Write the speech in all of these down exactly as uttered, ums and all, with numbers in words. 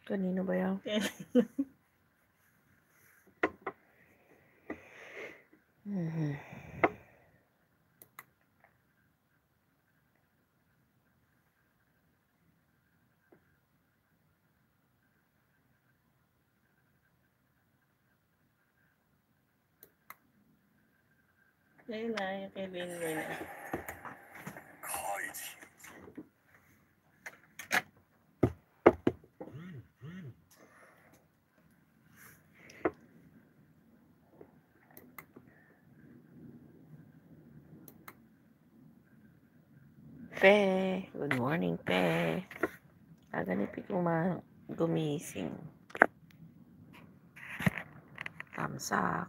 Kanino ba yan? Mhm. Ayun na, yung kay Linlin. Pe, good morning, Pe. Kaganipin ko ma gumising. Tamsak.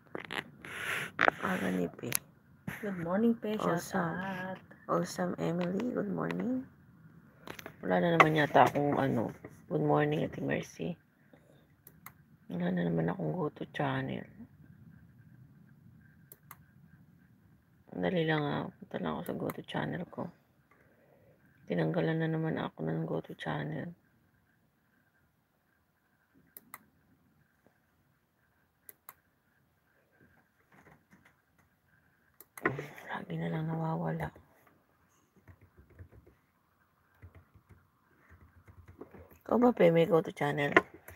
Kaganipin. Good morning, Pe. Shout Awesome. out. Awesome, Emily. Good morning. Wala na naman yata akong ano. Good morning, Ate Mercy. Wala na naman akong go-to channel. Dali lang ah. Punta lang ako sa go-to channel ko. Tinanggalan na naman ako ng go-to channel. Lagi na lang nawawala. Ikaw ba, Pe, may go-to channel?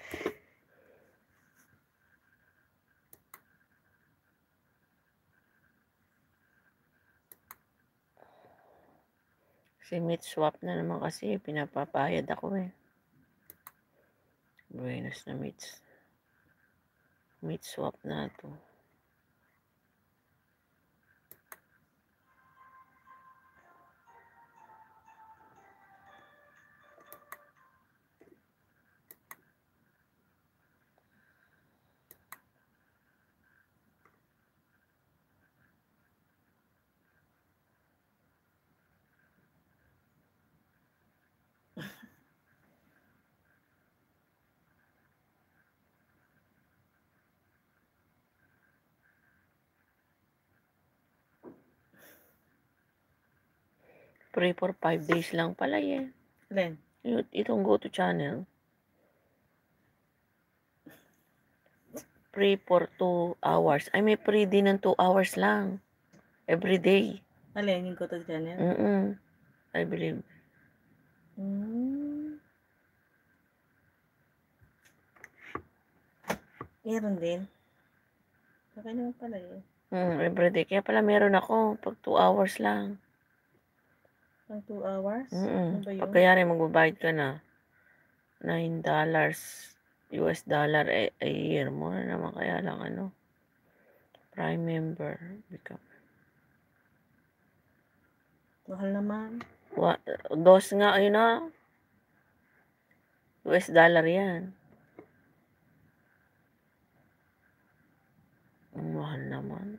Si meat swap na naman kasi pinapapayad ako eh. Buenos na meats. Meat swap na to. Pray for five days lang pala eh. Len. Itong go-to channel. Pray for two hours. Ay, may pray din ng two hours lang. Every day. Alin, yung go-to channel? Mm-mm. I believe. Hmm. Meron din. Okay naman pala eh. Mm, every day. Kaya pala meron ako. Pag two hours lang. Pang two hours? Mm-mm. Ano ba yun? Pag kayari magbabayad ka na. nine dollars U S dollar a, a year. Mura naman kaya lang ano. Prime member. Become. Mahal naman. Wa, dos nga, ayun na. U S dollar yan. Ang mahal naman.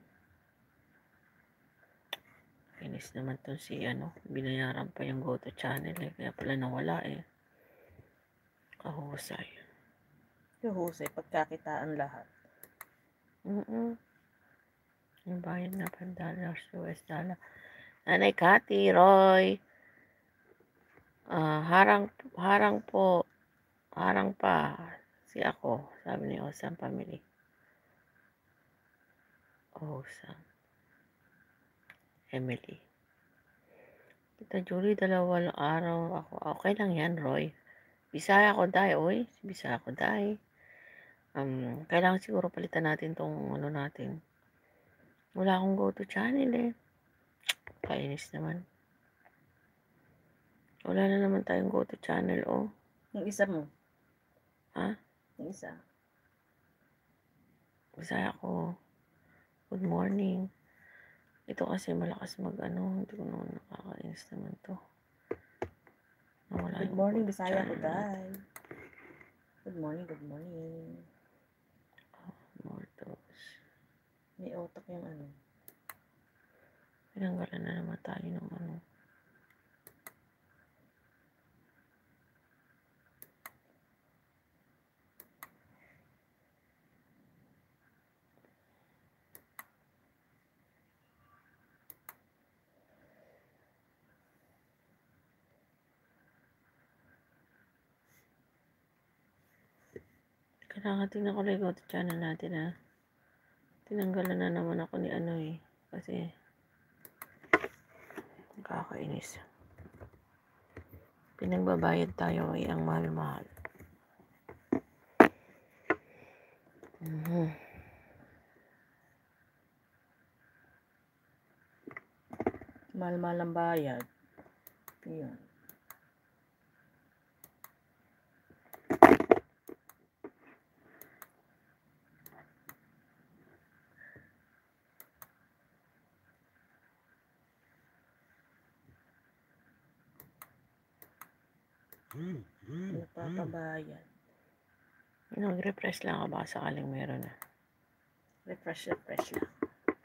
Inis naman to si ano. Binayaran pa yung go-to channel eh. Kaya pala nawala eh. Kahusay. Kahusay, pagkakitaan lahat. Mm-mm. Yung bayad na five dollars U S dollar. Nanay Cathy, Roy. Uh, harang, harang po. Harang pa. Si ako. Sabi ni Osam Family. Osam. Emily. Kita Julie, dalawang araw ako. Okay lang yan, Roy. Bisaya ko dahil, oy. Bisaya ko dahil. Um, kailangan siguro palitan natin tong ano natin. Wala akong go-to channel eh. Kainis naman. Wala na naman tayong go-to channel, oh. Yung isa mo. Ha? Yung isa. Bisaya ko. Good morning. Ito kasi malakas mag ano. Hindi ko naman nakakainis naman to. Nawala good morning, Bisaya ko dahil. Good morning, good morning. Mortos. May utak yung ano. Pinanggalan na naman tayo ng ano. Nakatingnan ko lang yung YouTube channel natin ha. Tinanggalan na naman ako ni ano eh. Kasi nakakainis. Pinagbabayad tayo ay ang mahal-mahal. Mm-hmm. Mahal-mahal ang bayad. Yun. Nagpapabayad. Nag-refresh lang ako baka sakaling meron na. Refresh, refresh lang.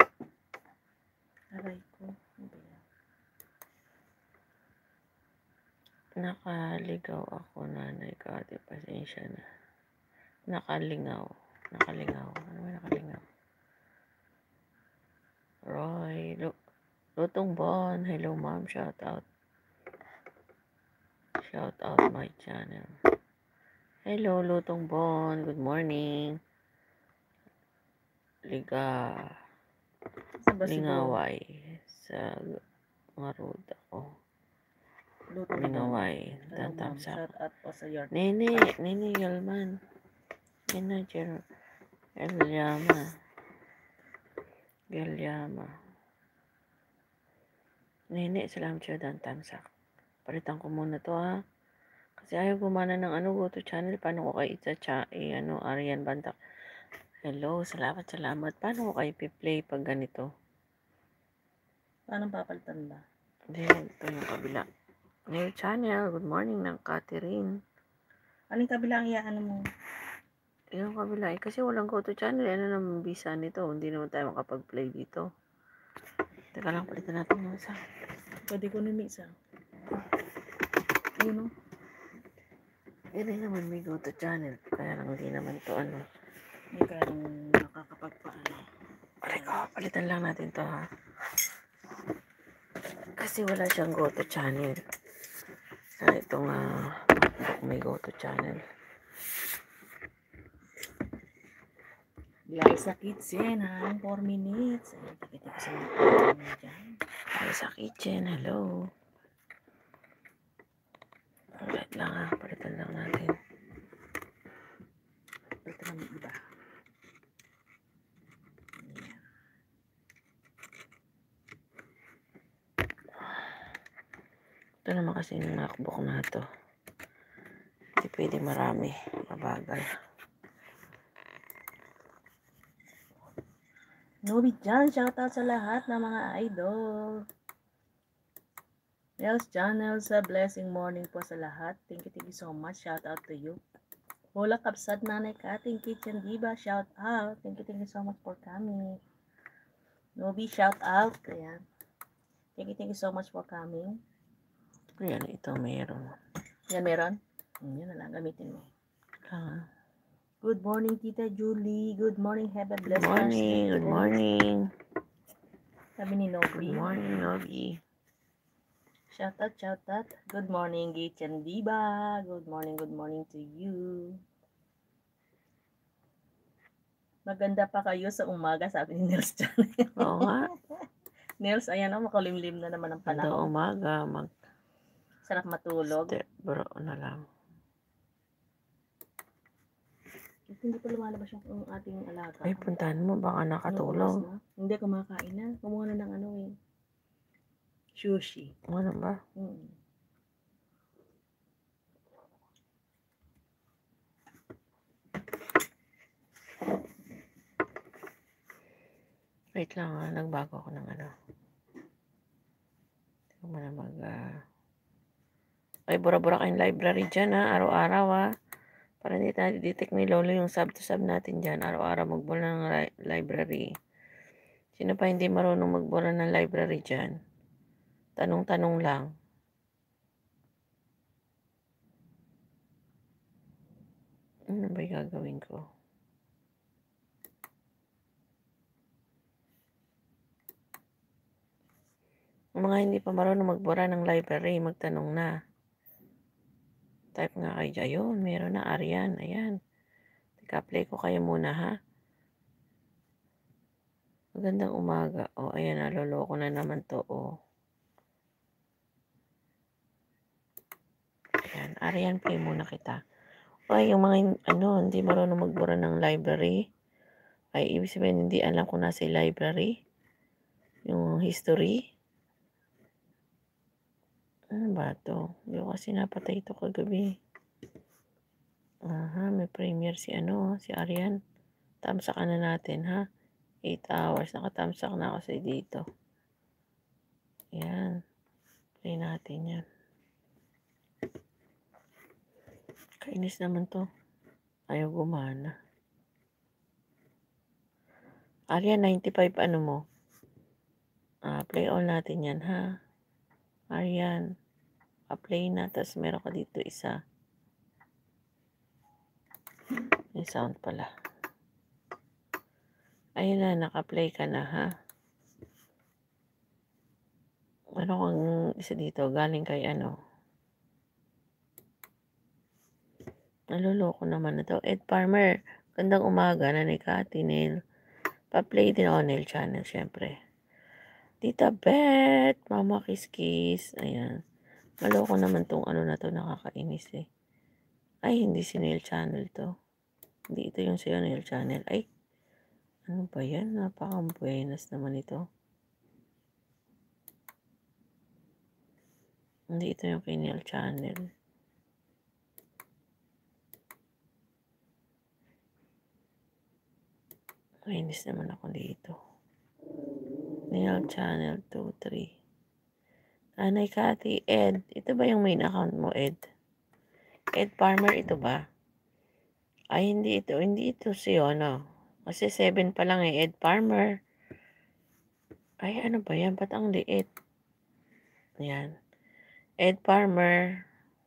Aray ko. Nakaligaw ako, nanay ko, ate, pasensya na. Nakalingaw. Nakalingaw. Ano ba nakalingaw? Roy, Lutong Bon. Hello, ma'am. Shout out. Shout out my channel. Hello, Lutong Bon. Good morning. Liga. Lingaway. Sa mga road ako. Lingaway. Tantamsak. Shout out po sa your Nene. Nene Yalman. Nene Jer. Elyama. Elyama. Nene, salamat siya dan tamsak. Palitan ko muna to ha. Kasi ayaw gumana ng ano go to channel. Paano ko kay Itza cha eh, ano, Arian Bantak. Hello, salamat, salamat. Paano ko kayo pi-play pag ganito? Paano papalitan ba? Hindi, ito yung kabila. New channel, good morning ng Catherine. Anong kabila ang iyaan mo? Yung kabila, eh, kasi walang go to channel. Ano naman bisa nito? Hindi naman tayo makapag-play dito. Teka lang, palitan natin yung isa. Pwede ko na isa. Yun o. Hindi naman may go to channel. Kaya lang hindi naman to ano. Hindi kaya nang nakakapagpaano. Pare ko, palitan lang natin to ha. Kasi wala siyang go to channel. Sa itong uh, MacBook may go to channel. Live sa kitchen ha. four minutes. Ayan, pakita ko sa mga dyan. Live sa kitchen, hello. Wait lang ha, palitan lang natin. Palitan lang iba. Ito naman kasi yung MacBook na to. Hindi pwede marami. Mabagal. Nobi dyan. Shoutout sa lahat ng mga idol. Nels Channel sa blessing morning po sa lahat. Thank you, thank you so much. Shout out to you. Hola Kapsat Nanay Kating Kitchen Diva. Shout out. Thank you, thank you so much for coming. Nobi, shout out. Ayan. Thank you, thank you so much for coming. Ayan, ito meron. Yan meron? Hmm, yan na lang. Gamitin mo. Ah. Good morning, Tita Julie. Good morning, have a blessed Good morning, good morning. Sabi ni Nobi. Good morning, Nobi. Shout out, shout out. Good morning, Kitchen Diva. Good morning, good morning to you. Maganda pa kayo sa umaga, sabi ni Nels Channel. Oo nga. Nels, ayan o, makulimlim na naman ang Ganda panahon. umaga, mag... Sarap matulog. Step bro na lang. Hindi pa lumalabas yung ating alaga. Ay, puntahan mo, baka nakatulog. Na? Hindi, kumakain na. Kumuha na ng ano eh. Sushi. Ano ba? Hmm. Wait lang ha, nagbago ako ng ano. Hindi mo na mag... Uh... Ay, bura-bura kayong library dyan ha, araw-araw ha. Para hindi tayo detect ni Lolo yung sub-to-sub natin dyan. Araw-araw magbura ng li- library. Sino pa hindi marunong magbura ng library dyan? Tanong-tanong lang. Ano ba yung gagawin ko? Ang mga hindi pa marunong magbura ng library, magtanong na. Type nga kayo dyan. Ayun, meron na Arian. Ayan. Ika-play ko kayo muna, ha? Magandang umaga. O, ayan, naloloko na naman to, o. Ayan, Arian, play muna kita. O, yung mga, ano, hindi marunong magbura ng library. Ay, ibig sabihin, hindi alam kung nasa library. Yung history. Ano ba to? Hindi ko kasi napatay ito kagabi. Aha, may premiere si, ano, si Arian. Tamsakan na natin, ha? eight hours. Nakatamsak na kasi dito. Ayan. Play natin yan. Kainis naman to. Ayaw gumana. Arian, ninety-five ano mo? Ah, play all natin yan, ha? Arian. Pa-play na. Tapos meron ka dito isa. May sound pala. Ayun na, naka-play ka na, ha? Ano kang isa dito? Galing kay ano? Naluloko naman na to. Ed Farmer. Gandang umaga. Nanay Kati, Neil. Pa-play din ako, Neil Channel, syempre. Tita Bet. Mama Kiss Kiss. Ayan. Maloko naman tong ano na to. Nakakainis eh. Ay, hindi si Neil Channel to. Hindi ito yung sa'yo, Neil Channel. Ay, ano ba yan? Napaka-buenas naman ito. Hindi ito yung kay Neil Channel. Kainis naman ako dito. Neil Channel two three. Nanay Kati, Ed. Ito ba yung main account mo, Ed? Ed Farmer, ito ba? Ay, hindi ito. Hindi ito siyo, ano? Kasi seven pa lang eh, Ed Farmer. Ay, ano ba yan? Ba't ang liit? Ayan. Ed Farmer.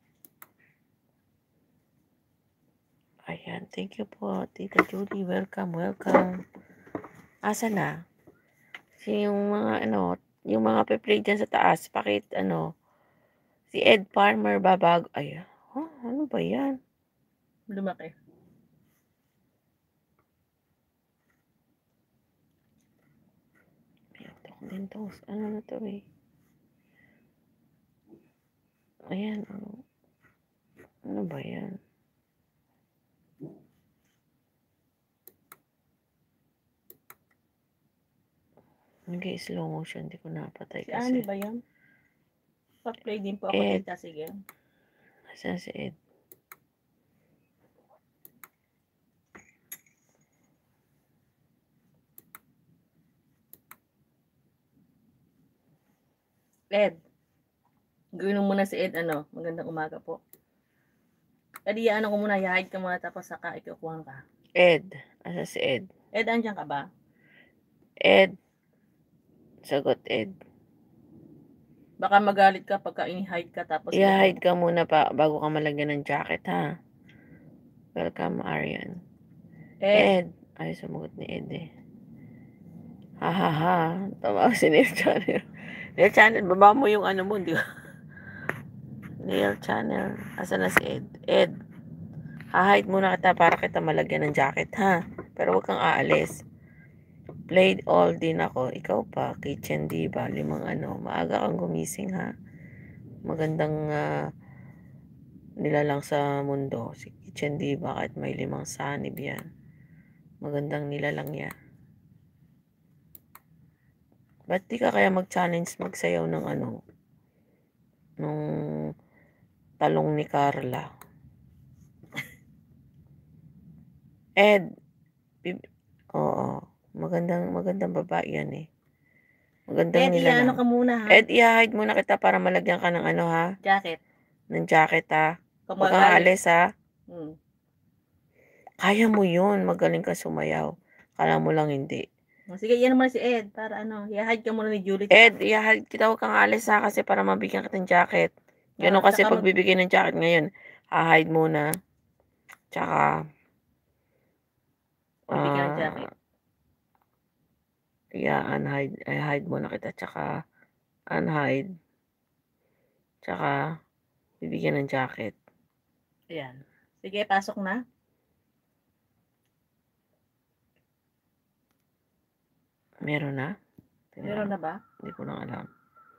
Ayan. Thank you po, Tita Judy. Welcome, welcome. Asa na? Si yung mga, ano, yung mga pe-play dyan sa taas. Bakit, ano, si Ed Farmer babag. Ay, huh? Ano ba yan? Lumaki. Din to. Ano na to eh? Ayan. Ano, ano ba yan? Nag-slow motion. Hindi ko napatay Si kasi. Annie ba yan? Pa-play din po ako, Ed. tita. Sige. Asan si Ed? Ed. Gawin mo muna si Ed, ano. Magandang umaga po. Edi, ano ko muna, i-hide ka muna tapos saka ikukuha ka. Ed. Asan si Ed? Ed, andyan ka ba? Ed. Sagot, Ed. Baka magalit ka pagka in-hide ka tapos... I-hide ka muna pa bago ka malagyan ng jacket, ha? Welcome, Arian. Ed. Ed. Ay, sumugot ni Ed eh. Ha ha ha. Tama si Neil Channel. Neil Channel, baba mo yung ano mo, di ba? Neil Channel. Asan na si Ed? Ed. Ha-hide muna kita para kita malagyan ng jacket, ha? Pero wag kang aalis. Played all din ako. Ikaw pa, Kitchen Diva, limang ano. Maaga kang gumising, ha? Magandang uh, nilalang sa mundo. Si Kitchen Diva, kahit may limang sanib yan. Magandang nilalang yan. Ba't di ka kaya mag-challenge magsayaw ng ano? Nung talong ni Carla. Ed. Oo. Magandang, magandang babae yan eh. Magandang Ed, nila ano lang. ka muna, ha? Ed, i-hide muna kita para malagyan ka ng ano, ha? Jacket. Ng jacket, ha? Kung Huwag kang alis, ha? Hmm. Kaya mo yun. Magaling ka sumayaw. Kala mo lang hindi. Sige, yan naman si Ed. Para ano, i-hide ka muna ni Julie. Ed, i-hide kita. Huwag kang alis, ha? Kasi para mabigyan kita ng jacket. Ganun Ah, kasi tsaka mag- pagbibigay ng jacket ngayon. Ha-hide muna. Tsaka, Bibigyan ng ah, jacket. yeah, unhide. I-hide muna kita. Tsaka, unhide. Tsaka, bibigyan ng jacket. Ayan. Sige, pasok na. Meron na? Meron na ba? Hindi ko na alam.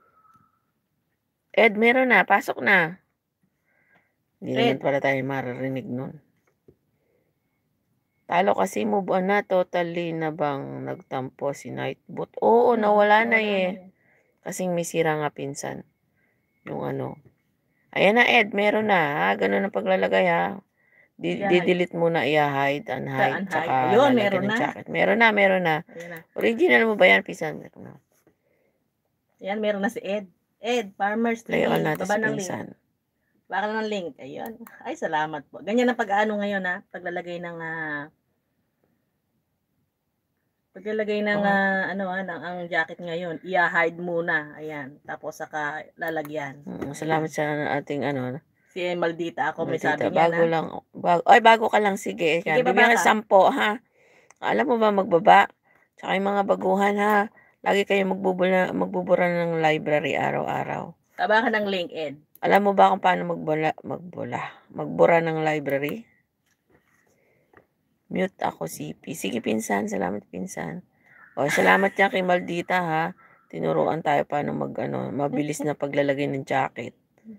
Ed, meron na. Pasok na. Hindi naman pala tayo maririnig nun. Talo kasi move on na. Totally na bang nagtampo si Nightbot? Oo, hmm, nawala na eh. Kasing may sira nga pinsan. Yung ano. Ayan na Ed, meron na ha. Ganun ang paglalagay ha. Di-delete muna, i-hide, unhide, tsaka ayun, lalagyan meron ng na. jacket. Meron na, meron na. Na. Original mo ba yan, pinsan? Ayan, meron na si Ed. Ed, Farmers T V. Layoan natin Baba si ng pinsan. link. Baka ng link. Ayun. Ay, salamat po. Ganyan ang pag-ano ngayon ha. Paglalagay ng uh, paglalagay ng oh. uh, ano ha, ng ang jacket ngayon. I-hide muna. Ayan. Tapos saka lalagyan. Hmm, salamat sa ating ano. Si Maldita ako, Maldita, may sabi niya bago na. lang. Bago, ay, bago ka lang. Sige. Sige, bigyan ka sampo ha. Alam mo ba magbaba? Tsaka yung mga baguhan ha. Lagi kayo magbubura, magbubura ng library araw-araw. Taba ka ng link, Ed. Alam mo ba kung paano magbula, magbula, magbura ng library? Mute ako, C P. Sige, pinsan. Salamat, pinsan. O, salamat niya kay Maldita, ha. Tinuruan tayo paano mag, ano, mabilis na paglalagay ng jacket.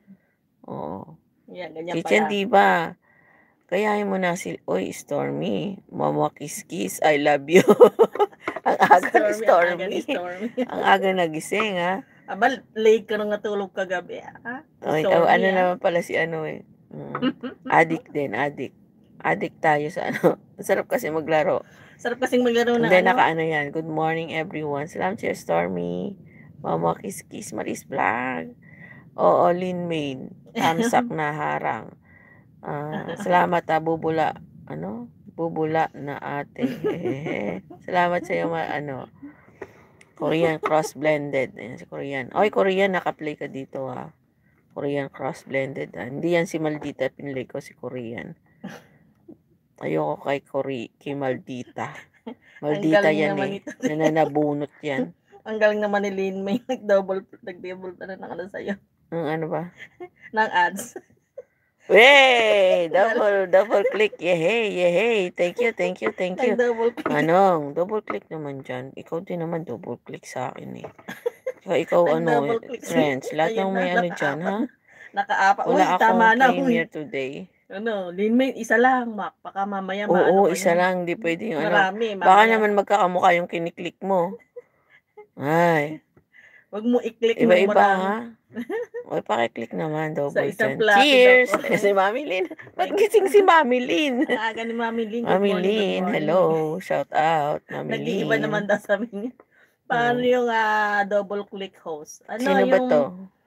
Oo. Yeah, ganyan Kitchen pala. diba? Kayahin mo na si, oy, Stormy. Mama kiss-kiss, I love you. Ang aga ni Stormy. Stormy. Ang aga nagising, ha. Abal, late ka nang natulog kagabi, ha? Oy, oh, ano ha? Naman pala si ano, eh. Mm. Addict din, addict. Addict tayo sa ano. Sarap kasi maglaro. Sarap kasing maglaro na Hindi, ano. naka-ano yan. Good morning, everyone. Salamat siya, Stormy. Mama kiss-kiss, Maris Vlog. Oo, Lin Main. Tamsak na harang. Uh, salamat ha, bubula. Ano? Bubula na ate. Salamat sa iyo, ano. Korean cross-blended. Ayan si Korean. Oy, Korean, naka-play ka dito ha. Korean cross-blended ha. Hindi yan si Maldita, pinlay ko si Korean. Ayoko kay Kori, kay Maldita. Maldita yan eh. Nananabunot yan. Ang galing naman ni Lin May. Nag-double, nag-double pa na ng ano sa'yo. Ang ano ba? Ng ads. Wey! Double, double click. Yehey, yehey. Thank you, thank you, thank you. Double click. Anong, double click naman dyan. Ikaw din naman double click sa akin eh. Kaya ikaw ano, friends, lahat ng may ano dyan, ha? Naka-apa. Wala akong claim here today. Ano, Lin May, isa lang. Baka mamaya maano. Oo, isa lang. Hindi pwede yung marami, ano. Baka naman magkakamukha yung kiniklik mo. Ay. Wag mo i-click mo iba-iba, ha? O, pakiclick naman, double sa dyan. Cheers! Eh, si Mami Lynn. Ba't gising si Mami Lynn? Aga ni Mami Lynn. Mami Lynn, hello. Shout out, Mami Lynn. Nag-iiba naman daw sabi niya. Paano hmm. yung uh, double click host? Ano Sino yung, ba to?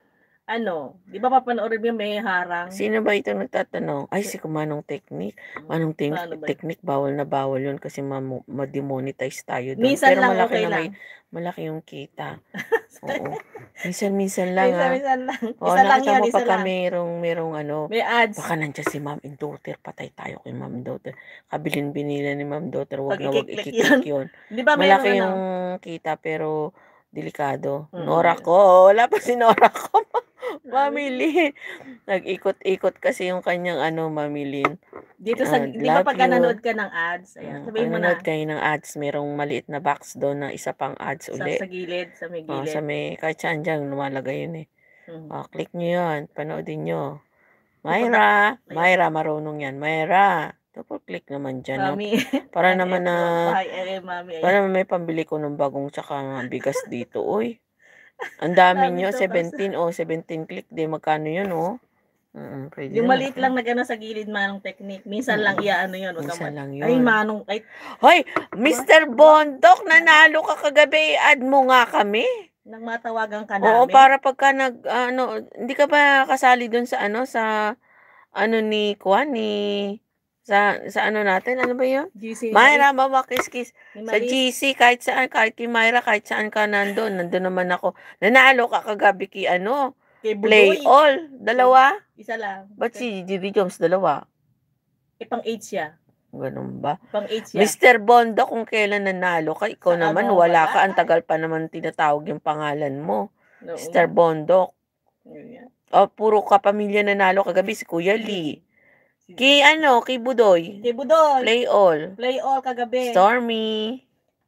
Ano? Di ba papanoorin mo may harang? Sino ba ito nagtatanong? Ay, si Manong Technique. Manong te- Technique, bawal na bawal yun kasi ma-demonetize tayo doon. Minsan Pero lang, malaki okay na lang. May, malaki yung kita. Oo. Minsan-minsan lang, ha? Minsan-minsan lang. Oo, isa lang nakita yan, mo isa pagka lang. mayroong, mayroong ano, may ads. Baka nandiyan si Ma'am and Daughter. Patay tayo kay Ma'am and Daughter. Kabilin binila ni Ma'am Daughter. Huwag na huwag ikiklik yun. Di ba malaki ano? yung kita pero delikado. Hmm. Nora ko. Wala pa si Nora ko. Mamili. Nag-ikot-ikot kasi yung kanyang ano, mamilin. Dito sa, uh, di ba pag nanonood ka ng ads, ayan, sabihin mo na. Nanonood kayo ng ads, merong maliit na box doon na isa pang ads uli. Sa, sa gilid, sa may gilid. Oh, sa may, kahit saan dyan, lumalagay yun eh. Hmm. Oh, click nyo yun, panoodin nyo. Myra, Myra, marunong yan. Myra, double click naman dyan. Mami. No? Para naman na, Bahay, eh, mami, para naman may pambili ko ng bagong tsaka bigas dito, uy. Ang dami nyo, seventeen, o oh, seventeen click, di magkano yun, oh. Mm, yung maliit lang na gano'n sa gilid, Manong Technique. Minsan lang iyaano yun. Minsan lang yun. Ay, Manong, ay. Hoy, Mister Bondok, nanalo ka kagabi, add mo nga kami. Nang matawagan ka namin. Oo, para pagka nag, ano, hindi ka ba kasali dun sa, ano, sa, ano ni, Kwan, ni, sa, sa ano natin, ano ba yun? G C. Myra, mama, kiss-kiss. Sa G C, kahit saan, kahit kay Myra, kahit saan ka nandun, nandun naman ako. Nanalo ka kagabi ki, ano, Play all, dalawa. Isa lang. Ba't si G D Jones, dalawa? Eh, pang eight siya. Ganun ba? Pang eight siya. Mister Bondo, kung kailan nanalo ka, ikaw sa naman, ano, wala ka. Ang tagal pa naman tinatawag yung pangalan mo. No, Mister Yeah. Bondo. Yeah. O, puro kapamilya nanalo kagabi, si Kuya Lee. Ki ano, kay Budoy. Kay Budoy. Play all. Play all kagabi. Stormy.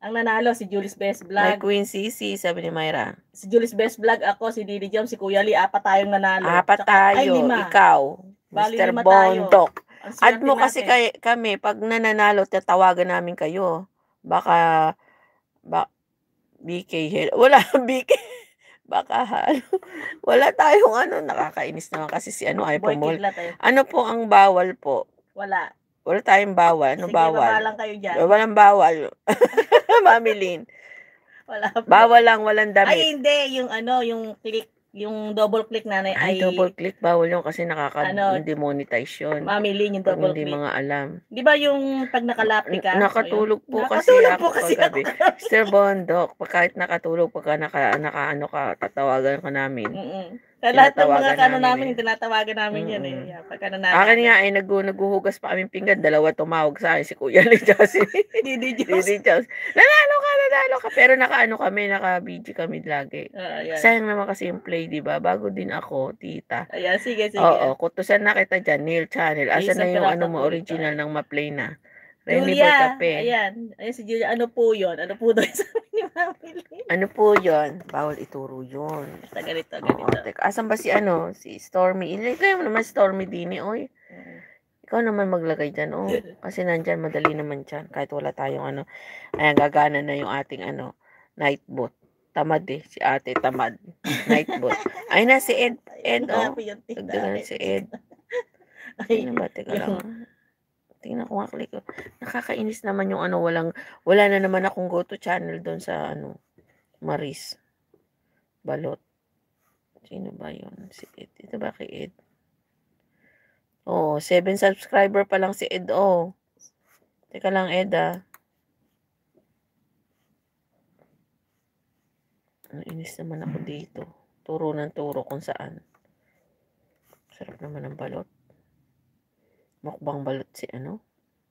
Ang nanalo, si Julius Best My Vlog. Queen Sisi, sabi ni Myra. Si Julius Best Vlog, ako, si Didi Jam, si Kuya Lee, apat tayong nanalo. Apat Tsaka, ay, tayo. lima. Ikaw, Bali, mister lima tayo. Bondok. Ang Add swerte mo kasi natin. kay, kami, pag nananalo, tatawagan namin kayo. Baka, ba, B K Hell. Wala, B K. Baka halo. Wala tayong ano, nakakainis naman kasi si ano ay Boy pumul. Kidlat tayo. Ano po ang bawal po? Wala. Wala tayong bawal. Ano Sige, bawal? baba lang kayo dyan. Walang bawal. Mami Lynn. Wala po. Bawal lang, walang damit. Ay, hindi. Yung ano, yung click, yung double click nanay Ay, ay... double click. Bawal yun kasi Ano, nakaka-demonetize yun. Mami Lynn, yung Pag double hindi click. mga alam. Di ba yung pag nakalapi ka? N- nakatulog po kasi Nakatulog ako po kasi kagabi. ako. mister Bondok, pag kahit nakatulog, pagka naka, naka ano ka, tatawagan ka namin. Mm-mm. Sa lahat ng mga Tinatawagan kano namin namin, eh. yung tinatawagan namin yan Mm-mm. eh. Yeah, pagka nanalo. Akin nga ay nag naghuhugas pa kaming pinggan, dalawa tumawag sa akin, si Kuya Lee tsaka si Didi Jones. Didi Jones. Nanalo ka, nanalo ka. Pero naka-ano kami, naka-B G kami lagi. Ah, ayan. Sayang naman kasi yung play, di ba? Bago din ako, tita. Ayan, sige, sige. Oo, kutusan na kita dyan, Neil Channel. Asa Jason na yung Peralta ano mo, po original ito. ng ma-play na? Remy Boy Julia, Kape. ayan. Ayan si Julia. Ano po yun? Ano po doon sa ni Mami Lynn? Ano po yun? Bawal ituro yun. Basta ganito, Oo, ganito. teka. Asan ba si ano? Si Stormy. Ilagay mo naman Stormy Dini, oy. Mm. Ikaw naman maglagay dyan, oh. Kasi nandyan, madali naman dyan. Kahit wala tayong ano. Ayan, gagana na yung ating ano, night bot. Tamad eh. Si ate, tamad. Night bot. Ay na, si Ed. Ed, oh. Dagdagan si Ed. Ay, na ba? Teka lang, ah. Tingnan ko nga, click ko. Nakakainis naman yung ano, walang, wala na naman akong go-to channel doon sa ano, Maris. Balot. Sino ba yun? Si Ed. Ito ba kay Ed? Oh, seven subscriber pa lang si Ed, oh. Teka lang, Ed, ah. Inis naman ako dito. Turo ng turo kung saan. Sarap naman ng balot. Mukbang balot si ano?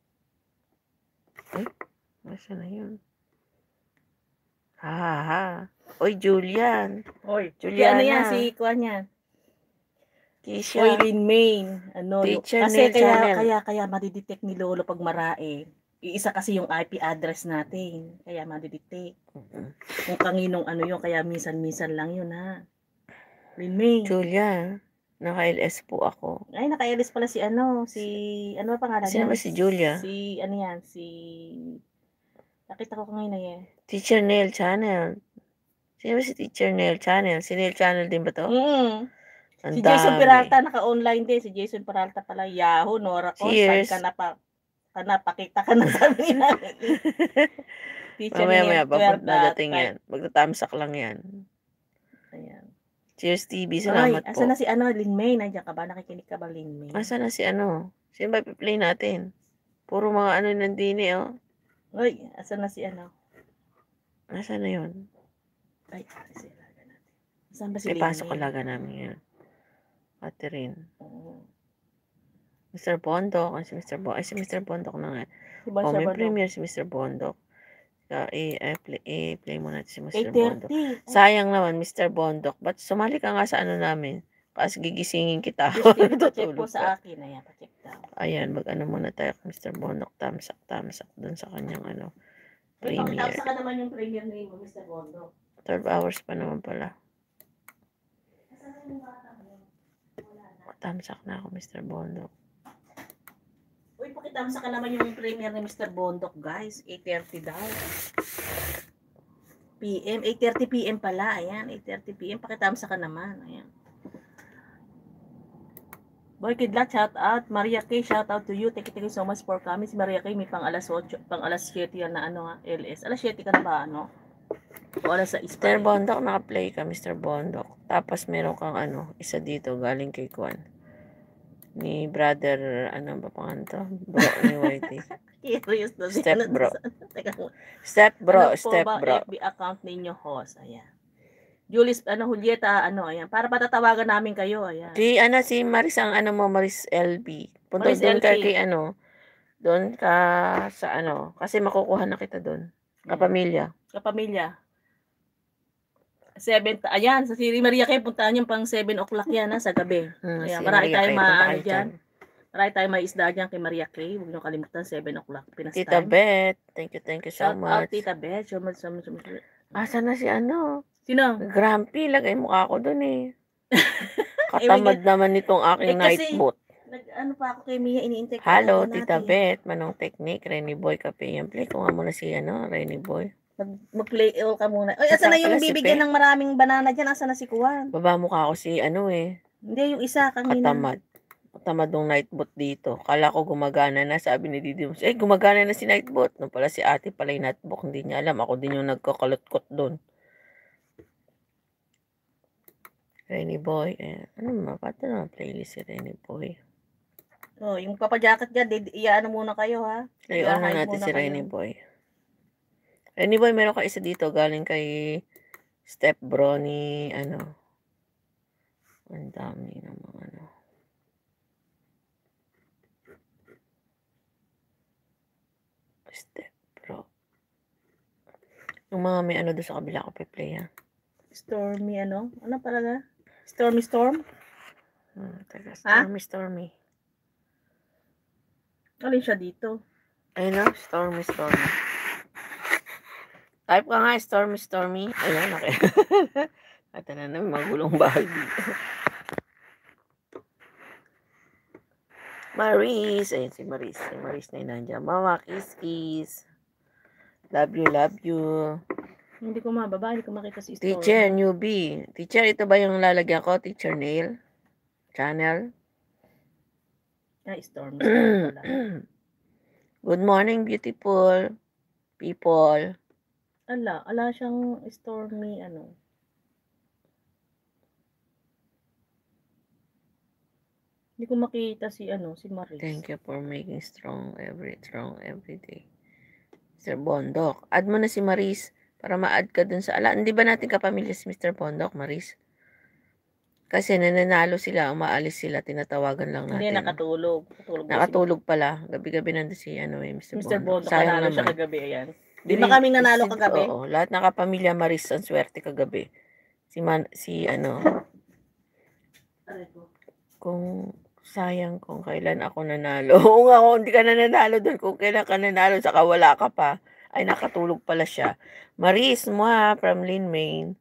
Ay, nasa na yun? Ha, ha, ha. Oy, Julian. Oy, Juliana. ano yan? Si Kuan yan. Kisha. Oy, Lin Main. Ano, Teacher kasi Neil kaya, Channel. kaya, kaya madidetect ni Lolo pag marae. Iisa kasi yung I P address natin. Kaya madidetect. Mm-hmm. Kung kanginong ano yun, kaya minsan-minsan lang yun ha. Lin Main. Julia, naka-L S po ako. Ay, naka-L S pala si ano, si, ano ba pangalan Sino niya? ba si Julia? Si, ano yan, si, nakita ko ngayon na yan. Teacher Neil Channel. Sino ba si Teacher Neil Channel? Si Neil Channel din ba to? Mm. Ang Si Jason dami. Peralta, naka-online din. Si Jason Peralta pala, Yahoo, Nora ko, saan Cheers. ka na pa, ka na, pakita ka na sabi namin. Teacher Mamaya maya, Neil, papunta twelve na dating dot yan. Magtatamsak lang yan. Ayan. Cheers T V, Ay, salamat po. asa na si ano, Lin May? Nandiyan ka ba? Nakikinig ka ba, Lin May? Asa na si ano? Sino ba i-play natin? Puro mga ano nandini, oh. Ay, asa na si ano? Asa na yun? Ay, si Laga natin. Saan ba si May Lin pasok ko May? laga namin yan. Catherine. Oo. mister Bondok. Ay, si mister Bondok. Ay, si mister Bondok na nga. Si Boy Oh, may Sabado. premiere si mister Bondok. Uh, i-play, i-play mo natin si mister eight Bondok. thirty. Sayang naman, mister Bondok. Ba't sumali ka nga sa ano namin? Kasi gigisingin kita. Check po Tutulog sa ka. akin. Ayan, pa-check daw. Ayan, mag-ano muna tayo kay mister Bondok. Tamsak, tamsak dun sa kanyang ano, May premiere. pakitapos ka naman yung premiere name mo, mister Bondo. twelve hours pa naman pala. Tamsak na ako, mister Bondok. Uy, pakitapos ka naman yung premiere ni mister Bondok, guys. eight thirty daw. P M, eight thirty P M pala. Ayan, eight thirty P M. Pakitapos ka naman. Ayan. Boy Kidlat, shout out. Maria K, shout out to you. Thank you, thank you so much for coming. Si Maria K, may pang alas eight, pang alas seven yan na ano nga, L S. Alas seven ka na ba, ano? O alas sais pa mister rin. Bondok, naka-play ka, mister Bondok. Tapos meron kang ano, isa dito, galing kay Kwan. Ni brother, ano ba pangalan to? Bro ni Whitey. Curious na Step din. bro. Teka, Step bro, ano po step ba bro. F B account ninyo, host? Ayan. Julius, ano, Julieta, ano, ayan. Para patatawagan namin kayo, ayan. Si, ano, si Maris, ang ano mo, Maris L B. Punta Maris doon L ka B. kay ano, doon ka sa ano, kasi makukuha na kita doon. Kapamilya. Kapamilya. seven, ayan, sa si Maria kayo, puntaan yung pang seven o'clock yan, ha, sa gabi. Hmm, Ayan, si marami Maria, tayong kaya punta maano kayo dyan. Maray tayo may isda dyan kay Maria Kay. Huwag niyo kalimutan, seven o'clock Pinas Tita time. Beth, thank you, thank you so Shout out, much. Tita Beth. So much, so much, so much. Asan na si ano? Sino? Grumpy, lagay mukha ko dun eh. Katamad naman nitong aking Eh, night kasi, boat. nag-ano pa ako kay Mia, iniintay ko Hello, order Tita natin. Beth, Manong Technique, Renny Boy, Kape. Yan, play ko nga muna si ano, Renny Boy. Mag- Mag-play all ka muna. Oy, At asan na saka pala yung si bibigyan Pe. ng maraming banana dyan? Asan na si Kuwan? Baba mukha ko si ano eh, Hindi, yung isa kanina. katamad. Katamad ng nightbot dito. Kala ko gumagana na, sabi ni Didi, eh gumagana na si nightbot. Nung pala si ate pala yung nightbot, hindi niya alam. Ako din yung nagkakalot-kot doon. Renny Boy, eh, ano naman, pato naman playlist si Renny Boy. Oh, yung papa-jacket dyan, di- iyaano muna kayo ha. Play on na I-hide natin muna si kayo. Renny Boy. Renny Boy, meron ka isa dito, galing kay Step Bro ni, ano, ang dami naman, ano. Step Bro. Yung mga may ano doon sa kabila ko pe-play ha. Stormy ano? Ano pala? Stormy Storm? Hmm, taga Stormy ha? Stormy. Alin siya dito? Ayun na, Stormy Stormy. Type ka nga, Stormy Stormy. Ayun, okay. At na na, magulong bahay dito. Maris. Ayun si Maris. Si Maris na yun nandiyan. Mama, kiss kiss. Love you, love you. Hindi ko mababa, hindi ko makita si Stormy. Teacher, newbie. Teacher, ito ba yung lalagyan ko? Teacher Nail? Channel? Ay, Stormy Stormy pala. Good morning, beautiful people. Ala, ala siyang Stormy ano. Hindi ko makita si ano, si Maris. Thank you for making strong every strong every day. Mister Bondok. Add mo na si Maris para ma-add ka dun sa ala. Hindi ba natin kapamilya si Mister Bondok, Maris? Kasi nananalo sila, umaalis sila, tinatawagan lang natin. Hindi, nakatulog. Nakatulog, nakatulog si pala. Gabi-gabi nandun si ano, eh, Mister Mister Bondok. Bondok, Sayang nanalo naman. siya kagabi, ayan. Di Dili, ba kami nanalo kagabi? Oo, lahat ng kapamilya Maris ang swerte kagabi. Si man, si ano, kung sayang kung kailan ako nanalo. Oo nga, kung hindi ka na nanalo doon, kung kailan ka nanalo, saka wala ka pa. Ay, nakatulog pala siya. Maris mo ha, from Lin Main.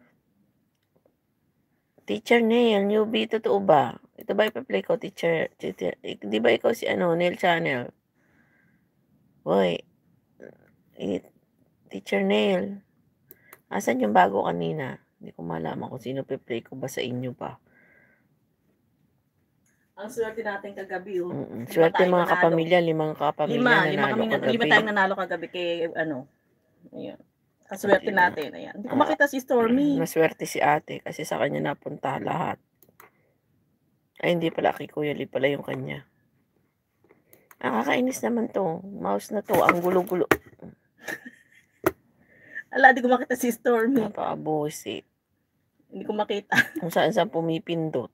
Teacher Nail, newbie, totoo ba? Ito ba ipa-play ko, teacher? teacher di ba ikaw si ano, Nail Channel? Boy, Teacher Nail. Asan yung bago kanina? Hindi ko malaman kung sino pe-play ko ba sa inyo pa. Ang swerte natin kagabi, oh. Mm-mm. Swerte mga nanalo. Kapamilya, limang kapamilya lima, nanalo lima kami, kagabi. lima tayong nanalo kagabi kay, ano, ayan. Kaswerte natin, ayan. Hindi ko makita si Stormy. Maswerte si ate kasi sa kanya napunta lahat. Ay, hindi pala kay Kuya Lee pala yung kanya. Nakakainis naman to. Mouse na to, ang gulo-gulo. Ala, hindi ko makita si Stormy. Napaka-bullshit. Hindi ko makita. Kung saan-saan pumipindot.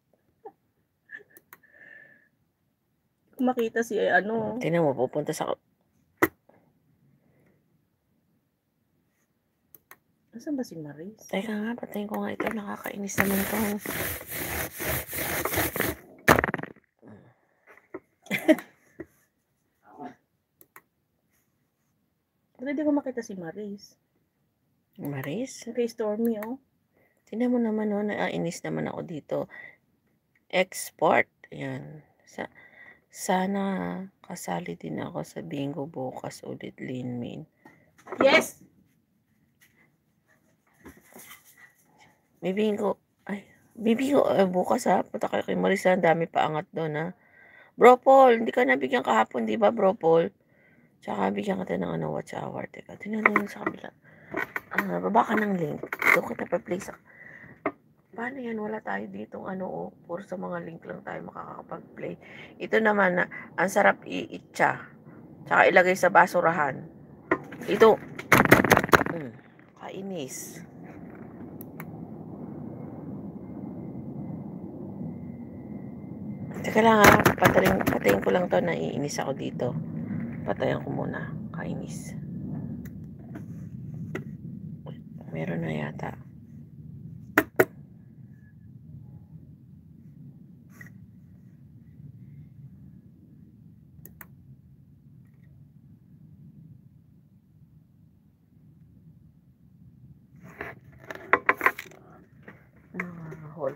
Makita si eh, ano. Tingnan mo, pupunta sa... Nasaan ba si Maris? Teka nga, patayin ko nga ito. Nakakainis naman to. Pero hindi ko makita si Maris. Maris? Okay, Stormy, oh. Tingnan mo naman, oh. Nainis naman ako dito. Export. Ayan. Sa... Sana kasali din ako sa bingo bukas ulit, Lin Main. Yes! May bingo. Ay, may bingo eh, bukas ha. Punta kayo kay Marisa. Ang dami pa angat doon ha. Bro Paul, hindi ka nabigyan kahapon, di ba bro Paul? Tsaka bigyan ka ng ano, watch hour. Teka, tingnan mo sa kabila. Ah, baba ka ng link. Doon kita pa-play sa... Paano yan? Wala tayo ditong ano, oh. Puro sa mga link lang tayo makakapag-play. Ito naman, na, ang sarap i-itcha. Tsaka ilagay sa basurahan. Ito. Hmm, kainis. Teka lang ha. Patayin, patayin ko lang to. Naiinis ako dito. Patayin ko muna. Kainis. Meron na yata.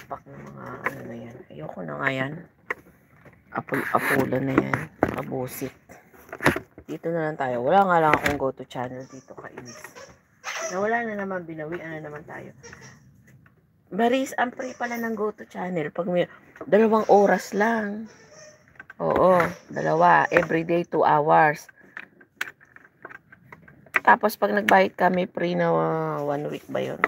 palpak ng mga ano na yan. Ayoko na nga yan. Apul-apula na yan. Abusit. Dito na lang tayo. Wala nga lang akong go-to channel dito, kainis. Nawala na naman, binawian na naman tayo. Maris, ang free pala ng go-to channel. Pag may dalawang oras lang. Oo, dalawa. Everyday, two hours. Tapos pag nagbayad kami, free na uh, one week ba yun?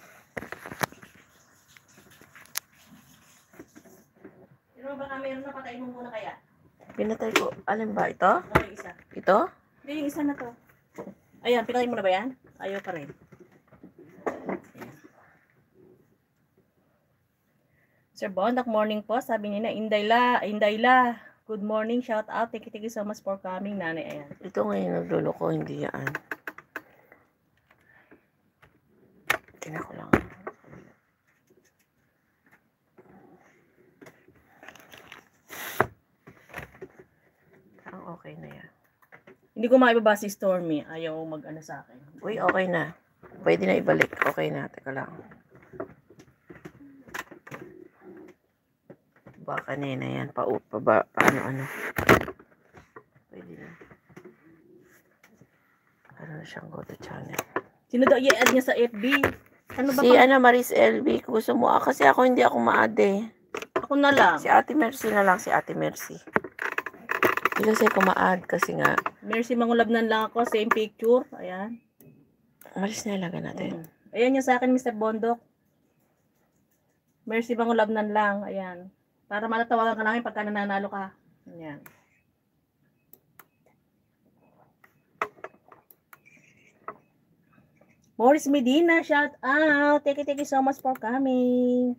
Pero baka meron na, patayin mo muna kaya? Pinatay ko. Alin ba? Ito? Oo, yung isa. Ito? Hindi, yung isa na to. Ayan, pinatayin mo na ba yan? Ayaw pa rin. Sir Bondak, morning po. Sabi niya na, Indayla, Indayla. Good morning, shout out. Thank you, thank you so much for coming, nanay. Ayan. Ito ngayon nagluloko, hindi yan. Tingnan ko lang. Parang okay na yan. Hindi ko maibaba si Stormy. Ayaw mag-ano sa akin. Uy, okay na. Pwede na ibalik. Okay na. Teka lang. Baka kanina yan. Pa, pa, ba, paano, ano. Pwede na. Ano na siyang go to channel. Sino daw i-add niya sa F B? Ano ba Si pang- Ana Maris L B. Kung gusto mo. Ah, kasi ako hindi ako ma-add eh. Ako na lang. Si Ate Mercy na lang. Si Ate Mercy. Hindi kasi ako ma-add kasi nga. Mercy, mangulabnan lang ako. Same picture. Ayan. Malis na ilagan natin. Mm. Ayan yung sa akin, Mister Bondok. Mercy, mangulabnan lang. Ayan. Para matatawagan ka namin pagka nananalo ka. Ayan. Morris Medina, shout out. Thank you, thank you so much for coming.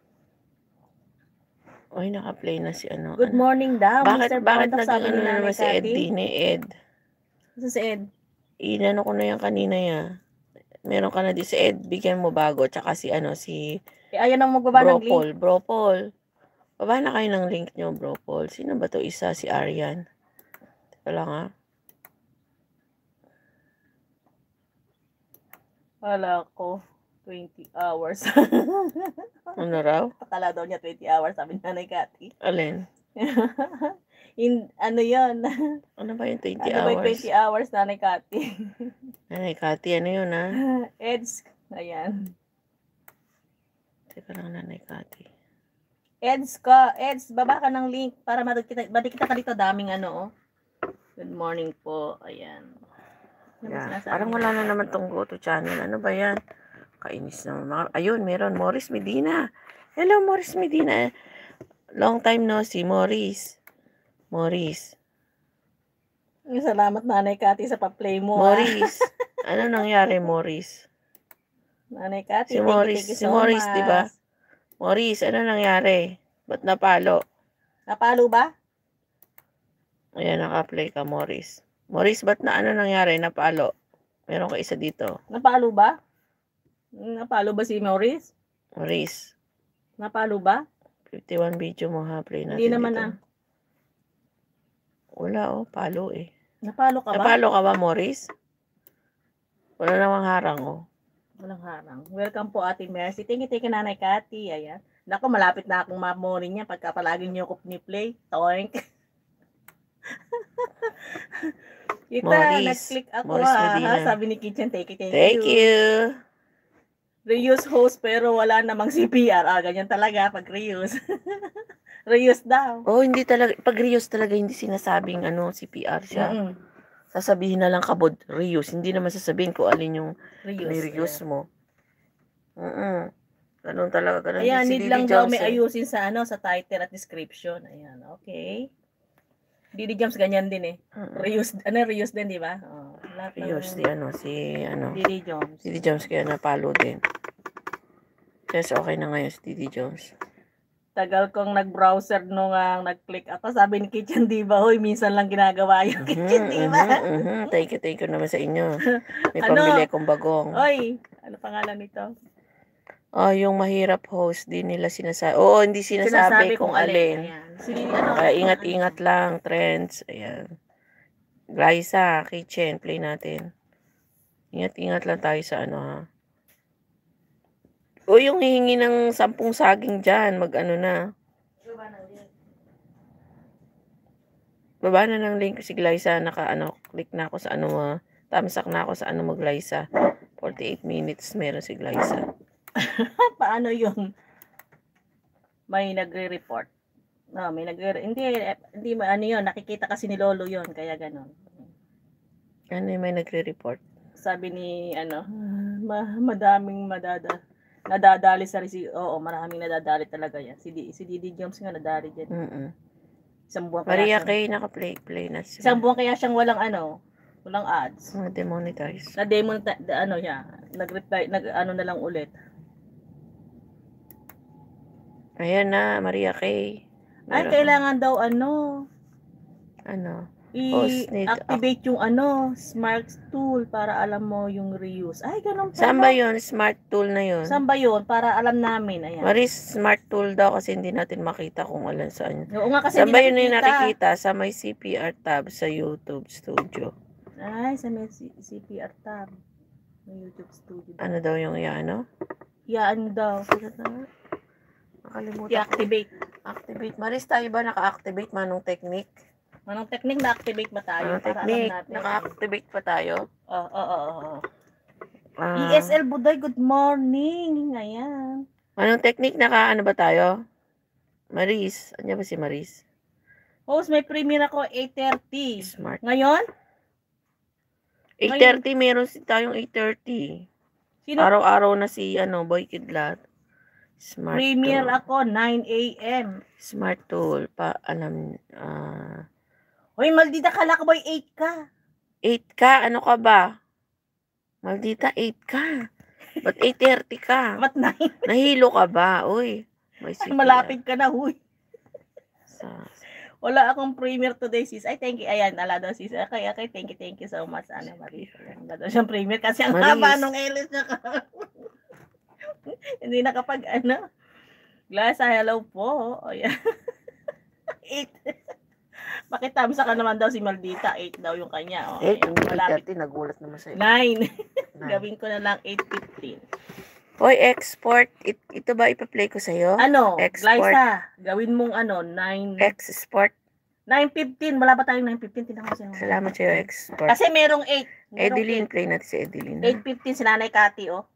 Uy, naka-play na si ano. Good ano? morning daw, Bakit, Mister bakit Bondok, naging sabi ano ni na Nanay naman si Ed? Cathy. Di ni Ed. Ito si Ed. Inano ko na yan kanina ya. Meron ka na di si Ed. Bigyan mo bago. Tsaka si ano, si Eh, ayan ang magbaba ng link. Bropol. Bropol. Baba na kayo ng link nyo, Bropol. Sino ba to isa? Si Arian. Teka lang ha. Wala ko. twenty hours. Ano raw? Akala daw niya twenty hours, sabi ni Nanay Cathy. Alin? In, ano yun? Ano ba yung twenty Ano ba yung hours? twenty hours, Nanay Cathy? Nanay Cathy, ano yun ha? Eds, ayan. Teka lang, Nanay Cathy. Eds ka, Eds, baba ka ng link para madikita, madikita ka dito, daming ano, oh. Good morning po, ayan. Ano ba Yeah. sinasabi Parang niya? wala na naman tong go to channel. Ano ba yan? Kainis naman. Ayun, meron. Morris Medina. Hello, Morris Medina. Long time no see, Morris. Morris. Salamat, Nanay Cathy, sa pa-play mo. ah. Morris. Ano nangyari, Morris? Nanay Cathy, Si thank you, Morris, thank you si so Morris, much. di ba? Morris, ano nangyari? Ba't napalo? Napalo ba? Ayan, naka-play ka, Morris. Morris, ba't na ano nangyari? Napalo. Meron ka isa dito. Napalo ba? Napalo ba si Maurice? Morris. Napalo ba? fifty-one video mo ha, play natin Hindi naman dito. ah. Wala oh, palo eh. Napalo ka ba? Napalo ka ba, Morris? Wala namang harang oh. Walang harang. Welcome po, Ate Mercy. Thank you, thank you, Nanay Cathy. Ayan. Naku, malapit na akong ma-morning niya pagka palagi niyo ko ni-play. Toink. Kita, Morris. nag-click ako Morris ah. Medina. Ha? Sabi ni Kitchen, thank you, thank, Thank you. you. Reuse host pero wala namang C P R. Ah, ganyan talaga pag reuse. Reuse daw. Oh, hindi talaga. Pag reuse talaga, hindi sinasabing ano, C P R siya. Mm-mm. Sasabihin na lang kabod, reuse. Hindi naman sasabihin kung alin yung Reuse. reuse Ayan. mo. Mm Ganun talaga. Ganun Ayan, din si need Didi lang daw Jones, may eh. ayusin sa ano, sa title at description. Ayan, okay. Didi Jams ganyan din eh. Mm-mm. Reuse, ano, reuse din, di ba? Oh, lahat ng Reuse, si ano, si ano. Didi Jams. Didi Jones kaya napalo din. Yes, okay na ngayon si Didi Jones. Tagal kong nag-browser nung uh, nag-click ako. Sabi ni Kitchen Diva, hoy, minsan lang ginagawa yung Kitchen Mhm, Diva. mhm, mhm. Thank you, thank you naman sa inyo. May Ano? pambili akong bagong. Oy, ano pangalan nito? Oh, yung mahirap host, di nila sinasabi. Oo, hindi sinasabi, kung alin. Ayan. Sige, ano, Kaya ano, ingat-ingat lang, trends. Ayan. Glyza, kitchen, play natin. Ingat-ingat lang tayo sa ano ha. O yung hihingi ng sampung saging dyan, mag-ano na. Baba na ng link si Glyza, naka ano, click na ako sa ano, uh, tamsak na ako sa ano mo Glyza. forty-eight minutes meron si Glyza. Paano yun? May nagre-report. No, may nagre hindi hindi ano yun, nakikita kasi ni Lolo yun, kaya gano'n. Ano yung may nagre-report? Sabi ni ano, ma madaming madada nadadali sa resi. Oo, maraming nadadali talaga yan. Si D, si Didi Jones nga nadali diyan. Mm. -mm. Isang buwan Maria kaya Kay naka-play play na siya. Isang buwan kaya siyang walang ano, walang ads. Mga demonetize. Na demonetize ano siya, nag-reply nag ano na lang ulit. Ayan na, Maria Kay. Ay, kailangan daw ano, ano, i-activate yung ano, smart tool para alam mo yung reuse. Ay, ganun pala. Saan ba yun? Smart tool na yun? Saan ba yun? Para alam namin. Ayan. Maris, smart tool daw kasi hindi natin makita kung alam saan. Oo nga kasi saan ba yun nakikita? yung nakikita? Sa may C P R tab sa YouTube Studio. Ay, sa may C P R tab. May YouTube Studio. Ano daw yung iano? Yaan daw. Nakalimutan I-activate. Activate. Maris, tayo ba naka-activate manong technique? Manong technique na-activate ba tayo? Manong para technique. Alam natin. Naka-activate pa tayo? Oo, oo, oo. Uh, E S L Buday, good morning. Ayan. Manong technique, naka ano ba tayo? Maris. Ano ba si Maris? Host, may premiere ako eight thirty. Smart. Ngayon? eight thirty, meron si tayong eight thirty. Sino? Araw-araw na si ano, Boy Kidlat. Smart Premiere tool. ako nine A M Smart tool. Pa, alam, ah... Uh, Hoy, maldita kala ka boy, eight ka. eight ka? Ano ka ba? Maldita, eight ka. Ba't eight thirty ka? Ba't nine? Nahilo ka ba? Uy. May malapit ka na, huy. Sa... Wala akong premiere today, sis. Ay, thank you. Ayan, ala daw, sis. Okay, okay. Thank you, thank you so much, Ana Marie. Wala daw siyang premiere kasi ang Maris. haba nung Elis niya ka. Hindi nakapag, ano. Glass, hello po. Ayan. eight. Bakit tamsa ka naman daw si Maldita? eight daw yung kanya. Oh, eight, hindi malapit. thirty, nagulat naman sa'yo. nine. Gawin ko na lang eight fifteen. Hoy, export. It, ito ba ipa-play ko sa'yo? Ano? Export. Glyza, gawin mong ano, nine. Export. nine fifteen. Wala ba tayong nine fifteen? Tinanong ko sa'yo. Salamat sa'yo, export. Kasi merong eight. Merong Edeline, eight. play natin si Edeline. eight fifteen, si Nanay Cathy, oh.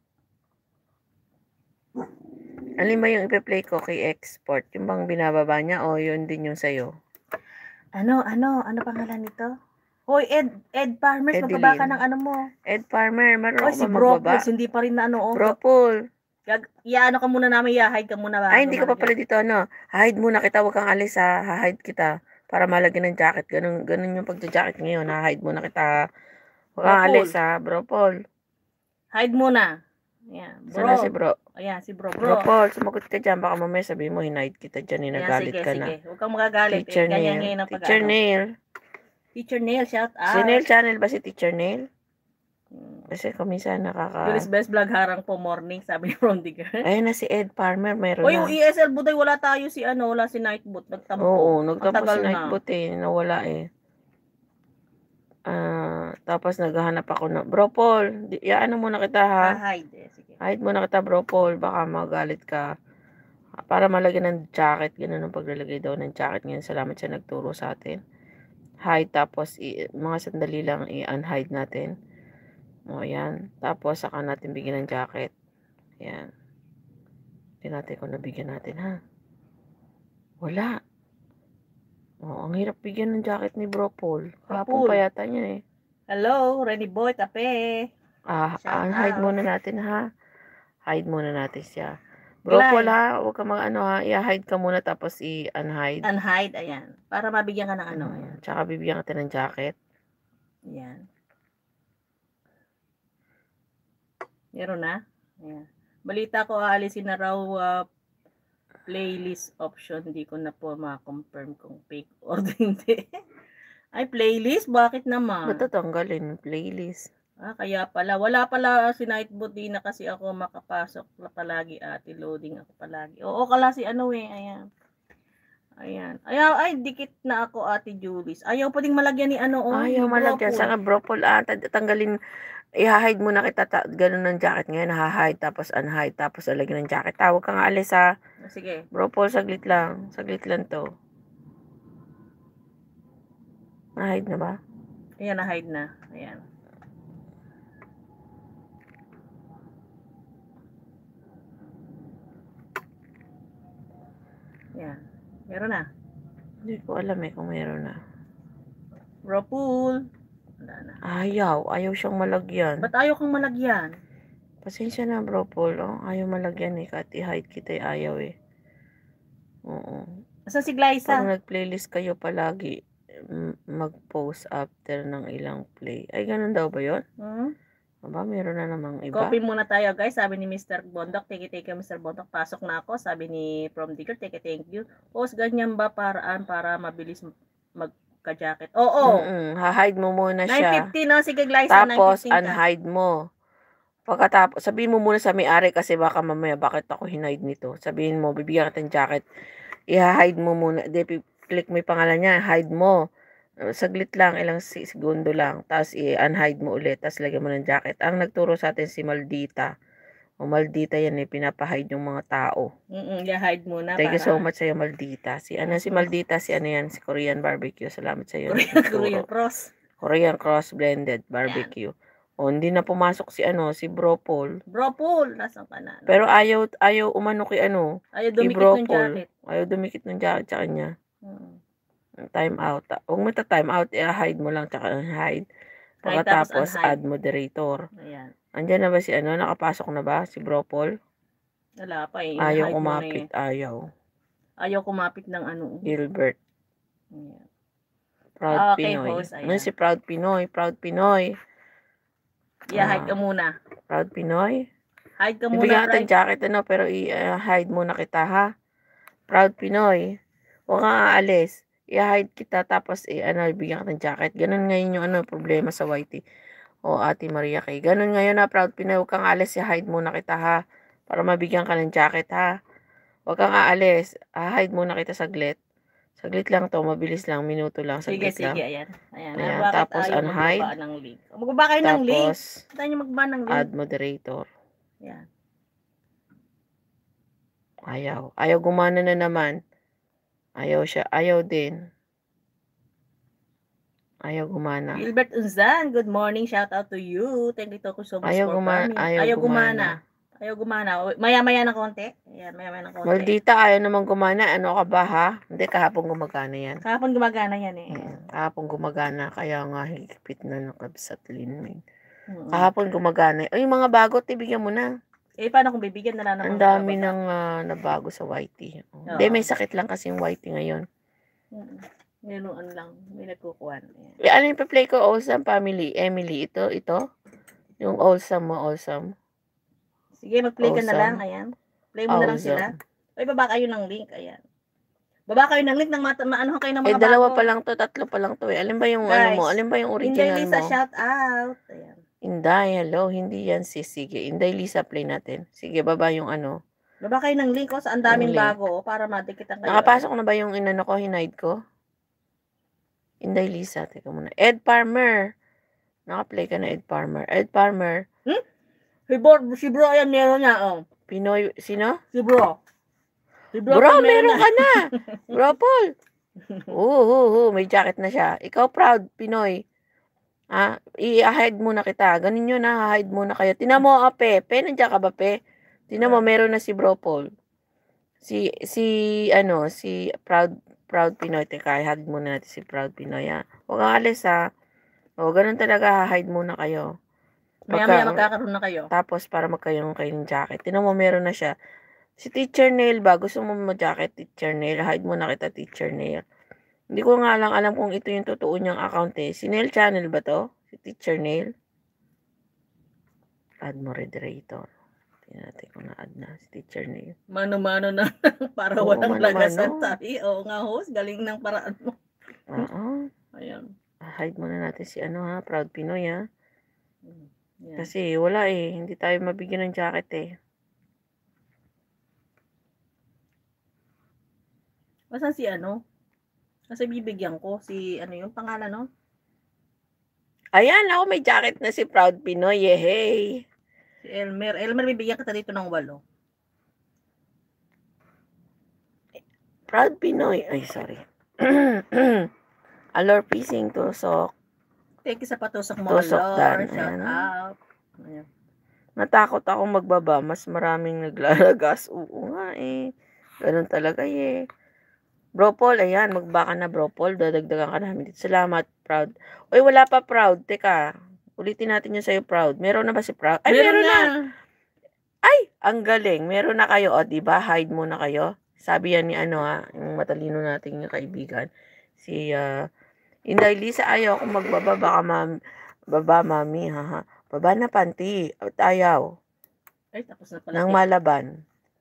Alin ba yung ipa-play ko kay export? Yung bang binababa niya o yun din yung sa'yo? Ano, ano, ano pangalan nito? Hoy, Ed, Ed Farmers, magbaba ka ng ano mo. Ed Farmer, marunong Hoy, si Bropols, hindi pa rin na ano, oh. Bropol. Ya, ano ka muna namin, ya-hide ka muna ba? Ay, hindi ka pa pala dito, ano. Hide muna kita, huwag kang alis, ha. Ha-hide kita. Para malagyan ng jacket. Ganun, ganun yung pagja-jacket ngayon, ha. Hide muna kita. Huwag kang alis, ha. Bropol. Hide muna. Ayan, bro. Sana si bro? Ayan, si bro, bro. Bropol, sumagot ka dyan. Baka mamaya sabihin mo, hinahid kita dyan, hinagalit sige, ka sige. na. Huwag kang magagalit. Teacher eh. Nail. Ganyan ng Teacher pag-ano. Nail. Teacher Nail, shout out. Si Nail Channel ba si Teacher Nail? Hmm. Kasi kuminsan nakaka... Julis Best Vlog harang po morning, sabi ni Rondiger. Ayun na si Ed Farmer, mayroon o na. yung E S L Buday, wala tayo si ano, wala si Nightbot. Nagtampo. Oo, nagtampo si na. Nightbot eh. Nawala eh. Ah, uh, tapos naghahanap ako ng Bro Paul, ano muna kita ha. Ah, hide eh. Sige. Hide muna kita Bro Paul, baka magalit ka. Para malagyan ng jacket, ganoon ang paglalagay daw ng jacket ngayon. Salamat siya nagturo sa atin. Hide tapos i, mga sandali lang i-unhide natin. O yan. Tapos saka natin bigyan ng jacket. Yan. Tingnan natin kung nabigyan natin ha. Wala. Oh, ang hirap bigyan ng jacket ni Bro Paul. Kahapon pa yata niya eh. Hello, Renny Boy, kape. Ah, hide muna natin ha. Hide muna natin siya. Bro Paul ha, huwag ka mag ano ha. I-hide ka muna tapos i-unhide. Unhide, ayan. Para mabigyan ka ng ano. Hmm, ayan. Tsaka bibigyan ka ng jacket. Ayan. Meron na. Ayan. Balita ko, aalisin na raw uh, playlist option. Hindi ko na po ma-confirm kung fake or hindi. Ay, playlist? Bakit naman? Ba't tatanggalin yung playlist? Ah, kaya pala. Wala pala si Nightbot. Di na kasi ako makapasok palagi ate. Loading ako palagi. Oo, kala si ano eh. Ayan. Ayan. Ayaw, ay, dikit na ako, Ate Julis. Ayaw pa ding malagyan ni ano, oh, Ayaw ni malagyan. Bropol. Sana Bropol, ah, tanggalin, i-hide muna kita, ta- ganun ng jacket ngayon, ha-hide, tapos unhide, tapos lalagyan ng jacket. Tawag kang alis, ha. Sige. Bropol, saglit lang. Saglit lang to. Na-hide na ba? Ayan, na-hide na. Ayan. Ayan. Meron na. Hindi ko alam eh kung meron na. Bropol. Wala na. Ayaw. Ayaw siyang malagyan. Ba't ayaw kang malagyan? Pasensya na, Bropol. Oh. Ayaw malagyan eh. Kahit i-hide kita, eh, ayaw eh. Oo. Asan si Glyza? Pag nag-playlist kayo palagi, mag-post after ng ilang play. Ay, ganun daw ba yun? Hmm? Aba, meron na namang iba. Copy muna tayo, guys. Sabi ni Mister Bondok, take it, take it, Mister Bondok. Pasok na ako. Sabi ni From Digger, take it, thank you. Post ganyan ba paraan para mabilis magka-jacket? Oo. Mm-mm. Ha-hide mo muna siya. nine fifty, no? Sige, Glyza, Tapos, nine fifteen ka. unhide mo. Pagkatapos, sabihin mo muna sa may-ari kasi baka mamaya, bakit ako hinide nito? Sabihin mo, bibigyan ka ng jacket. I-hide mo muna. Di, click mo yung pangalan niya. Hide mo. Saglit lang, ilang segundo lang. Tapos, i-unhide mo ulit. Tapos, lagyan mo ng jacket. Ang nagturo sa atin si Maldita. O Maldita yan eh, pinapahide yung mga tao. Mm-mm, i-hide muna. Thank para... you so much sa'yo, Maldita. Si ano si Maldita, si ano yan, si Korean Barbecue. Salamat sa'yo. Korean, Korean Cross. Korean Cross Blended Barbecue. Yan. O, hindi na pumasok si ano, si Bropol. Bropol, nasaan ka na? Pero ayaw, ayaw umano kay ano, ayaw dumikit ng jacket. Ayaw dumikit ng jacket sa kanya. Hmm. Time out. Huwag mo ta time out, i-hide mo lang, tsaka hide. Pagkatapos, add moderator. Ayan. Andyan na ba si ano, nakapasok na ba si Bropol? Wala pa eh. Ayaw kumapit, eh. ayaw. Ayaw kumapit ng ano. Gilbert. Ayan. Proud okay, Pinoy. Host, Ano si Proud Pinoy? Proud Pinoy. Yeah, hide ka muna. Proud Pinoy? Hide ka muna, Ibigyan natin jacket ano, pero i-hide uh, muna kita, ha? Proud Pinoy. Huwag kang aalis. I-hide kita, tapos i ano, ibigyan ka ng jacket. Ganun ngayon yung ano, problema sa Y T. O, Ate Maria Kay. Ganun ngayon na, Proud Pinoy. Huwag kang aalis, i-hide muna kita, ha? Para mabigyan ka ng jacket, ha? Huwag kang aalis. I-hide muna kita saglit. Saglit lang to, mabilis lang, minuto lang, saglit sige, lang. Sige, ayan. Ayan, ayan. Bakit Tapos, unhide. Ng link? Magbaba kayo ng link. Tapos, tayo magbaba ng link. Add moderator. Ayan. Ayaw. Ayaw gumana na naman. Ayaw siya. Ayaw din. Ayaw gumana. Gilbert Unzan, good morning. Shout out to you. Thank you to so much ayaw for gumana, coming. Ayaw, ayaw gumana. gumana. Ayaw gumana. Maya-maya ng konti. Ayan, maya-maya ng konti. Maldita, ayaw naman gumana. Ano ka ba, ha? Hindi, kahapon gumagana yan. Kahapon gumagana yan eh. Hmm, kahapon gumagana. Kaya nga, higpit na nakabsat linming. Hmm. Kahapon gumagana. Ay, yung mga bago, tibigyan mo na. Eh, paano kung bibigyan na lang ng ang dami nang uh, nabago sa Y T. Hindi, may sakit lang kasi yung Y T ngayon. Hmm. Meron lang. May nagkukuhan. Eh, ano yung pa-play ko? Awesome Family. Emily, ito, ito. Yung Awesome mo, Awesome. Sige, mag-play ka na lang. Ayan. Play mo awesome. Na lang sila. Ay, baba kayo ng link. Ayan. Baba kayo ng link ng mata, maano kayo ng mga eh, bago. Eh, dalawa pa lang to, tatlo pa lang to eh. Alin ba yung Guys, ano mo? Alin ba yung original Inday Lisa, mo? shout out. Ayan. Inday, hello. Hindi yan si Sige. Inday Lisa, play natin. Sige, baba yung ano. Baba kayo ng link ko. Sa ang daming bago. Para madikitan kayo. Nakapasok na ba yung inano ko, hinide ko? Inday Lisa, teka muna. Ed Farmer. Naka-play ka na, Ed Farmer. Ed Farmer. Hmm? Si bro, si bro yan, meron niya, oh. Pinoy, sino? Si bro. Si bro, bro meron ka na. Bro, Paul. Oo, oo, oo, may jacket na siya. Ikaw proud, Pinoy. Ha? I-hide muna kita. Ganun yun, ha? Hide muna kayo. Tinan mo, ah, Pe. Pe, nandiyan ka ba, Pe? Tinan mo, meron na si Bro Paul. Si, si, ano, si Proud, Proud Pinoy. Teka, hide muna natin si Proud Pinoy, ha? Huwag kang alis, ha? O, ganun talaga, hide muna kayo. Maya-maya magkakaroon na kayo. Tapos, para magkaroon kayo ng jacket. Tinan mo, meron na siya. Si Teacher Nail ba? Gusto mo ma-jacket, Teacher Nail? Hide muna kita, Teacher Nail. Hindi ko nga lang alam kung ito yung totoo niyang account eh. Si Nail Channel ba to? Si Teacher Nail? Add moderator. Tingnan natin kung na-add na si Teacher Nail. Mano-mano na. Para oo, walang lagasan tayo. Oo nga, host. Galing ng paraan mo. Oo. Ayan. Hide muna natin si ano ha. Proud Pinoy ha. Yan. Kasi wala eh. Hindi tayo mabigyan ng jacket eh. Asan si ano? Kasi bibigyan ko si ano yung pangalan no? Ayan, ako may jacket na si Proud Pinoy, eh, hey. Si Elmer. Elmer, bibigyan kita dito ng walo. Proud Pinoy. Ay, sorry. Alor Pising, tusok. Thank you sa patusok mo, Tusok Alor. dan. Shout Ayan, out. Ayan. Natakot ako magbaba. Mas maraming naglalagas. Oo nga eh. Ganun talaga eh. Bro Paul, ayan. Magbaka na Bro Paul. Dadagdagan ka namin dito. Salamat, Proud. Uy, wala pa Proud. Teka. Ulitin natin yung sa'yo, Proud. Meron na ba si Proud? Ay, meron, meron na. na. Ay, ang galing. Meron na kayo. O, diba? Hide muna kayo. Sabi yan ni ano ha. Yung matalino nating kaibigan. Si, uh, Inday Lisa, ayaw kung magbaba. Baka mam, baba, mami. Haha. Baba na panty. At ayaw. Ay, tapos na pala. Nang malaban.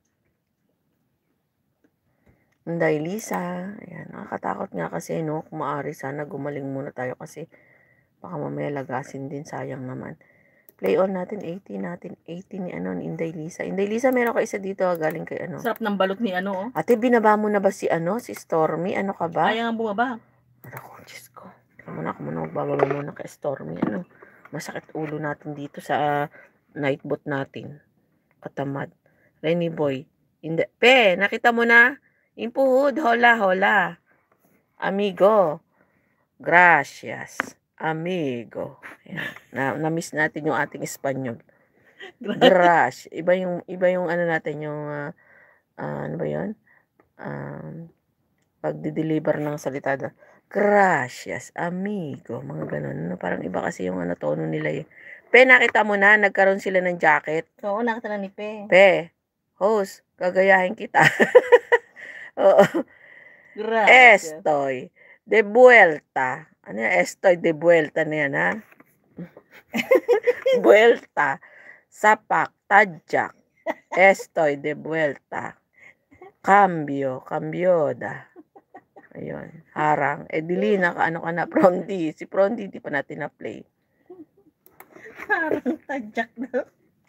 Inday Lisa. Ayan. Nakakatakot nga kasi, no? Kung maaari, sana gumaling muna tayo kasi baka mamaya lagasin din. Sayang naman. Play on natin. eighteen natin. eighteen ni ano, ni Inday Lisa. Inday Lisa, meron ka isa dito. Galing kay ano. Sarap ng balot ni ano, oh. Ate, binaba mo na ba si ano? Si Stormy? Ano ka ba? Ayaw nga bumaba. Ako, Diyos ko. Kaya muna ako muna magbababa muna kay Stormy. Ano? Masakit ulo natin dito sa uh, night boat natin. Katamad. Renny Boy. Inde Pe, nakita mo na? Impuhod. Hola, hola. Amigo. Gracias. Amigo. Ayan. Na, na-miss natin yung ating Espanyol. Gracias. Iba yung, iba yung ano natin, yung, uh, uh, ano ba yun? Um, pagdi-deliver ng salita doon. Gracias, amigo. Mga ganun. No? Parang iba kasi yung ano, tono nila eh. Pe, nakita mo na, nagkaroon sila ng jacket. Oo, nakita na ni Pe. Pe, host, gagayahin kita. Oo. Gracias. Estoy de vuelta. Ano yan? Estoy de vuelta na yan, ha? Vuelta. Sapak, tadyak. Estoy de vuelta. Cambio, cambioda. Ayun, harang. Eh, dili na ka, ano ka na, Prondi. Si Prondi, di pa natin na-play. Harang, tadyak na.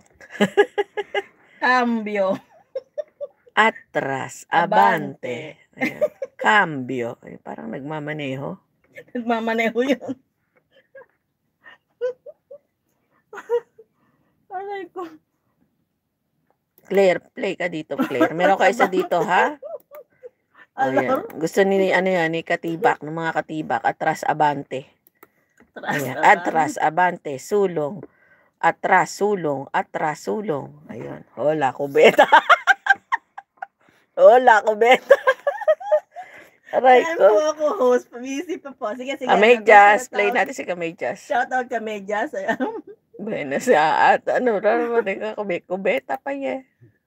Cambio. Atras, abante. Ayan. Cambio. Ay, parang nagmamaneho. Nagmamaneho yun. Aray ko. Claire, play ka dito, Claire. Meron ka isa dito, ha? Oh, yan. Gusto ni ano yan, ni katibak, ng mga katibak, atras abante. Ayan. Atras abante, sulong. Atras sulong, atras sulong. Ayun. Hola, kubeta. Hola, kubeta. Aray ko. Ayan po ako, host. Busy pa po. Sige, sige. Kamedyas. Play natin si Kamedyas. Shout out Kamedyas. Ayan. Bueno, sa at ano, raro ka kubeta pa ye.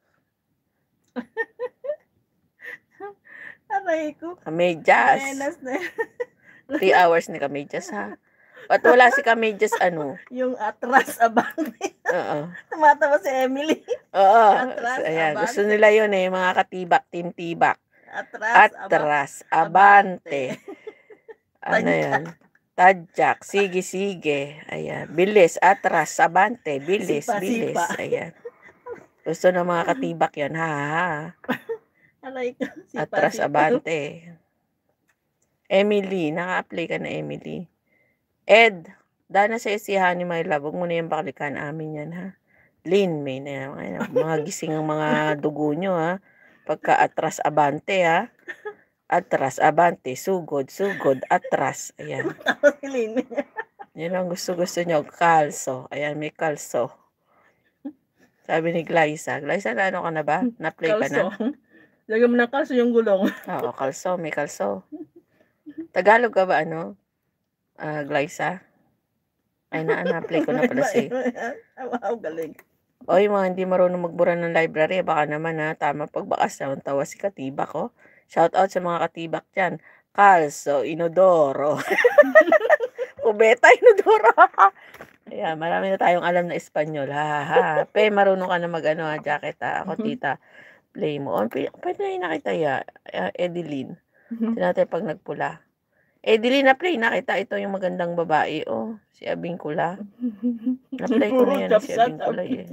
Aray ko. Kamedyas. Buenas na. Three hours ni Kamedyas, ha? At wala si Kamedyas, ano? Yung atras abante. Oo. Tumatawa si Emily. Oo. Atras, ayan, abante. gusto nila yun eh, mga katibak, team tibak. Atras, Atras, abante. Ano yan? Tadyak, sige, sige. Ayan, bilis, atras, abante, bilis, Sipa, bilis. sipa. Ayan. Gusto ng mga katibak yun, ha, ha. Aray ko. Sipa, Atras, sipa. abante. Emily, naka-apply ka na, Emily. Ed, dana sa isihan ni My Love, huwag mo na yung baklikan amin yan, ha. Lynn, may na yan. Mga gising ang mga dugo nyo, ha. Pagka atras, abante, ha. Atras, abante, sugod, sugod, atras. Ayan. Tapos si Lynn. Yan ang gusto-gusto nyo. Kalso. Ayan, may kalso. Sabi ni Glyza. Glyza, na ano ka na ba? Na-play ka na? Lagyan mo ng kalso yung gulong. Oo, kalso. May kalso. Tagalog ka ba, ano? Uh, Glyza? Ay, na, na-play ko na pala si... Wow, galing. O, yung mga hindi marunong magbura ng library, baka naman, ha? Tama, pagbakas na, tawa si Katibak, oh. Shout out sa mga katibak dyan. Kalso, inodoro. Kubeta, inodoro. Ayan, marami na tayong alam na Espanyol. Ha, ha, ha. Pe, marunong ka na mag-ano, ha, jacket, ha. Ako, tita, play mo. O, pwede na nakita ya, uh, Edeline. Tinatay pag nagpula. Edeline, na-play na kita. Ito yung magandang babae. Oh, si Abing Kula. Na-play ko na yan, si Abing Kula, eh.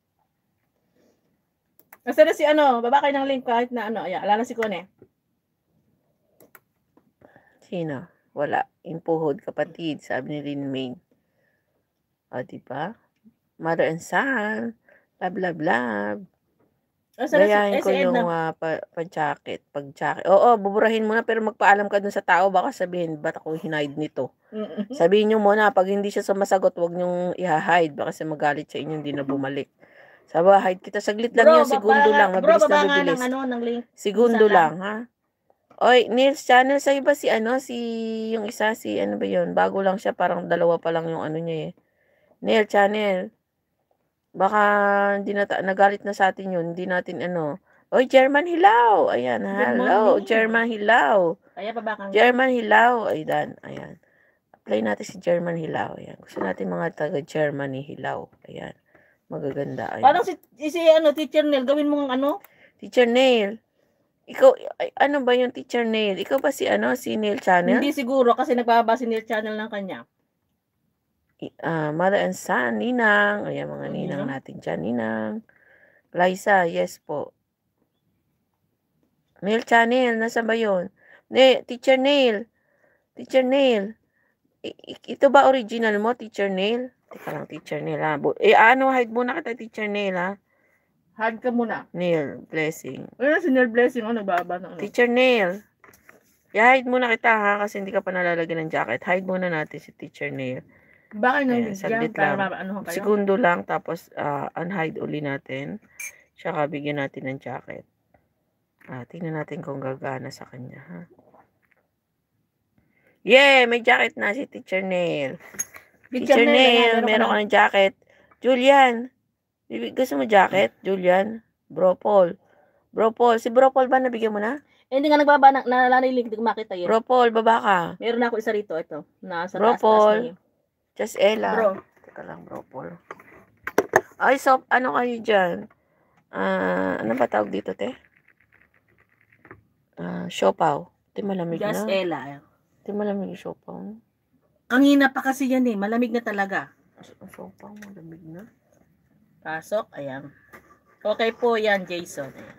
Kasi na si ano, baba kayo ng link kahit na ano, ayan, alala si Kone. Sino? Wala. Impuhod, kapatid, sabi ni Lin Main. O, diba? Mother and son. Love, love, love. Asa na si, Gayahin eh, ko si yung Edna? uh, pa, pa-jacket. Pag-jacket. Oo, buburahin mo na pero magpaalam ka dun sa tao. Baka sabihin, ba't ako hinide nito? Mm-mm. Sabihin nyo muna, pag hindi siya sumasagot, huwag nyong i-hide. Baka siya magalit sa inyo, hindi na bumalik. Sabi, hide kita. Saglit lang Bro, yun, segundo baba, lang. bro, Mabilis na baba nga mabilis. ng ano, ng link. Segundo Minsan lang. lang, ha? Oy, Nils channel, sa'yo ba si ano, si, yung isa, si ano ba yun? Bago lang siya, parang dalawa pa lang yung ano niya eh. Nils channel. Baka hindi na, nagalit na sa atin yun, hindi natin ano. Oy, German Hilaw. Ayan, Good hello, morning. German Hilaw. Kaya baba kang German Hilaw. Ayan, ayan. Apply natin si German Hilaw. Ayan. Gusto natin mga taga Germany Hilaw. Ayan. Magaganda. Ayan. Parang si, si ano, Teacher Neil, gawin mo ng ano? Teacher Neil. Ikaw, ay, ano ba yung Teacher Neil? Ikaw ba si ano, si Neil Channel? Hindi siguro kasi nagbababa si Neil Channel ng kanya. Uh, mother and son, Ninang. Ayan, mga Oh, Ninang Ninang? natin dyan. Ninang. Liza, yes po. Neil Channel, nasa ba yun? Ne, Teacher Neil. Teacher Neil. I, ito ba original mo, Teacher Neil? Teka lang, Teacher Neil ha. Eh, ano, hide muna kita, Teacher Neil ha. Hard ka muna. Neil, blessing. Ayun, si Neil Blessing, oh, nagbababa ng ano. Teacher Neil. I-hide muna kita ha, kasi hindi ka pa nalalagyan ng jacket. Hide muna natin si Teacher Neil. Bakit nang Ayan, saglit para lang. ano kayo? Segundo lang, tapos uh, unhide uli natin. Tsaka bigyan natin ng jacket. Ah, tingnan natin kung gagana sa kanya ha. Yeah, may jacket na si Teacher Neil. Teacher, Teacher Neil, Neil meron ka ng jacket. Julian, gusto mo jacket? Julian? Bro Paul. Bro Paul, si Bro Paul ba nabigyan mo na? Eh, hindi nga nagbaba, na, nalalanig, hindi ko makita yun. Bro Paul, baba ka. Meron na ako isa rito, ito. Nasa Bro taas, Paul, taas just Ella. Bro. Teka lang, Bro Paul. Ay, so, ano kayo dyan? Ah, uh, ano ba tawag dito, te? Ah, uh, siopaw. Ito malamig just na. Just Ella. Ito malamig yung siopaw. Kanina pa kasi yan eh, malamig na talaga. Ang siopaw, malamig na. Pasok, ayan. Okay po yan, Jason. Ayan.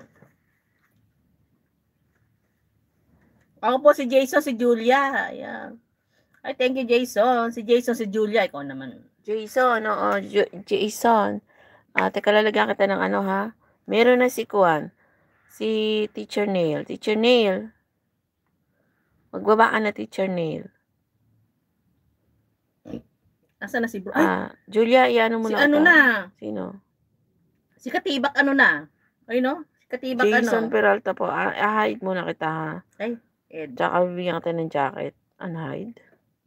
Ako po si Jason, si Julia. Ayan. Ay, thank you, Jason. Si Jason, si Julia. Ikaw naman. Jason, oo. J- Jason. Ah, teka, lalagyan kita ng ano, ha? Meron na si Kuan. Si Teacher Neil. Teacher Neil. Magbaba ka na, Teacher Neil. Asa na si bro? Ay, ah, Julia, iano mo si na ano kita. na? Sino? Si Katibak ano na? Ay, no? Si Katibak Jason ano? Peralta po. Ah, hide muna kita, ha? Ay, Ed. Tsaka bibigyan kita ng jacket. Unhide.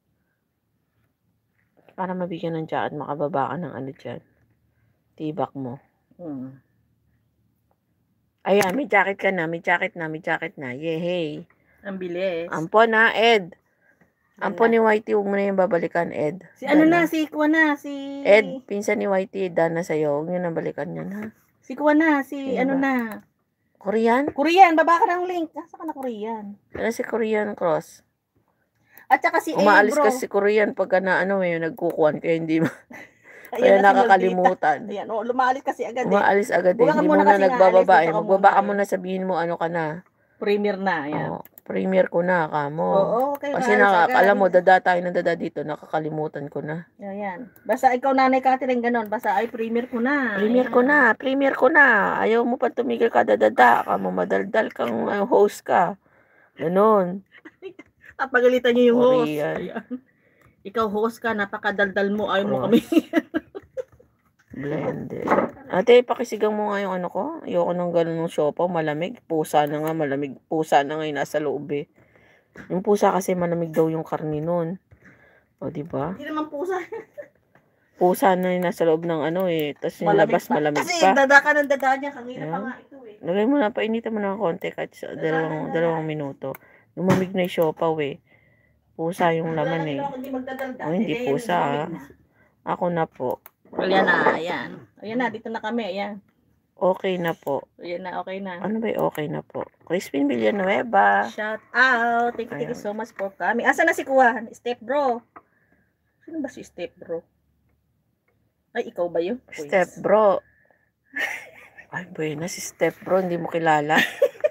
Para mabigyan ng jacket, makababa ka ng ano dyan. Tibak mo. Hmm. Ayan, may jacket ka na, may jacket na, may jacket na. Yehey. Ang bilis. Ampo na, Ed. Ampo ni Whitey, huwag mo na yung babalikan, Ed. Si ano na, si Kuwa na, si... Ed, pinsan ni Whitey, dan na sa'yo. Huwag nyo na balikan yan, ha? Si Kuwa na, si Sino ano ba? na. Korean? Korean, baba ka ng link. Nasa ka na Korean? Ano si Korean Cross? At saka si Umaalis A, bro. kasi si Korean pagka na ano, may nagkukuhan, kaya hindi mo. Kaya nakakalimutan. Ayan, oh, lumalis kasi agad eh. Umaalis agad eh. Buka Hindi muna muna kasi nagbababa nga, eh. alis, dito ka Magbaba ka muna, muna, sabihin mo ano ka na. Premier na, ayan. Oh, premier ko na, kamo. Oo, okay. Kasi naka, alam mo, dada tayo ng dada dito, nakakalimutan ko na. Ayan. Basta ikaw, Nanay Catherine, ganon. Basta ay premier ko na. Premier ayan. ko na, premier ko na. Ayaw mo pa tumigil ka dadada. Kamo madaldal kang uh, host ka. Ganon. Papagalitan niyo yung host. Korean. Ayan. Ikaw host ka, napakadaldal mo. Ayaw mo Cross. kami. Blended. Ate, pakisigang mo nga yung ano ko. Ayoko nang ganun ng siopaw, malamig. Pusa na nga, malamig. Pusa na nga yung nasa loob eh. Yung pusa kasi malamig daw yung karni nun. O, diba? Hindi naman pusa. Pusa na yung nasa loob ng ano eh. Tapos yung Malamig labas pa. malamig Kasi pa. dada ka ng dada niya. Kanina Ayan. pa nga ito eh. Lagay mo na, painitan mo na ng konti kahit sa dalawang, dalawang minuto. Lumamig na yung siopaw eh. Pusa yung laman eh. Hindi magdadaldal. O, hindi Eh, pusa ah. lumamig na. Ako na po. Ayan na, ayan. Ayan na, dito na kami, ayan. Okay na po. Ayan na, okay na. Ano ba yung okay na po? Crispin Villanueva. Shout out. Thank you, thank you so much for coming. Asa na si Kuwan? Step bro. Sino ba si Step bro? Ay, ikaw ba yun? Step bro. Ay, buena si Step bro. Hindi mo kilala.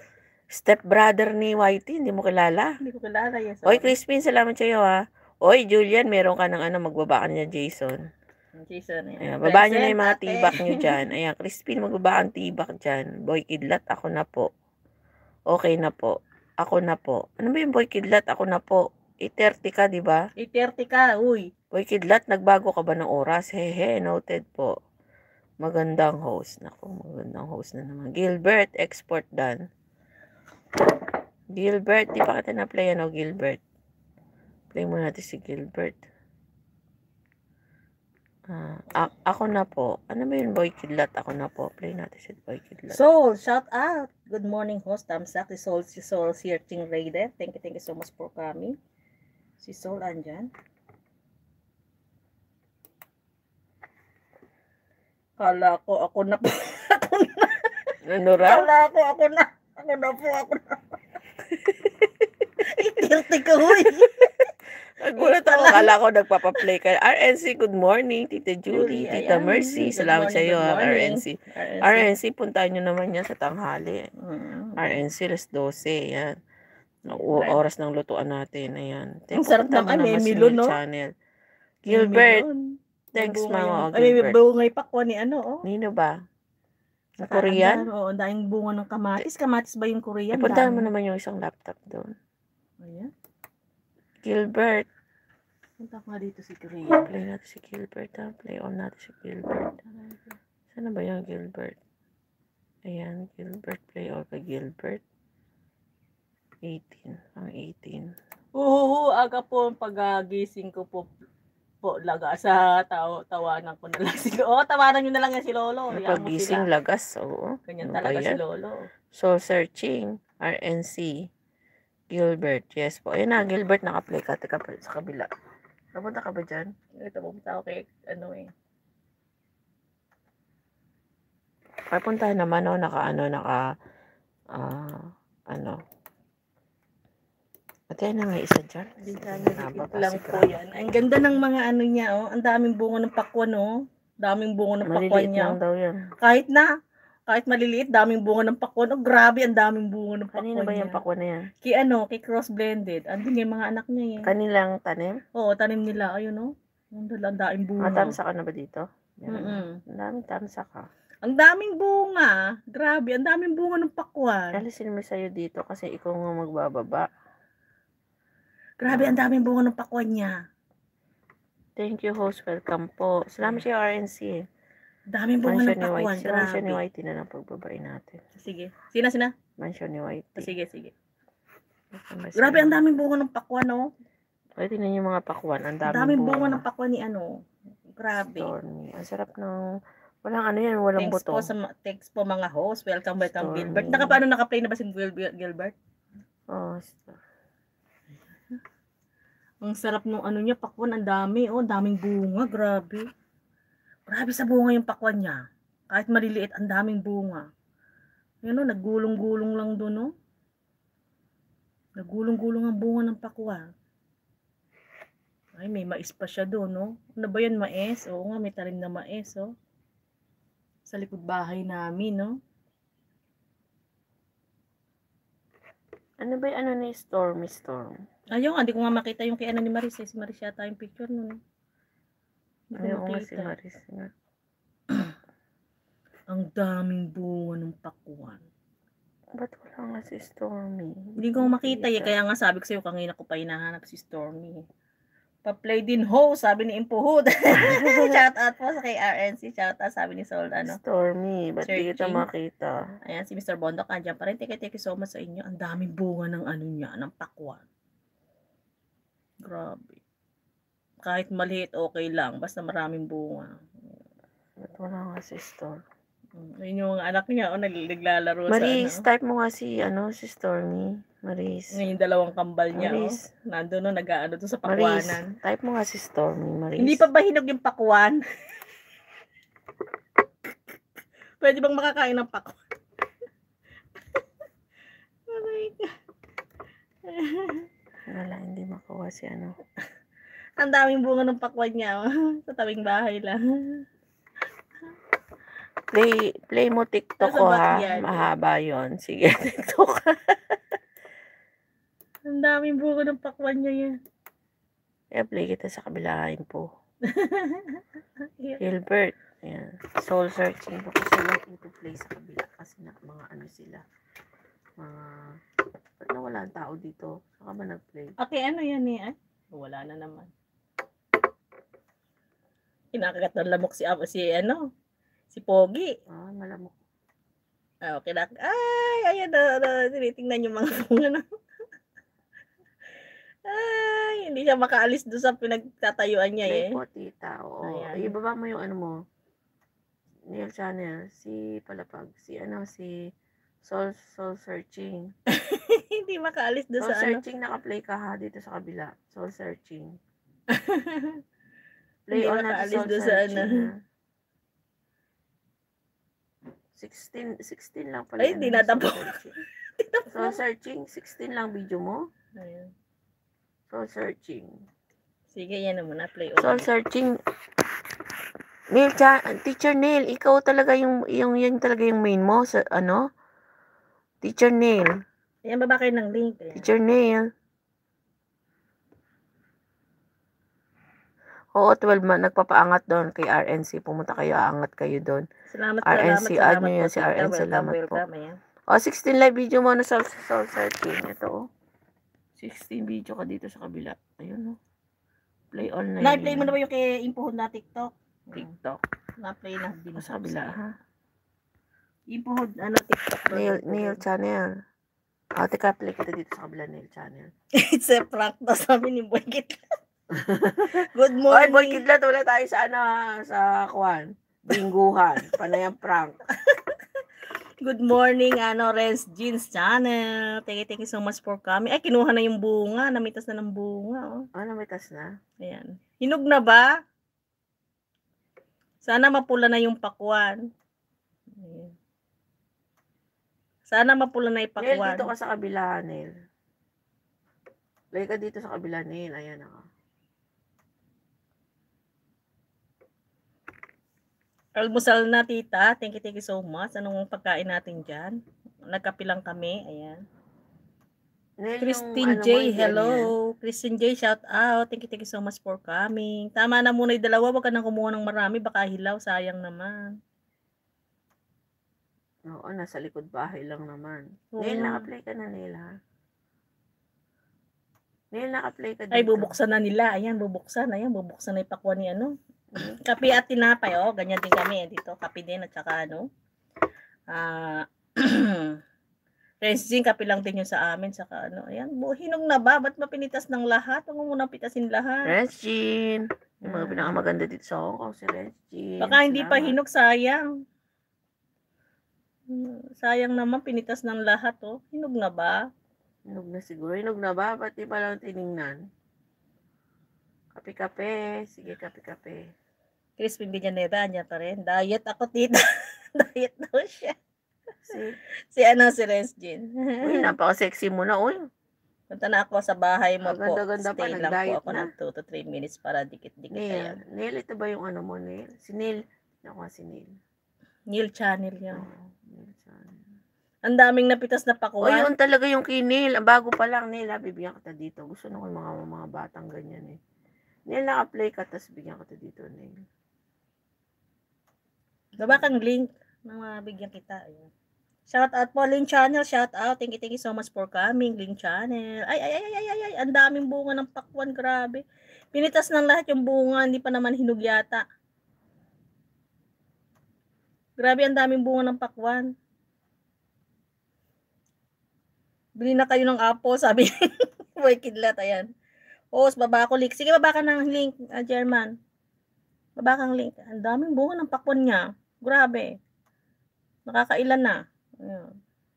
Step brother ni Whitey, hindi mo kilala? Hindi ko kilala, yes. Oy, Crispin, salamat sa'yo ha. Oy, Julian, meron ka ng ano, magbaba ka niya, Jason. Jason, Ayan, baba nyo na yung mga tibak nyo dyan. Ayan, Crispin, magbaba ang tibak dyan. Boy Kidlat, ako na po. Okay na po. Ako na po. Ano ba yung Boy Kidlat? Ako na po. eight thirty ka, di ba? eight thirty ka, uy. Boy Kidlat, nagbago ka ba ng oras? Hehe, noted po. Magandang host. Naku, magandang host na naman. Gilbert, export done. Gilbert, di pa kita na-play ano, Gilbert. Play mo natin si Gilbert. Ah, ako na po. Ano ba yun, Boy Kidlat? Ako na po. Play natin si Boy Kidlat. Soul, shout out. Good morning, host. Tamsak. Si Soul, si Soul, searching Raider. Thank you, thank you so much for coming. Si Soul, andyan. Kala ko, ako na po. Ako na. Ano raw? Kala ko, ako na. Ako na po, ako na. eight thirty ka, huy. Nagulat ako. Kala ko nagpapaplay ka. R N C, good morning. Tita Julie, Julie, Tita ayan. Mercy. Good Salamat sa morning, iyo, good R morning. N C. R N C, puntahan nyo naman yan sa tanghali. Mm. R N C, alas twelve. Yan. O, oras ng lutuan natin. Ayan. Ang sarap Punta mo naman, may naman sa milon, Meal no? Channel. Gilbert, thanks, May bunga Mama. yung- O, Ay, may Gilbert. bungay pakwa ni ano, oh. Nino ba? Sa Saka, Korean? ang dami, oh, ang daming bunga ng kamatis. Kamatis ba yung Korean? Eh, puntahan mo Dami. naman yung isang laptop doon. Ayan. Gilbert. Punta ko nga dito si Korean. Play natin si Gilbert, ha? Play on natin si Gilbert. Sana ba yung Gilbert? Ayan, Gilbert. Play on kay Gilbert. eighteen. Ang eighteen. Oo, aga po ang pag-gising ko po po laga sa taw tawanan ko na lang si Lolo. Oh, tawanan niyo na lang yan si Lolo. Hayaan mo Pag-gising sila. lagas, oo. Ganyan Ano ba talaga si yan? Lolo. Soul searching. R N C. Gilbert. Yes po. Ayun na, Gilbert, naka-play ka. Teka pa sa kabila. Napunta ka ba dyan? Ito pumunta ako kay ano eh. Ay, puntahan naman, no? Naka, ano, naka, ah, ano. At yan na nga isa dyan. Dikit lang po yan. Ang ganda ng mga ano niya, oh. Ang daming bunga ng pakwan, oh. Daming bunga ng pakwan Maliliit niya. lang daw yan. Kahit na, kahit maliliit, daming bunga ng pakwan. Oh, grabe, ang daming bunga ng pakwan Kanina ba niya. yung pakwan na yan? Kay ano, kay cross blended. Andun yung mga anak niya, eh. Kanilang tanim? Oo, tanim nila. Ayun, oh. Ang dalang bunga. Matamsa ka na ba dito? Mm-mm. Ang daming tamsa ka. Ang daming bunga. Grabe, ang daming bunga ng pakwan. Alisin mo sa'yo dito kasi ikaw nga magbababa. Grabe, ang daming bunga ng pakwan niya. Thank you, host. Welcome po. Salamat siya, R N C. Daming bunga Mansion ng ni pakwan. White. Si Mansion ni Grabe. White na lang pagbabain natin. Sige. Sina, sina? Mansion ni White. Sige, sige. Grabe, Grabe, ang daming bunga ng pakwan, oh. Pwede na yung mga pakwan. Ang Ang daming, daming bunga. bunga ng pakwan ni ano. Grabe. Stormy. Ang sarap ng... Walang ano yan, walang Thanks buto. po sa ma- thanks po mga host. Welcome, welcome, Stormy. Gilbert. Naka, paano naka-play na ba si Gil- Gil- Gilbert? Oh, Ang sarap nung ano niya, pakwan. Ang dami, oh. Ang daming bunga. Grabe. Grabe sa bunga yung pakwan niya. Kahit maliliit, ang daming bunga. Yan, oh. Naggulong-gulong lang doon, oh. Naggulong-gulong ang bunga ng pakwan. Ay, may mais pa siya doon, no? Ano ba yan, mais? Oo nga, may talim na mais, oh. Sa likod bahay namin, no? ano ba yung ano ni Stormy Storm? Ayun, hindi ko nga makita yung kay ano ni Maris, eh. Si Maris yata yung picture nun, eh. Hindi ko Ayaw nga si makita. Maris nga. Ang daming bunga ng pakwan. Ba't wala nga si Stormy? Hindi ko makita, eh. Kaya nga sabi ko sa'yo, kanina ko pa hinahanap si Stormy. Pa-play din ho, sabi ni Impuhud. Shout out po sa kay R N C. Shout out, sabi ni Soul, ano. Stormy, ba't di kita Searching. makita? Ayan, si Mister Bondok, andyan pa rin. Thank you, thank you so much sa inyo. Ang daming bunga ng ano niya, ng pakwan. Grabe. Kahit maliit, okay lang. Basta maraming bunga. Ba't wala nga si Stormy? Mm, Ayun yung mga anak niya, oh, naglalaro Maris, sa ano. type mo nga si, ano, si Stormy. Maris. Ngayon yung dalawang kambal niya, Maris. oh. Nandun, no, nag-ano doon sa Maris, pakwanan. type mo nga si Stormy, Maris. Hindi pa ba hinog yung pakwan? Pwede bang makakain ng pakwan? Aray ka. Wala, hindi makuha si ano. Ang daming bunga ng pakwan niya, oh. Sa tabing bahay lang. Play, play mo TikTok Nasa ko ha. backyard. Mahaba yon. Sige, TikTok. Ang daming bunga ng pakwan niya yan. I-play kita sa kabilahin po. Hilbert. Ayan. Soul searching po kasi like to play sa kabila. Kasi na, mga ano sila. Mga... Ba't nawala ang tao dito? Saka ba nag-play? Okay, ano yan eh? Ay, wala na naman. Kinakagat ng lamok si, si ano? Si Pogi. Ah, malamok. Ah, okay na. Ay, ayan na, na, tinitingnan yung mga bunga na. Ay, hindi siya makaalis doon sa pinagtatayuan niya Play eh. po, tita. Oo. Ayan. Ibaba mo yung ano mo. Nail channel. Si Palapag. Si ano, si Soul, soul searching. Hindi makaalis doon Soul sa ano. searching, naka-play ka ha dito sa kabila. Soul searching. Hindi Play on na makaalis soul doon sa ano. searching. Ha? sixteen, sixteen lang pala. Ay, hindi ano, natapos. Soul searching. Soul searching, sixteen lang video mo. Ayan. Soul searching. Sige, yan na muna. Play on. Soul searching. Neil, Teacher Neil, ikaw talaga yung, yung, yung talaga yung main mo sa ano? Teacher Neil. Ayan, baba kayo ng link. Ayan. Teacher Neil. Oo, twelve man, nagpapaangat doon kay R N C. Pumunta kayo, aangat kayo doon. Salamat, R N C, salamat, add salamat nyo po, yan si tita. R N C. Welcome, Salamat po. welcome. Ayan. O, sixteen live video mo na soul, soul searching. Ito, oh. sixteen video ka dito sa kabila. Ayun, oh. Play all na yun. Na-play mo na ba yung kay Impuhod na TikTok? TikTok. Na-play na din O, sa kabila, ha? Impuhod, ano, TikTok. Nail, nail channel. O, teka, play kita dito sa kabila, nail channel. It's a prank daw, sabi ni Boy Kidlat. Good Oy, morning. Boy Kidlat, wala tayo sa ano, sa Kwan. Bingguhan. Panay ang prank. Good morning, ano, Renz Jeans Channel. Thank you, thank you so much for coming. Ay, kinuha na yung bunga. Namitas na ng bunga, oh. Ano, mitas na? Ayan. Hinog na ba? Sana mapula na yung pakwan. Ayan. Sana mapula na yung Nail, pakwan. dito ka sa kabila, Nail. Play ka dito sa kabila, Nail. Ayan ako. Almusal na, tita. Thank you, thank you so much. Anong pagkain natin dyan? Nagkapilang kami. Ayan. Nail, Christine yung, ano J, mo, hello. yan. Christine J, shout out. Thank you, thank you so much for coming. Tama na muna yung dalawa. Huwag ka nang kumuha ng marami. Baka hilaw. Sayang naman. Oo, nasa likod bahay lang naman. Oo. Nail, naka-play ka na, Nail, ha? Nail, naka-play ka dito. Ay, bubuksan na nila. Ayan, bubuksan. Ayan, bubuksan na yung pakwan ni ano. Kape at tinapay, oh. Ganyan din kami dito. Kape din at saka ano. Ah, uh, Rensing, kape lang din yung sa amin. Saka ano, ayan. Hinog na ba? Ba't mapinitas ng lahat? Huwag mo munang pitasin lahat. Rensing. Yung mga Hmm. pinakamaganda dito sa Hong Kong, si Rensing. Baka hindi pa hinog, sayang. Hmm, sayang naman, pinitas ng lahat, oh. Hinog na ba? Hinog na siguro. Hinog na ba? Ba't di pa lang tinignan? Kape-kape. Sige, kape-kape. Crispin Villaneda, niya pa rin. Diet ako, tita. Diet daw siya. Si, Si ano, si Resjin. uy, napaka-sexy mo na, uy. Punta na ako sa bahay mo Ang po. ganda-ganda pa, Stay lang po nag-diet ako na. ng two to three minutes para dikit-dikit. Neil, Ayan. Neil, ito ba yung ano mo, Neil? Si Neil. Ako si Neil. Neil Channel yan. Oo, Neil Chan. Ang daming napitas na O, pakuan. yun talaga yung kay Neil. Ang bago pa lang, Neil, ha? Bibigyan kita dito. Gusto na ko yung mga, mga batang ganyan, eh. Neil, naka-play ka, tapos bigyan kita dito, Neil. Baba kang link na mabigyan kita. Ayan. Shout out po, Link Channel. Shout out. Thank you, thank you so much for coming, Link Channel. Ay, ay, ay, ay, ay, ay. Ang daming bunga ng pakwan. Grabe. Pinitas ng lahat yung bunga. Hindi pa naman hinog yata. Grabe, ang daming bunga ng pakwan. Bili na kayo ng apo, sabi Boy Kidlat. Ayan. Host, baba ko link. Sige, baba ka ng link, uh, German. Baba kang link. Ang daming bunga ng pakwan niya. Grabe. Nakakailan na. Ayan.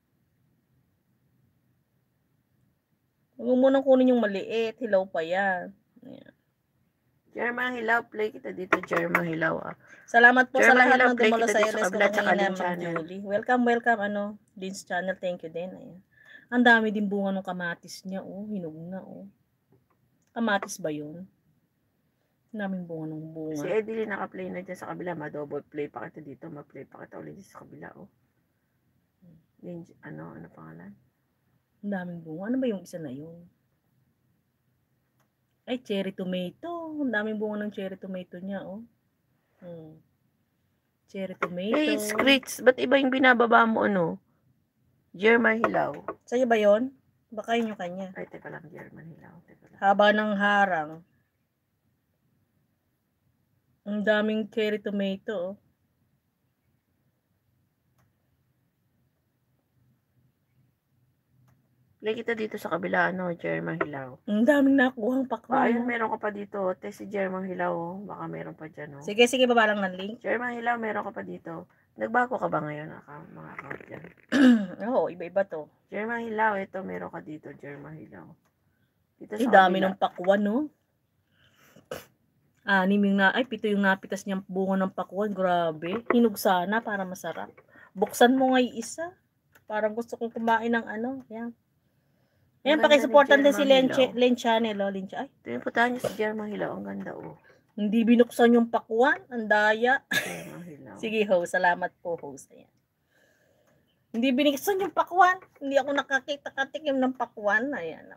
Huwag mo munang kunin yung maliit. Hilaw pa yan. Ayan. German Hilaw, play kita dito, German Hilaw, ah. Salamat po sa German lahat Hilaw, ng play dumalo kita sa dito L sa S kabila, ko tsaka kanina, Link Ma'am Channel. Julie. Welcome, welcome, ano, Lynch Channel. Thank you din. Ayan. Ang dami din bunga ng kamatis niya, oh. Hinog na, oh. Kamatis ba yun? Ang daming bunga ng bunga. Si Eddie naka-play na dyan sa kabila, ma-double play pa kita dito, ma-play pa kita ulit sa kabila, oh. Ninja, ano, ano pangalan? Ang daming bunga. Ano ba yung isa na yun? Ay, cherry tomato. Ang daming bunga ng cherry tomato niya, oh. Hmm. Cherry tomato. Eh, it's grits. Ba't iba yung binababa mo, ano? German hilaw. Sa'yo ba yun? Baka yun yung kanya. Ay, teka lang, German hilaw. Teka lang. Haba ng harang. Ang daming cherry tomato, oh. Play kita dito sa kabila, ano, German hilaw. Ang daming nakuhang pakwan. Ah, ayun, meron ka pa dito. Te, si German hilaw, oh. Baka meron pa dyan, oh. Sige, sige, baba lang ng link. German hilaw, meron ka pa dito. Nagbago ka ba ngayon, account, mga account dyan? Oo, iba-iba to. German hilaw, ito, meron ka dito, German hilaw. Dito Ay, sa dami kabila. ng pakwan, no? Anim yung na, ay, pito yung napitas niyang bunga ng pakwan. Grabe. Hinog sana para masarap. Buksan mo nga yung isa. Parang gusto kong kumain ng ano. Yan. Yan, Ang ganda pakisuportan ni din si German Len, hilaw. Len Channel, oh, Len Channel. Ay, Tiniputahan niyo si German hilaw. Ang ganda, oh. hindi binuksan yung pakwan. Ang daya. German hilaw. Sige, host. Salamat po, host. Ayan. Hindi binuksan yung pakwan. Hindi ako nakakita katikim ng pakwan. Ayan.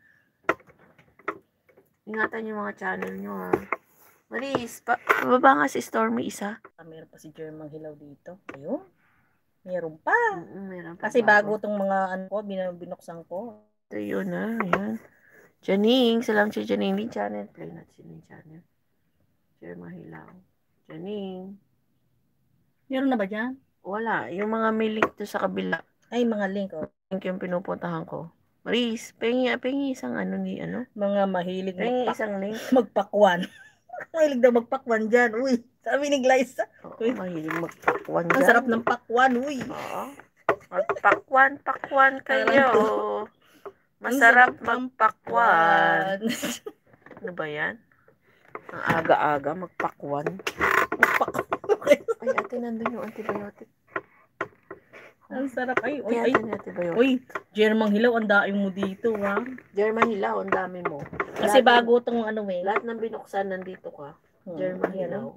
Ingatan yung mga channel nyo, ha. Maris, pa pababa nga si Stormy isa. Ah, meron pa si German hilaw dito. Ayun. Meron pa. Mm-mm, meron pa Kasi bago tong mga ano ko, bin- binuksan ko. Ito yun, ha. Ayan. Janing, salam si Janing din channel. Play natin yung channel. German hilaw. Janing. Meron na ba dyan? Wala. Yung mga may link to sa kabila. Ay, mga link, oh. Link yung pinupuntahan ko. Maris, pengi, pengi isang ano ni ano. Mga mahilig Pengi magpak isang link. magpakwan. Mahilig daw magpakwan dyan. Uy, sabi ni Glyza. Oo, mahilig magpakwan dyan. Ang sarap ng pakwan, uy. Oo. Magpakwan, pakwan kayo. Masarap magpakwan. Ano ba yan? Ang aga-aga, magpakwan. Magpakwan. Ay, ate, nandun yung antibiotic. Ang sarap. Ay, uy, Ay, ay. ate, yung antibiotic. Uy, German hilaw, ang daing mo dito, ha. German hilaw, ang dami mo. Kasi Lahat bago tong ano, ng, eh. lahat ng binuksan, nandito ka. Hmm, German yan, hilaw.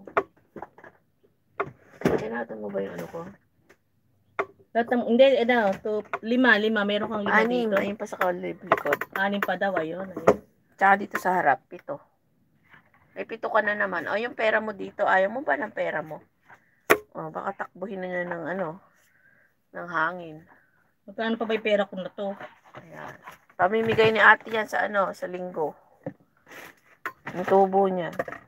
Kinatan mo ba yung ano ko? Lahat ng, hindi, ano, to, lima, lima, meron kang lima Anim, dito. ayun pa sa kalib likod. Anim pa daw, ayun. ayun. Tsaka dito sa harap, pito. May pito ka na naman. O, yung pera mo dito, ayaw mo ba ng pera mo? O, baka takbuhin na niya ng ano, ng hangin. Magkano pa ba yung pera ko na to? Ayan. Pamimigay ni ate yan sa ano, sa linggo. Yung tubo niya.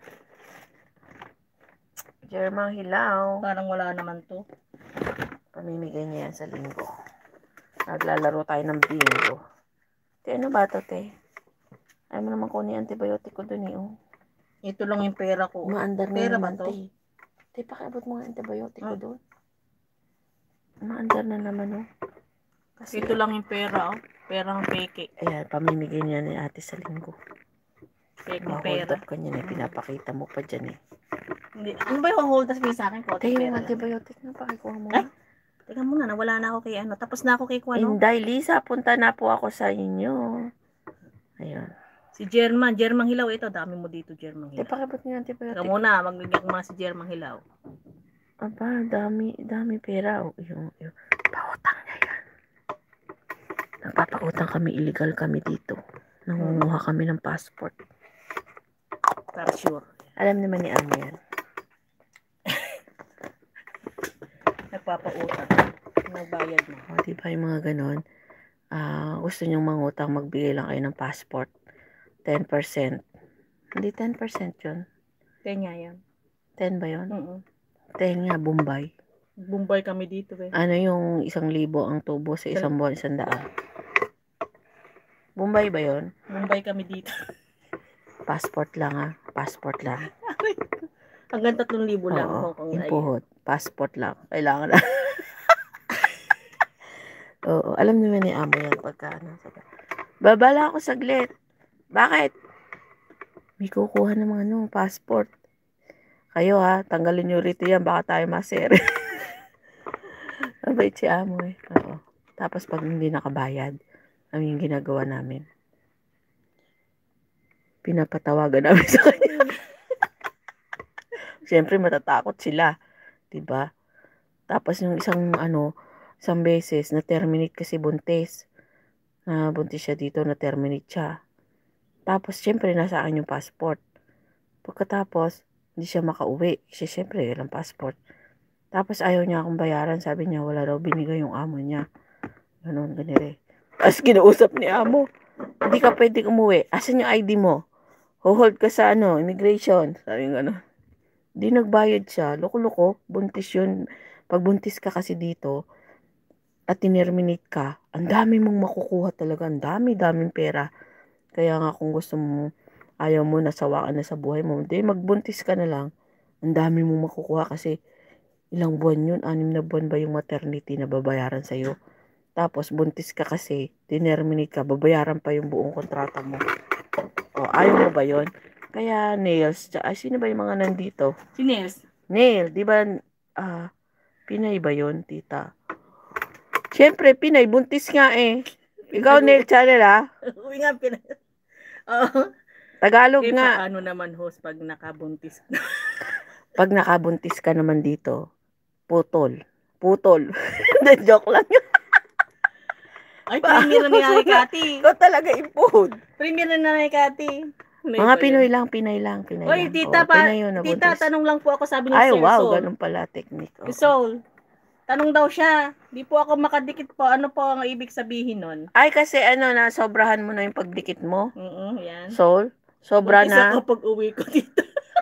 German hilaw. Parang wala naman to. Pamimigay niya yan sa linggo. Naglalaro tayo ng bingo. Te, ano ba ito, te? Ayaw mo naman kunin antibiotic ko dun eh, oh. Ito lang yung pera ko. Umaandar na Pera naman, ba to? te. Te, pakiabot mo nga antibiotic ko Ah. dun. Umaandar na naman, oh. Kasi, Ito lang yung pera, oh. Perang peke. ayan, pamimigay niya ni ate sa linggo. Peke Ma-hold pera. up ka niya eh. Pinapakita mo pa dyan eh. Hindi. Ano ba yung hold up sa akin? Konti Te, pera yung lang. antibiotic na pakikuha mo. Ay! Teka muna, nawala na ako kay ano. Tapos na ako kay Kuano. Inday, Lisa, punta na po ako sa inyo. Ayun. Si German. German hilaw. Ito, dami mo dito, German Te, hilaw. pakibot niyo yung Teka antibiotic. muna, magbigyan ko mga si German hilaw. Aba, dami, dami pera. Oh, yung, yung, pautang niya yan. Nagpapautang kami, illegal kami dito. Nangunguha kami ng passport. Para sure. Alam naman ni Amo yan. Nagpapautang. Nagbayad mo. O, diba yung mga ganon? Ah, gusto nyong mangutang, magbigay lang kayo ng passport. ten percent. Hindi ten percent yun. Kanya yan. ten ba yun? Mm ten nga, Bombay. Bombay kami dito, eh. Ano yung isang libo ang tubo sa isang buwan, isang daan? Bombay ba yun? Bombay kami dito. Passport lang ah. Passport lang. Hanggang tatlong libo lang. Oo, Hong Kong yung ay. puhot. Passport lang. Kailangan na. Oo, alam naman ni Amo yan pagka ano. Babala ako saglit. Bakit? May kukuha ng mga ano, passport. Kayo ha, tanggalin nyo rito yan. Baka tayo masere. Mabait si Amo eh. Oo. Tapos pag hindi nakabayad, ano yung ginagawa namin? Pinapatawagan namin sa kanya. Siyempre matatakot sila, 'di ba? Tapos yung isang ano, isang beses na terminate kasi buntis. Na buntis siya dito, na terminate siya. Tapos, syempre, nasa akin yung passport. Pagkatapos, hindi siya makauwi. Kasi, syempre, walang passport. Tapos, ayaw niya akong bayaran. Sabi niya, wala daw binigay yung amo niya. Ganun, ganire. Tapos, kinausap ni amo, hindi ka pwedeng umuwi. Asan yung I D mo? Hold ka sa ano, immigration. Sabi nga gano'n. Di nagbayad siya. Loko-loko. Buntis yun. Pag buntis ka kasi dito, at tinerminate ka, ang dami mong makukuha talaga. Ang dami, daming pera. Kaya nga kung gusto mo, ayaw mo, nasawa ka na sa buhay mo, di magbuntis ka na lang. Ang dami mong makukuha kasi ilang buwan yun, anim na buwan ba yung maternity na babayaran sa'yo. Tapos buntis ka kasi, tinerminate ka, babayaran pa yung buong kontrata mo. O, ayaw mo ba yun? Kaya Nails, ay, sino ba yung mga nandito? Si Nels. Nail, di ba, ah, Pinay ba yun, tita? Siyempre, Pinay, buntis nga eh. Ikaw, Nail Channel, ah. Uwi nga, Pinay. Oo. Tagalog Eh, nga. paano naman, host, pag nakabuntis na? Pag nakabuntis ka naman dito, putol. Putol. Hindi, joke lang. Ay, premier na ni Nanay Cathy. Ikaw talaga impod. Premier na ni Nanay Cathy. Mga Pinoy lang, Pinay lang, Pinay Oy, lang. tita, Oo, pa, Pinay yun, tita, nabuntis. tanong lang po ako, sabi ni Ay, Sir wow, Soul. ganun pala technique. Si Okay. Soul, tanong daw siya, di po ako makadikit po, ano po ang ibig sabihin nun? Ay, kasi ano, na sobrahan mo na yung pagdikit mo. Oo, yan. Soul, sobra Buntis na. ako pag uwi ko dito.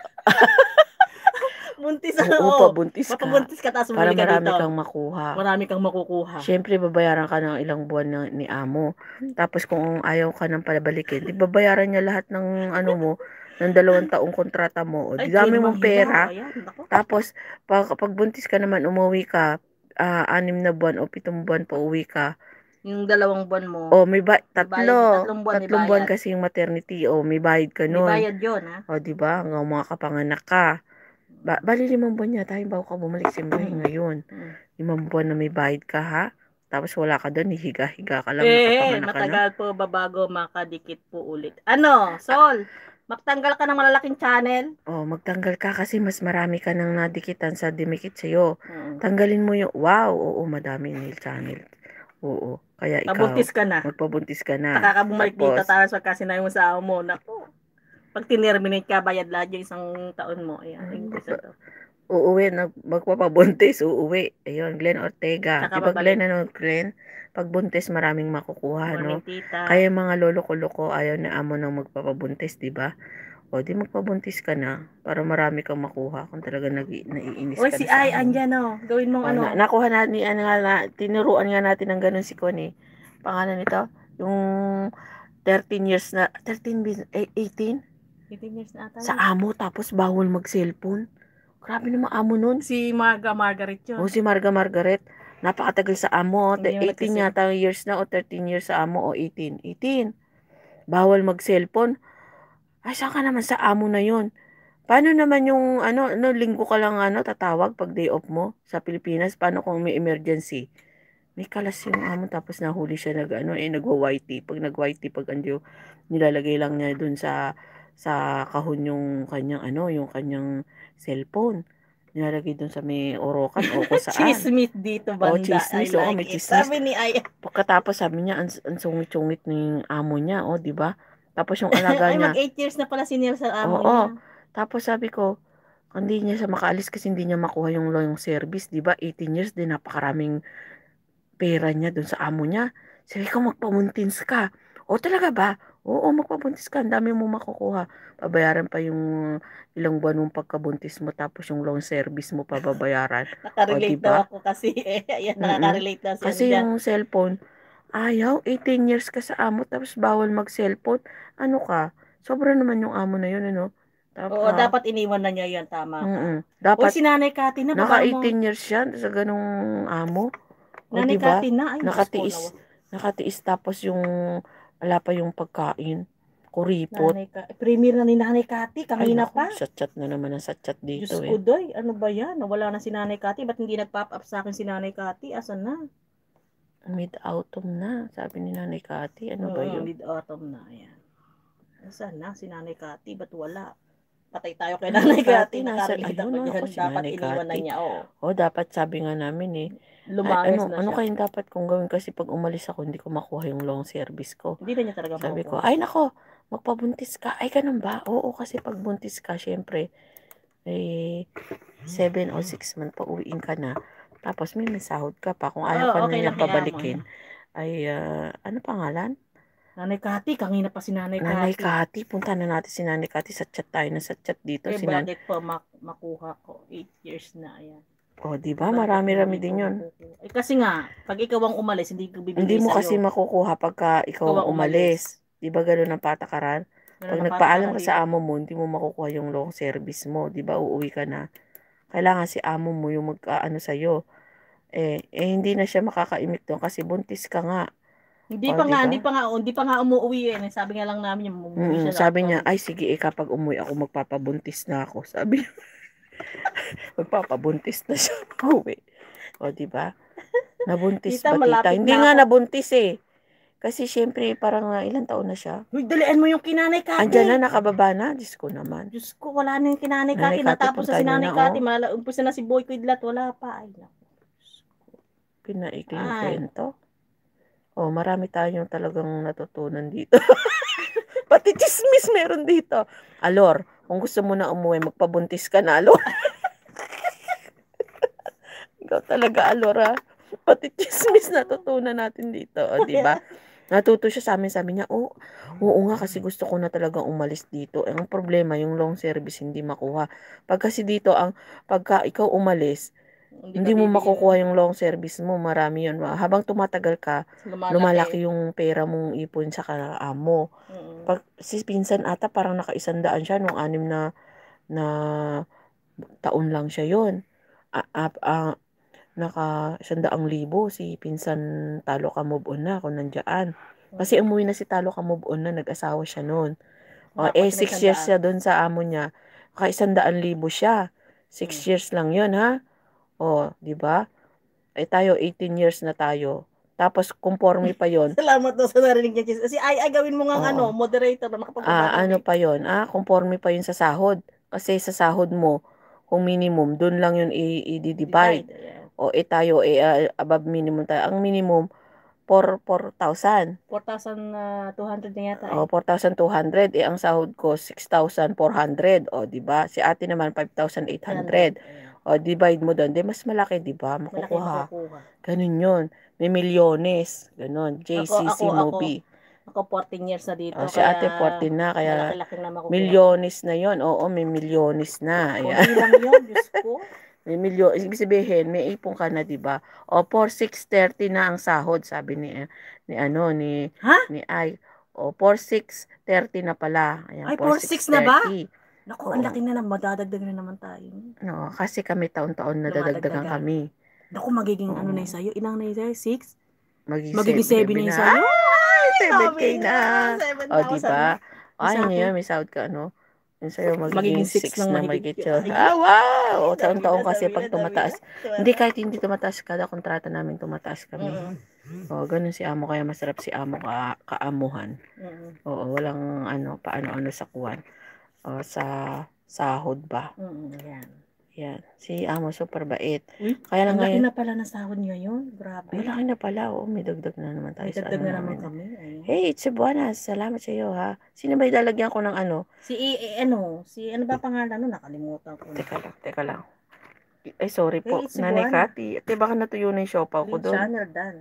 Buntis ako. Oo, pabuntis ka. Papabuntis ka, tapos Para bumili ka marami dito. kang makuha. Marami kang makukuha. Siyempre, babayaran ka ng ilang buwan na, ni amo. Tapos kung ayaw ka ng palabalikin, di babayaran niya lahat ng ano mo, ng dalawang taong kontrata mo. O, di Ay, dami firmang mong hilaw. pera. Ayan, nako. Tapos, pag, pag buntis ka naman, umuwi ka, ah, anim na buwan o pitong buwan pa uwi ka. Yung dalawang buwan mo. O, may ba, May bayad, tatlo. tatlong buwan may Tatlong buwan bayad. kasi yung maternity. O, may bayad ka May nun. bayad yun, ha? O, di ba? Hanggang mga kapanganak ka. Ba, bali limang buwan yata yung bago ka bumalik sa buhay Mm. ngayon. Mm. Limang buwan na may bayad ka, ha? Tapos wala ka doon, hihiga-higa ka lang, Eh, nakapanganak ka na. matagal po ba bago makadikit po ulit? Ano, Sol? Magtanggal ka ng malalaking channel? Oh, magtanggal ka kasi mas marami ka nang nadikitan sa dimikit sa'yo. Mm. Tanggalin mo yung, wow, oo, madami nail channel. Oo, kaya ikaw, Pabuntis ka na. magpabuntis ka na. Saka ka bumalik dito, Tapos, tapos pagkasinabi mo sa amo mo, naku, pag tinerminate ka, bayad lahat yung isang taon mo. Ayan, Hmm, English na to. uuwi, nag, magpapabuntis, uuwi. Ayun, Glenn Ortega. Saka Di ba babalik. Glenn, ano, Glenn? Pag buntis, maraming makukuha, Morning, no? tita. Kaya yung mga lolo-ko-loko, ayaw na amo nang magpapabuntis, di ba? O, di magpabuntis ka na para marami kang makuha kung talaga nag naiinis Oy, ka si na sa Ay, amo. andyan o. Gawin mong O, ano. na, nakuha na, ni, ano, nga, na, tinuruan nga natin ng ganun si Connie. Pangalan nito, yung thirteen years na, thirteen, eighteen? eighteen years na ata Sa yun. amo, tapos bawal mag-cellphone. Grabe naman amo nun. Si Marga Margaret yun. O, si Marga Margaret. Napakatagal sa amo. Hindi mo eighteen nagkasi- yata years na o thirteen years sa amo o eighteen. eighteen. Bawal mag-cellphone. Ay, saan ka naman sa amo na yun? Paano naman yung, ano, ano, linggo ka lang, ano, tatawag pag day off mo sa Pilipinas? Paano kung may emergency? May kalas yung amo, tapos nahuli siya nag, ano, eh, nagwa-Y T. Pag nag-Y T, pag andyo, nilalagay lang niya dun sa, sa kahon yung kanyang, ano, yung kanyang cellphone. Nilalagay dun sa may orokan o kung saan. Chismis dito, O, banda. chismis, I oo, like may it. chismis. Sabi ni Ay. Pagkatapos sabi niya, ang, ang sungit-sungit ng amo niya, o, di ba? Tapos yung alaga Ay, niya, mag eight years na pala si Neil sa amo oo. niya. Tapos sabi ko, hindi niya siya makaalis kasi hindi niya makuha yung long service, di ba? eighteen years din, napakaraming pera niya dun sa amo niya. Sabi ko, magpamuntins ka. O, talaga ba? Oo, magpabuntis ka. Ang dami mo makukuha. Pabayaran pa yung ilang buwan mong pagkabuntis mo, tapos yung long service mo pa babayaran. O, Nakarelate di daw ba? ako kasi eh. Ayan, Mm-mm. nakaka-relate daw si Kasi ano dyan. yung cellphone, ayaw, eighteen years ka sa amo, tapos bawal mag-cellphone. Ano ka? Sobra naman yung amo na yun, ano? Oo, Tapos, dapat iniwan na niya yan. Tama ka. mm Uy, dapat, si Nanay Cathy na, naka baba mo. eighteen years siya sa ganung amo. O, Nanay di ba? Cathy na. Ay, Diyos ko, Nakatiis, nawa- nakatiis tapos yung, wala pa yung pagkain. Kuripot. Nanay Cathy. Premier na ni Nanay Cathy. Ay, Kanina naku, pa. sa chat na naman ang sa chat Diyos dito ko, eh. doy. Ano ba yan? Nawala na si Nanay Cathy. Ba't hindi nag-pop up sa akin si Nanay Cathy? Asan na? Mid-autumn na, sabi ni Nanay Cathy. Ano ba Oo, yun? mid-autumn na. Ayan. Asan na si Nanay Cathy? Ba't wala? Patay tayo kay Nanay Nanay Cathy. Cathy, nasa, Nakarelate ayun, ako ano dyan. ako si Dapat Nanay iniwan na Cathy. niya. Oo. O, dapat sabi nga namin eh. Ay, Lumangis ano, na ano siya. kayong dapat kong gawin kasi pag umalis ako, hindi ko makuha yung long service ko. Hindi na niya talaga Sabi ko, makukuha. ay nako, magpabuntis ka. Ay, ganun ba? Oo, kasi pag buntis ka, syempre, eh, seven o six month pa uwiin ka na. Tapos may masahod ka pa. Kung ayaw Oo, ka na okay niya lang kay amo. pabalikin, ay, ah, ano pangalan? Nanay Kati, kanina pa si Nanay Nanay Kati. Kati. Punta na natin si Nanay Kati sa chat tayo na sa chat dito. Eh, Si Nan bakit pa mak makuha ko? eight years na, ayan. oh, di Eh, ba? bakit Marami-rami hindi ko din yun. makukuha? Eh, kasi nga, pag ikaw ang umalis, hindi ko Hindi bibigay mo kasi sa'yo. makukuha pagka Ikaw ikaw ang ang umalis. umalis. Di ba ganun ang patakaran? Ganun Pag ang nagpaalam patakaran, ka di sa ba? amo mo, hindi mo makukuha yung long service mo. Di ba uuwi ka na? Kailangan si amo mo yung mag-ano sa'yo. Eh, eh, hindi na siya makakaimik doon kasi buntis ka nga. Hindi O, pa di nga, hindi ba? pa nga, hindi pa nga umuwi eh. Sabi nga lang namin, yung umuwi Mm, siya sabi kapag niya, ay sige, eh, kapag umuwi ako, magpapabuntis na ako. Sabi niya, magpapabuntis na siya umuwi. O, di ba? Nabuntis tita, ba, tita? malapit Hindi na nga ako. nabuntis eh. Kasi syempre, parang uh, ilang taon na siya. Uy, dalian mo yung kinanay Andyan Kati. na, nakababa na. Diyos ko naman. Diyos ko, wala na yung kinanay Nanay Kati. Kati, Natapos na punta si nyo Nanay na, Kati. oh. Mala, umpisa na si Boy Kuidlat. Wala pa. Ay, naku. Pinaikling Ay. kwento. Oh, marami tayong talagang natutunan dito. Pati chismis meron dito. Alor, kung gusto mo na umuwi, magpabuntis ka na, Alor. Ikaw talaga, Alor, ha? Pati chismis natutunan natin dito. O, di ba? Natuto siya sa amin, sabi niya, oh, oo nga kasi gusto ko na talagang umalis dito. Ang problema, yung long service hindi makuha. Pag kasi dito, ang pagka ikaw umalis, Hindi ka hindi mo bibigyan. makukuha yung long service mo. Marami yun. Habang tumatagal ka, Lumalaki. lumalaki yung pera mong ipon sa amo. Mm. Pag si pinsan ata parang nakaisandaan siya nung anim na na taon lang siya yon. A, a, a, naka sandaang libo si pinsan talo ka move on na kung nandiyan. Kasi Mm. umuwi na si talo ka move on na, nag-asawa siya noon. O Tapos eh may six years sandaan. siya doon sa amo niya. Kaisandaan libo siya. Six Mm. years lang yon ha. O, di ba? Eh tayo eighteen years na tayo. Tapos conforme pa yon. Salamat daw sa narinig niya. Kasi ay, ay, gawin mo nga ano, Oo. moderator na Ah, makapagbaba ano kami. pa yon? Ah, conforme pa yun sa sahod. Kasi sa sahod mo, kung minimum, doon lang yun i-divide. Divide. Ayan. O eh tayo, eh, uh, above minimum tayo. Ang minimum, four thousand. four thousand two hundred na yata O, eh. four thousand two hundred. Eh, ang sahod ko, six thousand four hundred. O, di ba? Si ate naman, five thousand eight eight hundred. hundred. Ayan. O, divide mo doon. Di, mas malaki, di ba? Malaki Makukuha. makukuha. Ganun yun. May milyones. Ganun. Ako, ako, J C C ako, movie. ako fourteen years na dito. O, si Kaya ate fourteen na, kaya malaki-laki na makukuha ko. milyones na yon. Oo, may milyones na. Ayan. Kunti lang yun, Diyos ko. May milyon, ibig sabihin, may ipon ka na, 'di ba? O for six thirty na ang sahod, sabi ni ni ano ni Ha? ni Ay. O for six thirty na pala. Ayan, Ay, for four six six na ba? thirty. Naku, ang Oo. laki na naman. Madadagdag na naman tayo. No, kasi kami taon-taon na dadagdagan Lumadagdagan. kami. Naku, magiging ano Oo. na yung sa'yo? Ilang na yung sa'yo? six? Magiging Magiging seven na yung na. sa'yo? Ay, seven K Sabi na. na, seven O, 'di thousand na. ba? Yung Ay, sa akin, ngayon may sahod ka, ano? Yung sa'yo magiging magiging six six lang na mahigit mahigit yun. yun. Ay, Ah, wow! O, sabi na, taon-taon kasi sabi na, pag sabi na. tumataas. Hindi, kahit hindi tumataas, kada kontrata namin tumataas kami. Mm-mm. O, ganun si amo, kaya masarap si amo ka kaamuhan. Mm-mm. Oo, walang ano, paano-ano sa kuwan. O, sa sahod ba? Mm-mm. Yan. Yan. Si amo super bait. Uy, Kaya lang ang laki ngayon, na pala ng sahod ngayon. Grabe. malaki na pala. Oo, may dagdag na naman tayo May sa dagdag ano na naman namin. kami. Ayan. Hey, it's Buenas. Salamat sa iyo, ha. Sino ba ilalagyan ko ng ano? Si, eh, ano, si, ano ba pangalan nun? Nakalimutan ko na. Teka lang, teka lang. Ay, sorry Hey, po. it's Nanay Buana. Kati. Ate, baka natuyo na yung siopaw ko Lead doon. channel, Dan.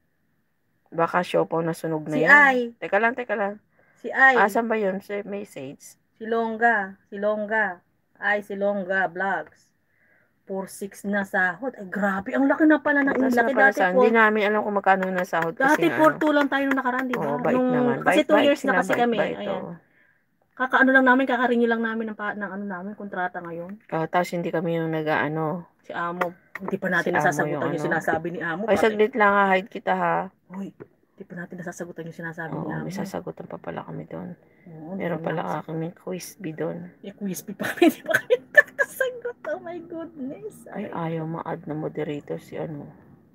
Baka siopaw na sunog na Si yan. Ay. Teka lang, teka lang. Si Ay. Asan ba yun? Si message. Si Longga. Si Longga. Ay, si Longga Vlogs. four six na sahod. Ay, grabe. Ang laki na pala ng Mataas na laki pala dati sa, po. hindi namin alam kung magkano na sahod kasi Dati nga four ano. two lang tayo nung nakaraan, di Oo, ba? bait Nung, naman. kasi Bait, two bait years na sila, kasi bait, kami. bait. Ayan. Oo. Kakaano lang namin, kakarenew lang namin ng, pa, ng ano namin, kontrata ngayon. Uh, tapos hindi kami yung nag-ano. Si Amo, hindi pa natin Si Amo nasasagutan yung yung, ano. sinasabi ni Amo. Ay, Pati, saglit lang ha. Hide kita ha. uy, hindi pa natin nasasagutan yung sinasabi ni Oo, Amo. may sasagutan pa pala kami doon. Oo, Meron hindi pa pala nasasagot. kami quiz bee doon. Eh, crispy pa kami, hindi pa kami kakasagot. Oh my goodness. Ay, ayaw ma-add na moderator si ano.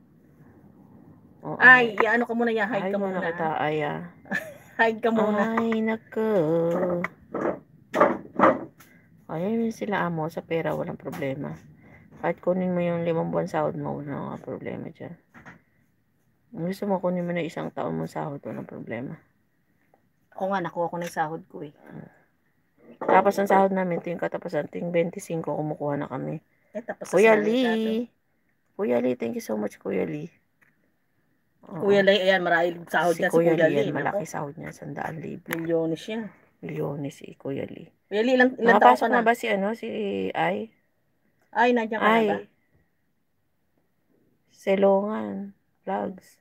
Oo, ay, ay ano ka muna, ya, hide, hide ka muna. muna kita, ay ah. Hide ka muna. Ay, naku. Ay, sila amo sa pera, walang problema. Kahit kunin mo yung limang buwan sahod mo, wala nga problema dyan. Gusto mo kunin mo na isang taon mong sahod, walang problema. Ako nga, nakuha ko na yung sahod ko eh. Tapos ang sahod namin, ito yung katapusan, ito yung twenty-five, kumukuha na kami. Eh, tapos Kuya sa Lee. Kuya Lee, thank you so much, Kuya Lee. Oo. Kuya Lee, ayan, marahil sahod Si niya si Kuya Kuya Lee, Lee. yan, malaki sahod niya, sandaan libo. Milyones siya. Milyones si Kuya Lee. Kuya Lee, ilan, ilan taon ka Nakapasok na? na ba si ano, si Ay? Ay, nandiyan ka na ba? Ay. Silongan Vlogs.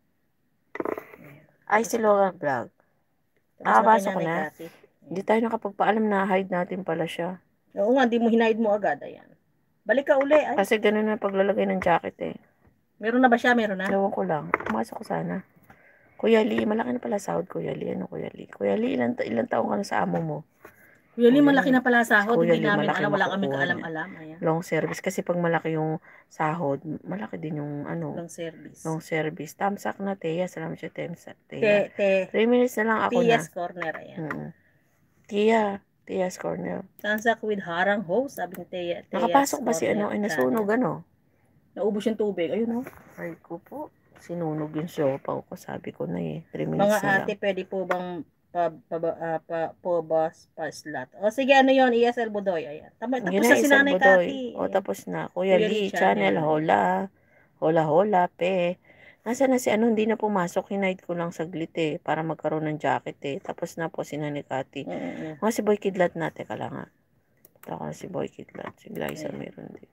Ay, Silongan Vlog. Nakapasok na. Hindi tayo nakapagpaalam na hide natin pala siya. Oo nga, di mo hinaid mo agad. Ayan. Balik ka uli. Ay. Kasi ganun na paglalagay ng jacket eh. Meron na ba siya? Meron na? Ewan ko lang. Pumasok ko sana. Kuya Lee, malaki na pala sahod, Kuya Lee. Ano, Kuya Lee? Kuya Lee, ilan, ilan taong ka na sa amo mo? Kuya Lee, malaki na pala sahod. Kuya Hindi Lee, namin malaki alam. Wala kaming makukuha kaalam-alam. Ayan. Long service. Kasi pag malaki yung sahod, malaki din yung ano. Long service. Long service. Tamsak na, Teya. Salamat siya, Temsa. Te, Teya. te. Three minutes na lang ako na. Tia's Corner. Ayan. Mm-hmm. Teya. Tia's Corner. Tamsak with harang host. Sabi ni Teya. Nakapasok ba si ano? Ay, nasunog ano? Naubos yung tubig. Ayun o. Ay ko po. Sinunog yung siopaw ko. Sabi ko na eh. Three minutes Mga na lang. ate, pwede po bang pa, pa, uh, pa, po boss pa slot? O sige, ano yun? E S L Budoy. Ayan. Tama, tapos na si Nanay Cathy. O tapos na. Kuya Lee, channel, hola. Hola, hola, pe. Nasa na si ano, hindi na pumasok. Hinaid ko lang saglit eh. Para magkaroon ng jacket eh. Tapos na po si Nanay Cathy. Mm-hmm. Mga si Boy Kidlat natin ka lang ha. Ito ako na si Boy Kidlat. Si Glyza meron din.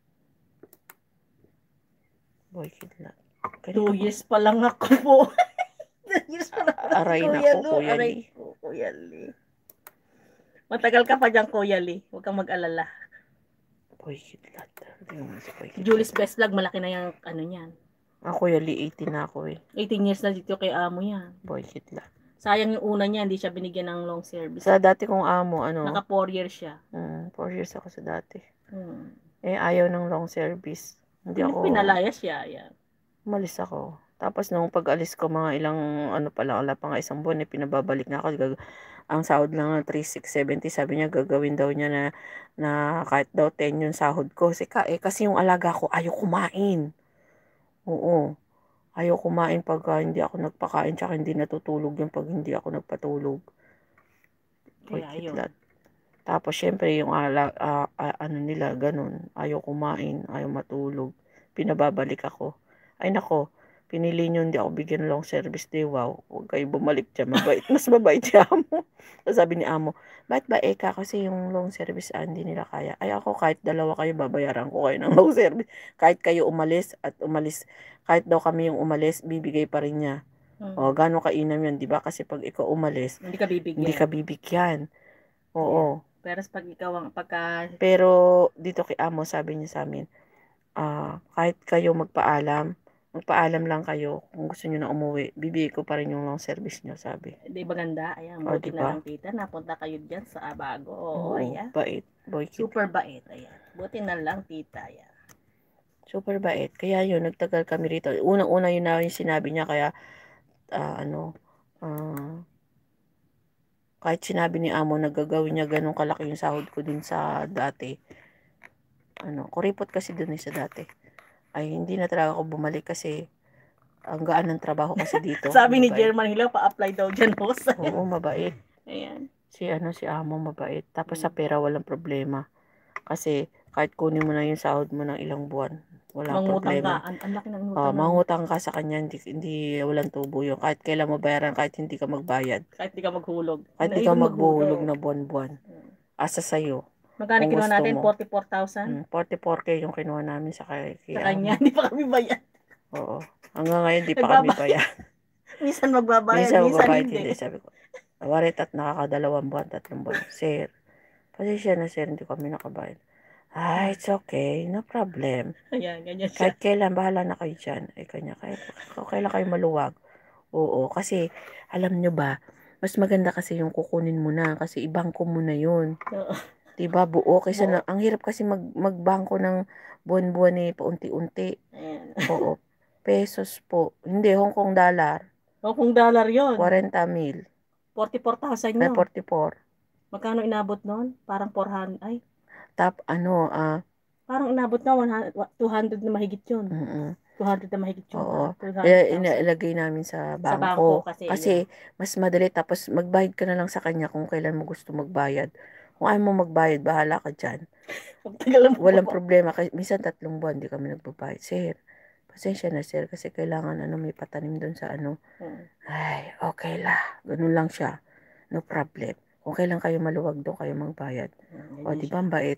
Boy Kidlat. Two years pa lang ako po. Two years pa lang ako. Aray na po, Kuya Lee. Kuya Lee. Matagal ka pa dyan, Kuya Lee. Huwag kang mag-alala. Boy Kidlat. Julie's Best Vlog, malaki na yung ano niyan. Ah, Kuya Lee, eighteen na ako eh. eighteen years na dito kay amo yan. Boy Kidlat. Sayang yung una niya, hindi siya binigyan ng long service. Sa dati kong amo, ano? Naka four years siya. Hmm, four years ako sa dati. Hmm. Eh, ayaw ng long service. Hindi ako... Pinalaya siya, yan. Umalis ako. Tapos nung pag-alis ko, mga ilang, ano pala, wala pa nga isang buwan, eh, pinababalik na ako. Gag ang sahod lang ng three thousand six hundred seventy, sabi niya, gagawin daw niya na, na kahit daw ten yung sahod ko. Kasi, eh, kasi yung alaga ko, ayaw kumain. Oo. Ayaw kumain pag uh, hindi ako nagpakain, tsaka hindi natutulog yung pag hindi ako nagpatulog. Kaya yun. Tapos, syempre, yung ala, uh, uh, ano nila, ganun. Ayaw kumain, ayaw matulog. Pinababalik ako. Ay, nako, pinili nyo hindi ako bigyan long service day. Wow, huwag kayo bumalik dyan. Mabait. Mas mabait si amo. Sabi ni amo, bakit ba eka? Kasi yung long service, ah, hindi nila kaya. Ay, ako, kahit dalawa kayo, babayaran ko kayo ng long service. Kahit kayo umalis at umalis, kahit daw kami yung umalis, bibigay pa rin niya. Hmm. O, gano'ng kainam yun, di ba? Kasi pag ikaw umalis, hindi ka bibigyan. Hindi ka bibigyan. Oo. Yeah. Pero pag ikaw ang pagka... Pero dito kay amo, sabi niya sa amin, uh, kahit kayo magpaalam, magpaalam lang kayo kung gusto niyo na umuwi, bibigay ko pa rin yung long service niyo, sabi. Di ba ganda? Ayan, buti diba? Na lang tita, napunta kayo dyan sa Abago. Oo, Oo, ayan. Bait. Boy kid. Super bait, ayan. Buti na lang tita, ayan. Super bait. Kaya yun, nagtagal kami rito. Unang-una yun na yung sinabi niya, kaya, uh, ano, uh, kahit sinabi ni amo na gagawin niya ganun kalaki yung sahod ko din sa dati. Ano, kuripot kasi dun eh sa dati. Ay, hindi na talaga ako bumalik kasi ang gaan ng trabaho kasi dito. Sabi ni German Hilaw, pa-apply daw dyan, boss. Oo, mabait. Ayan. Si ano, si amo mabait. Tapos hmm. sa pera walang problema. Kasi kahit kunin mo na yung sahod mo ng ilang buwan, walang mangutang problema. Ka. Ang, ang laki ng utang. Uh, mangutang ka sa kanya, hindi, hindi walang tubo yun. Kahit kailan mo bayaran, kahit hindi ka magbayad. Kahit hindi ka maghulog. Kahit hindi ka maghuhulog na buwan-buwan. Asa sa'yo. Magkano kinuha natin? forty-four thousand? Hmm, forty-four K yung kinuha namin sa kay, kay sa kanya, hindi pa kami bayad. Oo. Hanggang ngayon, hindi pa kami bayad. Minsan magbabayad, minsan, minsan magbabayad, hindi. hindi. Sabi ko, warit at nakakadalawang buwan, tatlong buwan. Sir, pasensya na sir, hindi kami nakabayad. Ah, it's okay. No problem. Ayan, ganyan siya. Kahit kailan, bahala na kayo dyan. Ay, kanya, kahit kailan kayo maluwag. Oo, kasi, alam nyo ba, mas maganda kasi yung kukunin mo na, kasi ibangko mo na yun. Oo. Diba, buo. Kasi na, ang hirap kasi mag, magbangko ng buwan-buwan eh, paunti-unti. Ayan. Oo. Pesos po. Hindi, Hong Kong dollar. Hong Kong dollar yun. forty mil. forty-four thousand yun. Ay, forty-four. Magkano inabot nun? Parang four hundred, ay. Tap, ano, ah. Uh, parang inabot na, one hundred, two hundred na mahigit yun. Mm-mm. two hundred na mahigit yun. Oo. two Kaya hundred thousand. inilagay namin sa Sa bangko bangko. kasi, Kasi ayan. mas madali. Tapos magbayad ka na lang sa kanya kung kailan mo gusto magbayad. Kung ayaw mo magbayad, bahala ka dyan. Pagtagal mo Walang pa. problema. Kasi minsan tatlong buwan, di kami nagbabayad. Sir, pasensya na sir. Kasi kailangan ano, may patanim doon sa ano. Hmm. Ay, okay lah. Ganun lang siya. No problem. Kung kailan kayo maluwag doon, kayo magbayad. Hmm, O, di ba ang bait?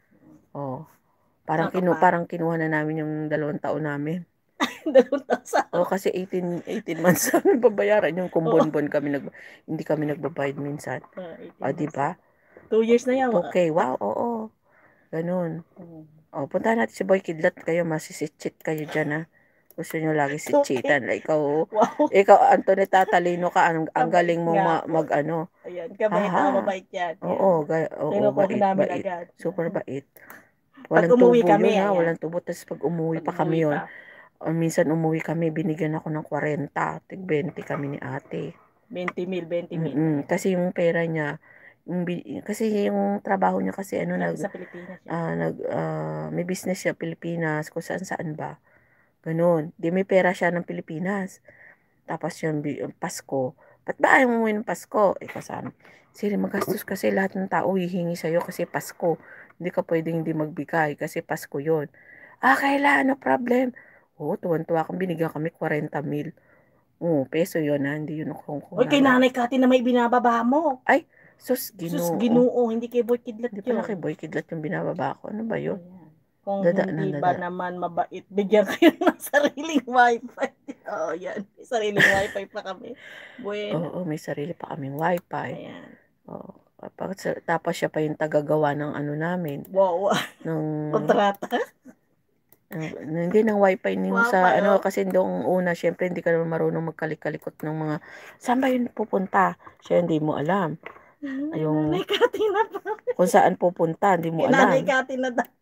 O, parang, Saan ka kinu pa? parang kinuha na namin yung dalawang taon namin. Dalawang taon sa O, kasi eighteen, eighteen months namin babayaran yung kung Oo. bonbon kami nag, hindi kami nagbabayad minsan. Uh, O, eighteen di months. ba? Two years na yan. Okay, wow, oo. Ganun. Hmm. O, punta natin si Boy Kidlat kayo, masisichit kayo dyan, ha. Gusto nyo lagi Okay. sichitan. Like, ikaw, Wow. ikaw, Antoneta Talino ka, ang, ang Kabait galing mo nga ma, po. mag, ano. Ayan, kabait ako, Haha. mabait yan. Oo, ga, oo, Kinukuha bait, namin bait. agad. Super bait. Pag Walang umuwi tubo kami, yun, ha. ayan. Walang tubo. Tapos pag umuwi Pag pa umuwi kami yun, pa. o, minsan umuwi kami, binigyan ako ng forty. Tig twenty kami ni ate. twenty mil, twenty mil. Mm-mm. Kasi yung pera niya, yung, bi- kasi yung trabaho niya kasi ano, nag, Sa Pilipinas siya. ah, nag, ah, may business siya Pilipinas, kung saan saan ba. Ganun. Di may pera siya ng Pilipinas. Tapos yung, bi- yung Pasko, ba't ba ayaw mo ng Pasko? Eh, kasama. Siri, magastos kasi lahat ng tao hihingi sa'yo kasi Pasko. Hindi ka pwedeng hindi magbigay kasi Pasko yon. Ah, kailan? No problem. Oo, tuwan-tuwa kang binigyan kami forty mil. Oo, peso yun ha, hindi yun Hong Kong Uy, kay dollar. Nanay Kati na may binababa mo. Ay, sus, Sus, ginoo. Ginoo, hindi kay Boy Kidlat Hindi pala kay yun. Boy Kidlat yung binababa ko. Ano ba yun? Ayan. Kung Dada na, hindi ba dada. naman mabait, bigyan kayo ng sariling wifi. Oo, yan. May sariling wifi pa kami. Bueno. Oo, may sarili pa kaming wifi. Ayan. Oo. Tapos, tapos siya pa yung tagagawa ng ano namin. Wow. Ng, Kontrata. ng- hindi ng wifi yung Wow, sa ano, payo. kasi doong una, syempre hindi ka naman marunong magkalikalikot ng mga, saan ba yun pupunta? Siya hindi mo alam. Yung, Nanay Kati na pa. kung saan pupunta, hindi mo Kay Nanay alam. Kati na da.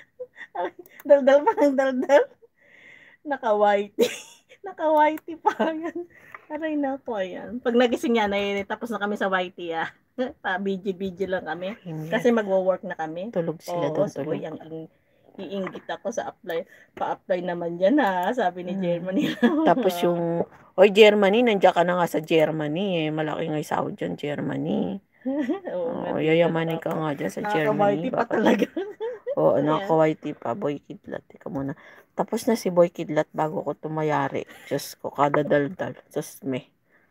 Daldal pa ng daldal. Naka-whitey. Naka-whitey pa yan. Aray na po, ayan. Pag nagising yan, ay tapos na kami sa whitey, ah. Pa-B G B G lang kami. Hindi. Kasi magwo-work na kami. Tulog sila Oo, doon, so, tulog. boy, ang, ang iinggit ako sa apply. Pa-apply naman yan, ha, sabi ni Hmm. Germany. Tapos yung, oy, Germany, nandiyan ka na nga sa Germany eh. Malaki nga yung sahod dyan, Germany. Oo, Oo, nga, yayamanin ka nga dyan sa Germany. nakaka-whitey pa Bakit? talaga. Oo, Ayan. nakaka-whitey pa, Boy Kidlat. Teka muna. Tapos na si Boy Kidlat bago ko tumayari. Diyos ko, kada daldal. Diyos me.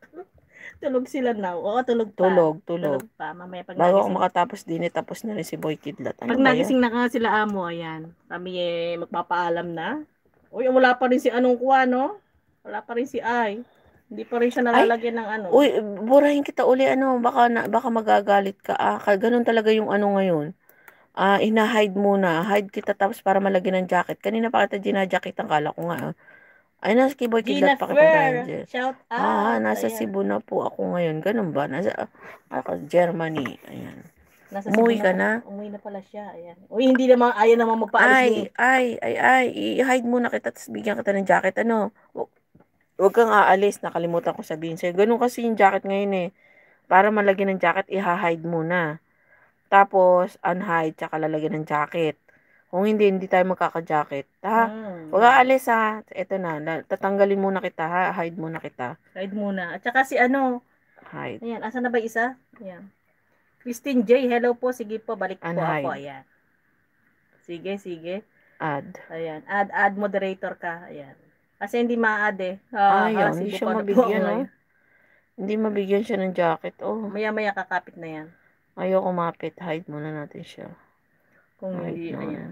Tulog sila now. Oo, tulog pa. Tulog, tulog. Tulog pa. Mamaya pag Bago ako nagising. makatapos din eh, tapos na rin si Boy Kidlat. Ano Pag ba yan? nagising na nga sila amo, ayan. Kami eh, magpapaalam na. Uy, wala pa rin si anong kuha, no? Wala pa rin si Ay. Hindi pa rin siya nalalagyan ng ano. Uy, burahin kita uli, ano, baka, na, baka magagalit ka. Ah, ka- ganun talaga yung ano ngayon. Ah, ina-hide muna. Hide kita tapos para malagyan ng jacket. Kanina pa kita gina-jacket ang kala ko nga. ah. Ay, nasa Kiboy Kidlat pa kitang Jennifer! Angel. Shout Ah, out! nasa Ayan. Cebu na po ako ngayon. Ganun ba? Nasa ako, Germany. Ayan. Nasa Umuwi Cebu ka na, na? umuwi na pala siya. Ayan. Uy, hindi naman, ayaw naman magpaalis ni. Ay, ay, ay, ay. I-hide muna kita tapos bigyan kita ng jacket. Ano? Hu- Huwag kang aalis. Nakalimutan ko sabihin sa'yo. Ganun kasi yung jacket ngayon eh. Para malagyan ng jacket, i-hide muna. Tapos, unhide, tsaka lalagyan ng jacket. Kung hindi, hindi tayo magkaka-jacket. Ha? Hmm, Huwag yeah. aalis ha. Ito na. la- Tatanggalin muna kita ha. Hide muna kita. Hide muna. At saka si ano. Hide. Ayan, asa na ba yung isa? Ayan. Christine J, hello po. Sige po, balik po Unhide. ako. Ayan. Sige, sige. Add. Ayan. Add, add moderator ka. Ayan. Kasi hindi ma-add eh. Ah, Ayaw, ah, hindi Cebu siya pa na po mabigyan, ako no? ngayon. Hindi mabigyan siya ng jacket. Oh, Maya-maya kakapit na yan. ayaw kumapit. Hide muna natin siya. Kung Hide hindi, naman. ayan.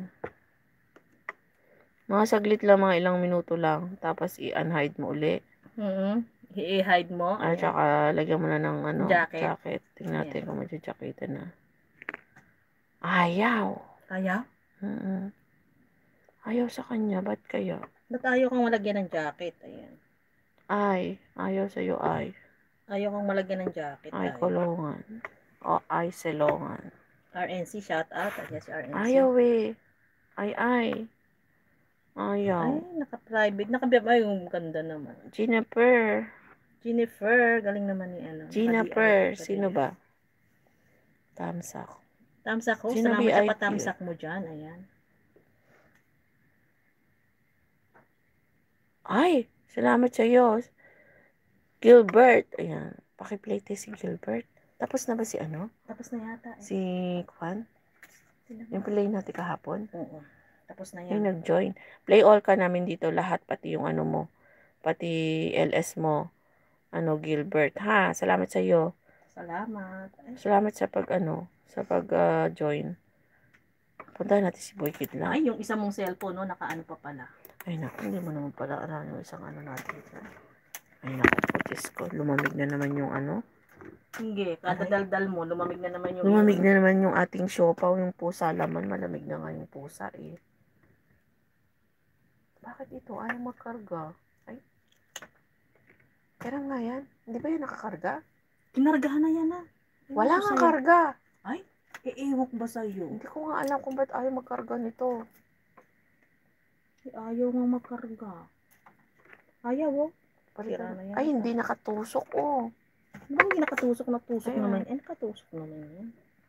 Mga saglit lang, mga ilang minuto lang. Tapos i-unhide mo uli. Mm-hmm. I-hide mo. At Ayan. saka lagyan mo na ng ano, Jacket. jacket. Tingnan natin Ayan. kung madya-jacketan na. Ayaw. Kaya? Mm-mm. Ayaw sa kanya. Ba't kaya? Ba't ayaw kang malagyan ng jacket? Ayan. Ay. Ayaw sa'yo ay. Ayaw kang malagyan ng jacket. Ay, Ay. kulungan. O, ay, silongan. R N C, shout out. Ayan si R N C. Ayaw eh. Ay, ay. Ayaw. Ay, naka-private. Naka-bib. Ay, yung ganda naman. Jennifer. Jennifer. Galing naman ni ano. Jennifer. Sino ba? Tamsak. Tamsak ko. Sino Salamat V I P? sa patamsak mo dyan. Ayan. Ay, salamat sa iyo. Gilbert. Ayan. Pakiplay tayo si Gilbert. Tapos na ba si ano? Tapos na yata eh. Si Kwan? Yung play natin kahapon? Oo. Tapos na Yung yan. nag-join. Play all ka namin dito. Lahat. Pati yung ano mo. Pati L S mo. Ano, Gilbert. Ha? Salamat sa iyo. Salamat. Ay, Salamat sa pag ano. Sa pag-join. Punta natin si Boy Kidlat. ay, yung isa mong cellphone, no, nakaano pa pala. Ay, naku. Hindi mo naman pala alam yung isang ano natin. Ay, naku. Diyos ko. Lumamig na naman yung ano. Hindi, kada daldal mo, lumamig na naman yung... Lumamig na naman yung ating siopaw, yung pusa laman. Malamig na nga yung pusa eh. Bakit ito? Ayaw magkarga? Ay. Kaya nga yan. Hindi ba yan nakakarga? Kinargahan na yan ah. Wala nga karga. Ay, iiwak ba sa'yo? Hindi ko nga alam kung ba't ayaw magkarga nito. Ayaw nga magkarga. Ayaw oh. Palitan. Sira na yan. Ay, hindi nakatusok oh. Ba hindi nakatusok na tusok Ayun. naman. Eh, nakatusok naman yan.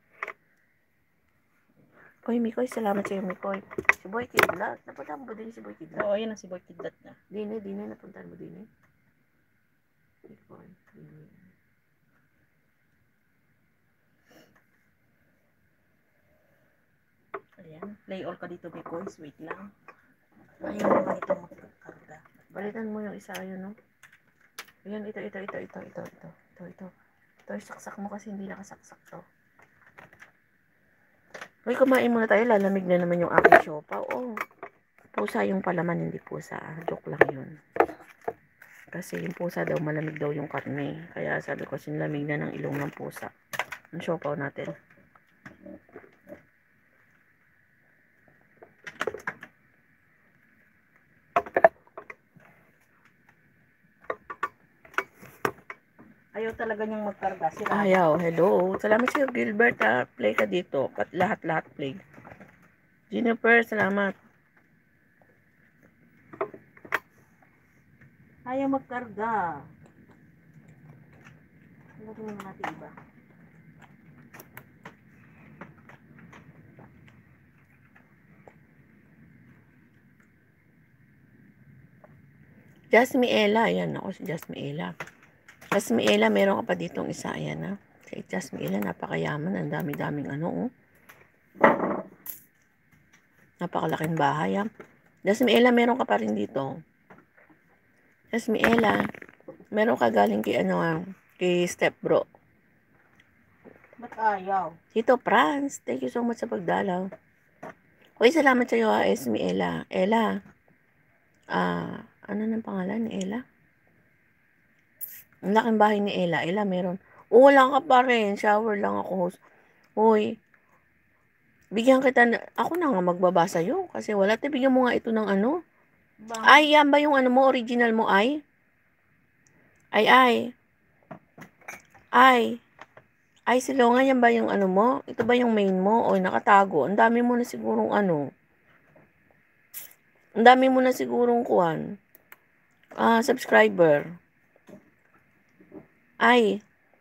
Uy, Mikoy, salamat sa'yo, Mikoy. Si Boy Kidlat. Napunta mo ba din si Boy Kidlat? Oo, yan ang si Boy Kidlat na. Dine, dine, napunta mo din eh. Mikoy, dine. Ayan. Play all ka dito, Mikoys. Wait lang. Ayaw naman ito magkarga. Balitan mo yung isa yun, no? Ayan, ito, ito, ito, ito, ito, ito, ito, ito. Ito, saksak mo kasi hindi nakasaksak to. Uy, kumain muna tayo. Lalamig na naman yung aking siopaw. Oh, pusa yung palaman, hindi pusa. Joke lang yun. Kasi yung pusa daw, malamig daw yung karne. Kaya sabi ko, sinlamig na ng ilong ng pusa. Ang siopaw natin. Ayaw talaga niyang magkarga. Sira. Ayaw, hello. Salamat sa'yo, Gilbert, ha. Play ka dito. Pat lahat-lahat play. Jennifer, salamat. Ayaw magkarga. Lagyan mo natin iba. Jasmiela, ayan ako si Jasmiela. Jasmiela, meron ka pa ditong isa, ayan ha. Si Jasmiela, napakayaman, ang dami-daming ano, oh. Napakalaking bahay, ha. Jasmiela, meron ka pa rin dito. Jasmiela, meron ka galing kay ano, ha, kay stepbro. Ba't ayaw? Tito Franz, thank you so much sa pagdalaw. Uy, salamat sa iyo, ha, Jasmiela. Ella, ah, ano nang pangalan ni Ella? Ang laking bahay ni Ella. Ella, meron. O, wala ka pa rin. Shower lang ako. Uy, bigyan kita na, ako na nga magbaba sa'yo. Kasi wala. Te, bigyan mo nga ito ng ano. Ba? Ay, yan ba yung ano mo? Original mo, ay? Ay, ay. Ay. Ay, silonga, yan ba yung ano mo? Ito ba yung main mo? O, nakatago. Ang dami mo na sigurong ano. Ang dami mo na sigurong kuwan. Ah, subscriber. Ay.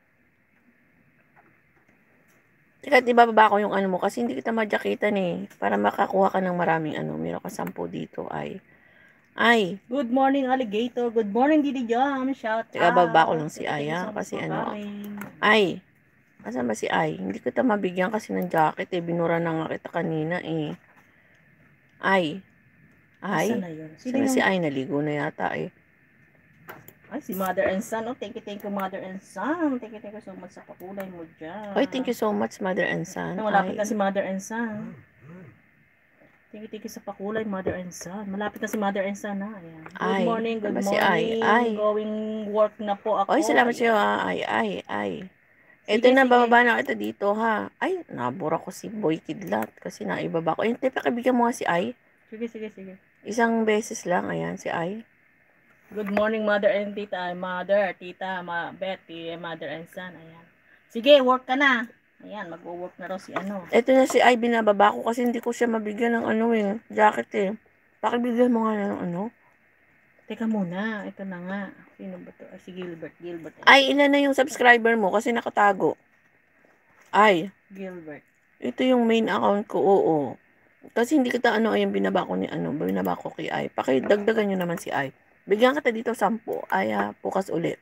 Teka, ibababa ko yung ano mo kasi hindi kita madyakitan eh. Para makakuha ka ng maraming ano. Meron ka sampo dito. Ay. Ay. Good morning, alligator. Good morning, Didi Jam. Shout Teka, out. bababa ko lang si Thank you Aya. so much Kasi for ano. coming. Ay. Asan ba si Ay? Hindi kita mabigyan kasi ng jacket eh. Binura na nga kita kanina eh. Ay. Ay. Saan na yun? Sino Sana yung... si Ay naligo na yata eh. Ay, si Mother and Son. Oh, thank you, thank you, Mother and Son. Thank you, thank you so much sa pakulay mo dyan. Oy, thank you so much, Mother and Son. Malapit Ay. na si Mother and Son. Thank you, thank you sa pakulay, Mother and Son. Malapit na si Mother and Son, ha? Ayan. Good Ay. morning, good Ano ba si morning. Ay? Ay. Going work na po ako. Oy, salamat Ayan. sa'yo ha. Ay, ay, ay. Ito Sige, na, sige. bababa na kita dito ha. Ay, nabura ko si Boy Kidlat kasi naibaba ko. Ayun, tepe, kabigyan mo nga si Ay. Sige, sige, sige. Isang beses lang, ayan, si Ay. Good morning, Mother and Tita. Mother, Tita, Ma Betty, Mother and Son. Ayan. Sige, work ka na. Ayan, mag-work na raw si ano. Ito na si Ay, binababa ko kasi hindi ko siya mabigyan ng ano eh, jacket eh. Pakibigyan mo nga ng ano. Teka muna, ito na nga. Sino ba to? Ay, si Gilbert. Gilbert. Ay, ilan na yung subscriber mo kasi nakatago. Ay, Gilbert. ito yung main account ko, oo. Kasi hindi kita ano, ayun, binaba ko ni ano, binaba ko kay Ay. Pakidagdagan nyo naman si Ay. Bigyan kita dito sampu. Ay, ah, bukas ulit.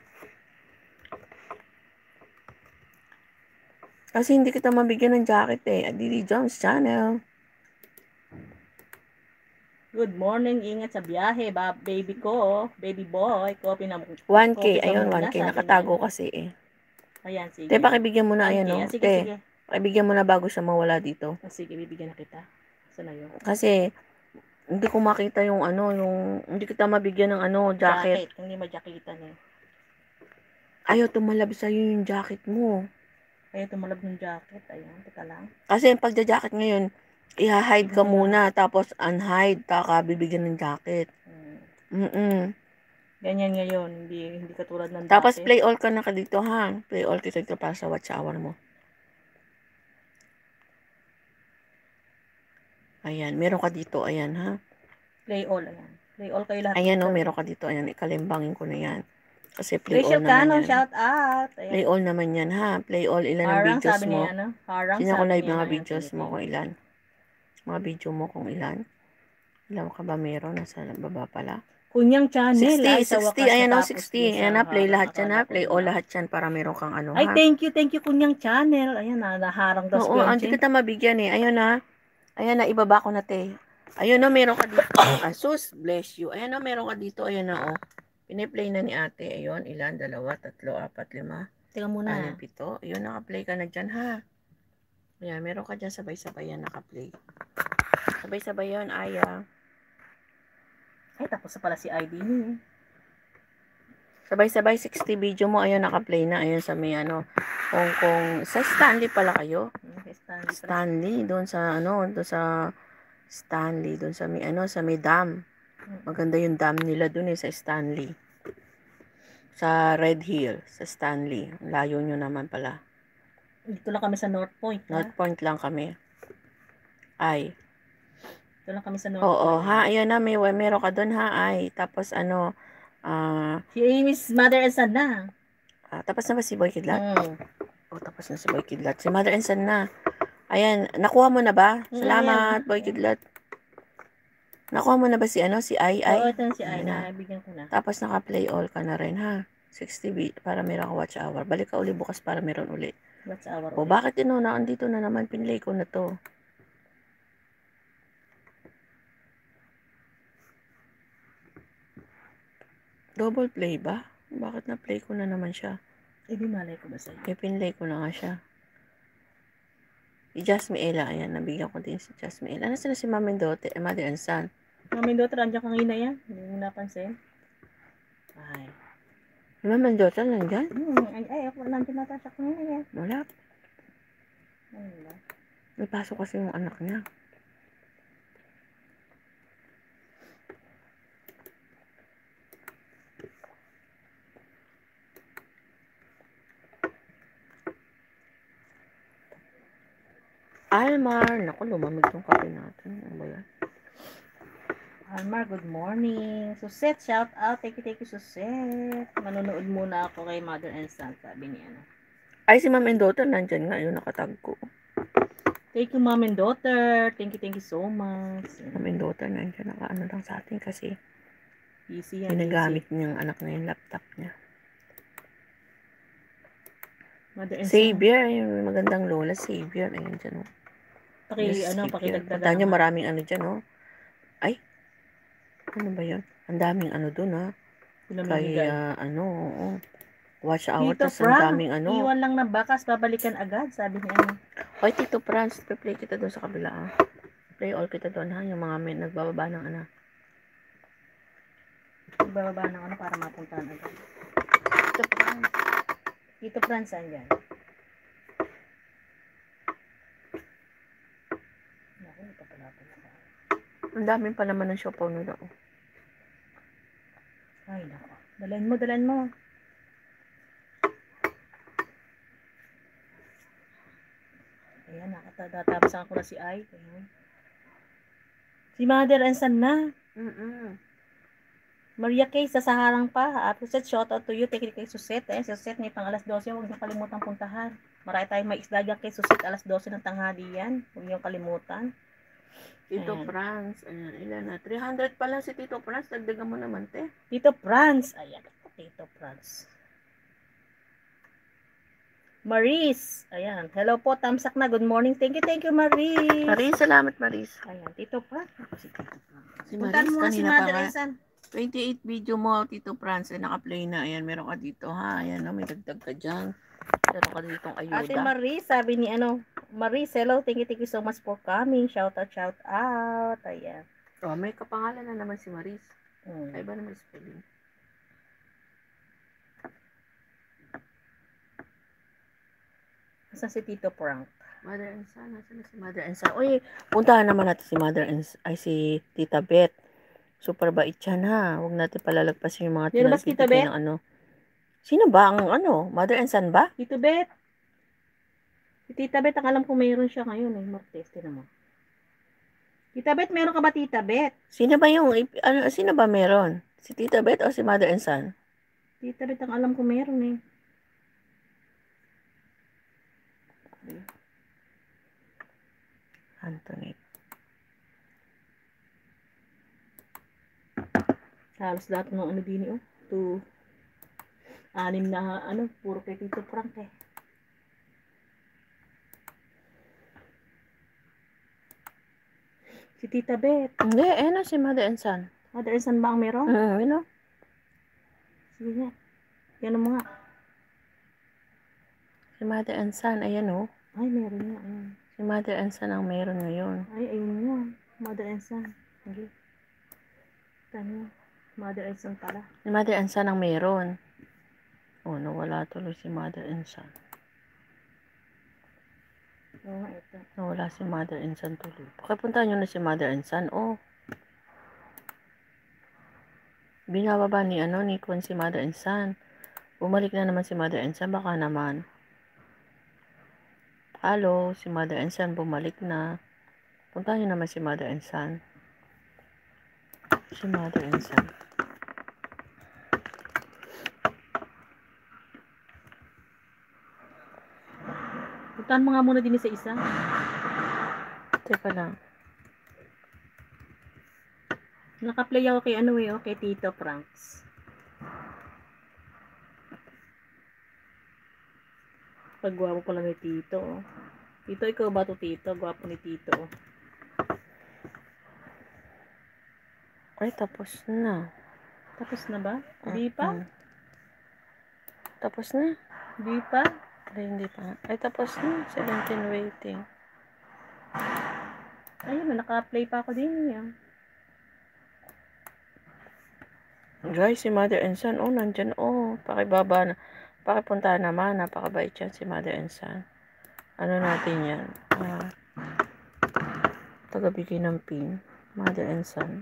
Kasi hindi kita mabigyan ng jacket eh. Adili Jones Channel. Good morning, ingat sa biyahe, ba, baby ko, baby boy, coffee na one K, coffee ka ayun, muna, one K. sabi Nakatago niya. kasi eh. Ayan, sige. Te, pakibigyan mo na, one K. ayan no. Ah, sige, Te, sige. pakibigyan mo na bago siya mawala dito. Ah, sige, bibigyan na kita. Saan na yun? Kasi, hindi ko makita yung ano, yung, hindi kita mabigyan ng ano, jacket. Jacket, hindi ma-jacketan eh. Ayaw tumalab sa'yo yung jacket mo. Ayaw tumalab ng jacket, ayan, teka lang. Kasi yung pagja-jacket ngayon, i-hide ka Ito na. muna, tapos unhide, taka bibigyan ng jacket. Hmm. Mm-mm. Ganyan ngayon, hindi hindi katulad ng Tapos dati. play all ka na ka dito ha. Play all kita dito para sa watch hour mo. Ayan, meron ka dito, ayan ha. Play all, ayan. Play all kayo lahat. Ayan dito. o, meron ka dito, ayan, ikalimbangin ko na yan. Kasi play Rachel all naman Cano, yan. shout out. Ayan. Play all naman yan ha. Play all, ilan ang Harang, videos sabi mo. niya, ano? Harang, Sino ko sabi live niya, mga ano? videos Ayan, mo kung ilan. Mga video mo kung ilan. Ilan ka ba meron? Nasa baba pala. Kunyang channel. sixty, Ay, sa sixty, wakas ayan o, natapos sixty. din sa Ayan na, play harang. lahat yan Akala ha. ko Play yun all lang. lahat yan para meron kang ano Ay, ha. thank you, thank you, kunyang channel. Ayan na, naharang daw si Oo, hindi Kuya kita mabigyan eh. Ayun na. Ayan na, ibaba ko na te. Ayun na, meron ka dito. Asus, bless you. Ayun na, meron ka dito. Ayun na, oh. Piniplay na ni ate. Ayun, ilan? Dalawa, tatlo, apat, lima. Teka muna. Anim, pito. Ayun, nakaplay ka na dyan, ha. Ayan, meron ka dyan sabay-sabay yan nakaplay. Sabay-sabay yun, Aya. Ay, tapos na pala si I D niya. Sabay-sabay, sixty video mo. Ayun, nakaplay na. Ayun, sa may ano, Hong Kong. Sa Stanley pala kayo. Okay, Stanley. Stanley, doon sa ano, doon sa Stanley, doon sa may ano, sa may dam. Maganda yung dam nila doon eh, sa Stanley. Sa Red Hill, sa Stanley. Layo nyo naman pala. Dito lang kami sa North Point, ha? North Point lang kami. Ay. Dito lang kami sa North Oo, Point. ha, ayun na, may meron ka doon ha, ay. Tapos ano, ah, Si Amy's mother and son na. ah, tapos na ba si Boy Kidlat? Mm. Oh, tapos na si Boy Kidlat. Si Mother and Son na. Ayan, nakuha mo na ba? Mm, Salamat, ayan. Boy Kidlat. Nakuha mo na ba si ano, si Ay Oo, Ay? ito na si Ay Ayan na. Bigyan ko na. Tapos naka-play all ka na rin ha. sixty B para meron ka watch hour. Balik ka uli bukas para meron uli. Watch hour O ulit. bakit yun na andito na naman, pinlay ko na to. Double play ba? Bakit na-play ko na naman siya? Eh, di malay ko ba sa'yo? Eh, pinlay ko na nga siya. Si Jasmiela, ayan, nabigyan ko din si Jasmiela. Ano sila si Ma'am Mendote, eh, Mother and Son? Mami Dotra, andyan kanina yan. Hindi mo napansin. Ay. Si Ma'am Mendote, nandyan? Hmm, ay, ay, ako nandyan nata siya kanina yan. Wala. Ano ba? May pasok kasi yung anak niya. Almar, naku, lumamig yung kape natin. Ano ba yan? Almar, good morning. Suset, shout out. Thank you, thank you, Suset. Manonood muna ako kay Mother and Son, sabi niya. Ano. Ay, si Ma'am Mendote, nandyan nga, yun nakatag ko. Thank you, mom and daughter. Thank you, thank you so much. Ma'am Mendote, nandyan, nakaano lang sa atin kasi Easy yan, ginagamit easy. niyang anak na yung laptop niya. Mother and Son. Xavier, yung magandang lola, Xavier, ayun dyan, oh. Paki, Yes, ano, Xavier. pakidagdagan Tandaan niyo, naman. maraming ano dyan, oh. Ay, ano ba yun? Ang daming ano dun, ha? Pinamimigay. Kaya, ano, oo. Watch hour, Tito tas ang Frank, daming ano. iwan lang ng bakas, babalikan agad, sabi niya. Ano. Oy, Tito Franz, play kita doon sa kabila, ha? Play all kita doon, ha? Yung mga may nagbababa ng ano. Nagbababa ng ano para mapuntahan agad. Tito Frank. Tito Frank, saan dyan? Naku, ito pala pala. Ang dami pa naman ng siopaw nila, oh. Ay, naku. Dalan mo, dalan mo. Ayan, nakatapos ako na si Ay. Ayan. Si Mother and Son na. Mm-mm. Maria Kay, sa Saharang pa. At Suset, shout out to you. Take it kay Suset. Eh. Suset, may pang alas dose. Huwag niyo kalimutan puntahan. Marami tayong may isda dyan kay Suset. Alas dose ng tanghali yan. Huwag niyo kalimutan. Tito Ayan. Franz. Ayan, ilan na? three hundred pa lang si Tito Franz. Dagdagan mo naman, te. Tito Franz. Ayan. Tito Franz. Maris. Ayan. Hello po. Tamsak na. Good morning. Thank you, thank you, Maris. Maris, salamat, Maris. Ayan. Tito Franz. Si Tito Franz. Si Puntahan Maris, mo nga si kanina pa Mother nga. Insan. twenty-eight video mo, Tito Franz. Ay, naka-play na. Ayan, meron ka dito, ha? Ayan, no? May dagdag ka dyan. Meron ka ditong ayuda. Ate Maris, sabi ni ano, Maris, hello. Thank you, thank you so much for coming. Shout out, shout out. Ayan. Oh, may kapangalan na naman si Maris. Hmm. Ay, ba naman spelling? Asan si Tito Frank? Mother and Son. Nasaan na si Mother and Son? Uy, puntahan naman natin si Mother and ay si Tita Beth. Super bait yan, ha? Huwag natin palalagpasin yung mga Sino ba si Tita tinalpipigay Beth? ng ano. Sino ba ang ano? Mother and Son ba? Tito Beth. Si Tita Beth, ang alam ko mayroon siya ngayon eh. Martes, tinan mo. Tita Beth, meron ka ba Tita Beth? Sino ba yung, ano, sino ba meron? Si Tita Beth o si Mother and Son? Tita Beth, ang alam ko meron eh. Antoinette. Halos lahat ng ano din oh. To, anim na ano, puro kay Tito Frank eh. Si Tita Beth. Hindi, eh, no, si Mother and Son. Mother and Son ba ang meron? Mm, you know? Sige nga. Yan mo nga. Si Mother and Son, ayan o. Oh. Ay, meron nga. Ayun. Si Mother and Son ang meron ngayon. Ay, ayun nga. Mother and Son. Okay. Tanya. Mother and Son pala. Si Mother and Son ang meron. Oh, nawala tuloy si Mother and Son. Oo nga, ito. Nawala si Mother and Son tuloy. Pakipuntahan nyo na si Mother and Son. Oh. Binababa ni ano, ni Kwan si Mother and Son. Bumalik na naman si Mother and Son. Baka naman. Hello, si Mother and Son bumalik na. Puntahan nyo naman si Mother and Son. Si Mother and Son. Puntahan mo nga muna din sa isa. Teka lang. Naka-play ako kay ano eh, oh, kay Tito Franks. Pagwapo pala ni Tito. Oh. Tito, ikaw ba to Tito? Gwapo ni Tito. Oh. Ay, tapos na. Tapos na ba? Hindi pa? Mm-hmm. Tapos na? Hindi pa? Ay, hindi pa. Ay, tapos na. seventeen waiting. Ayun, naka-play pa ako din yan. Guys, si Mother and Son, oh, nandyan, oh. Pakibaba na. Pakipunta naman. Napakabait yan si Mother and Son. Ano natin yan? Ah, tagabigay ng pin. Mother and Son.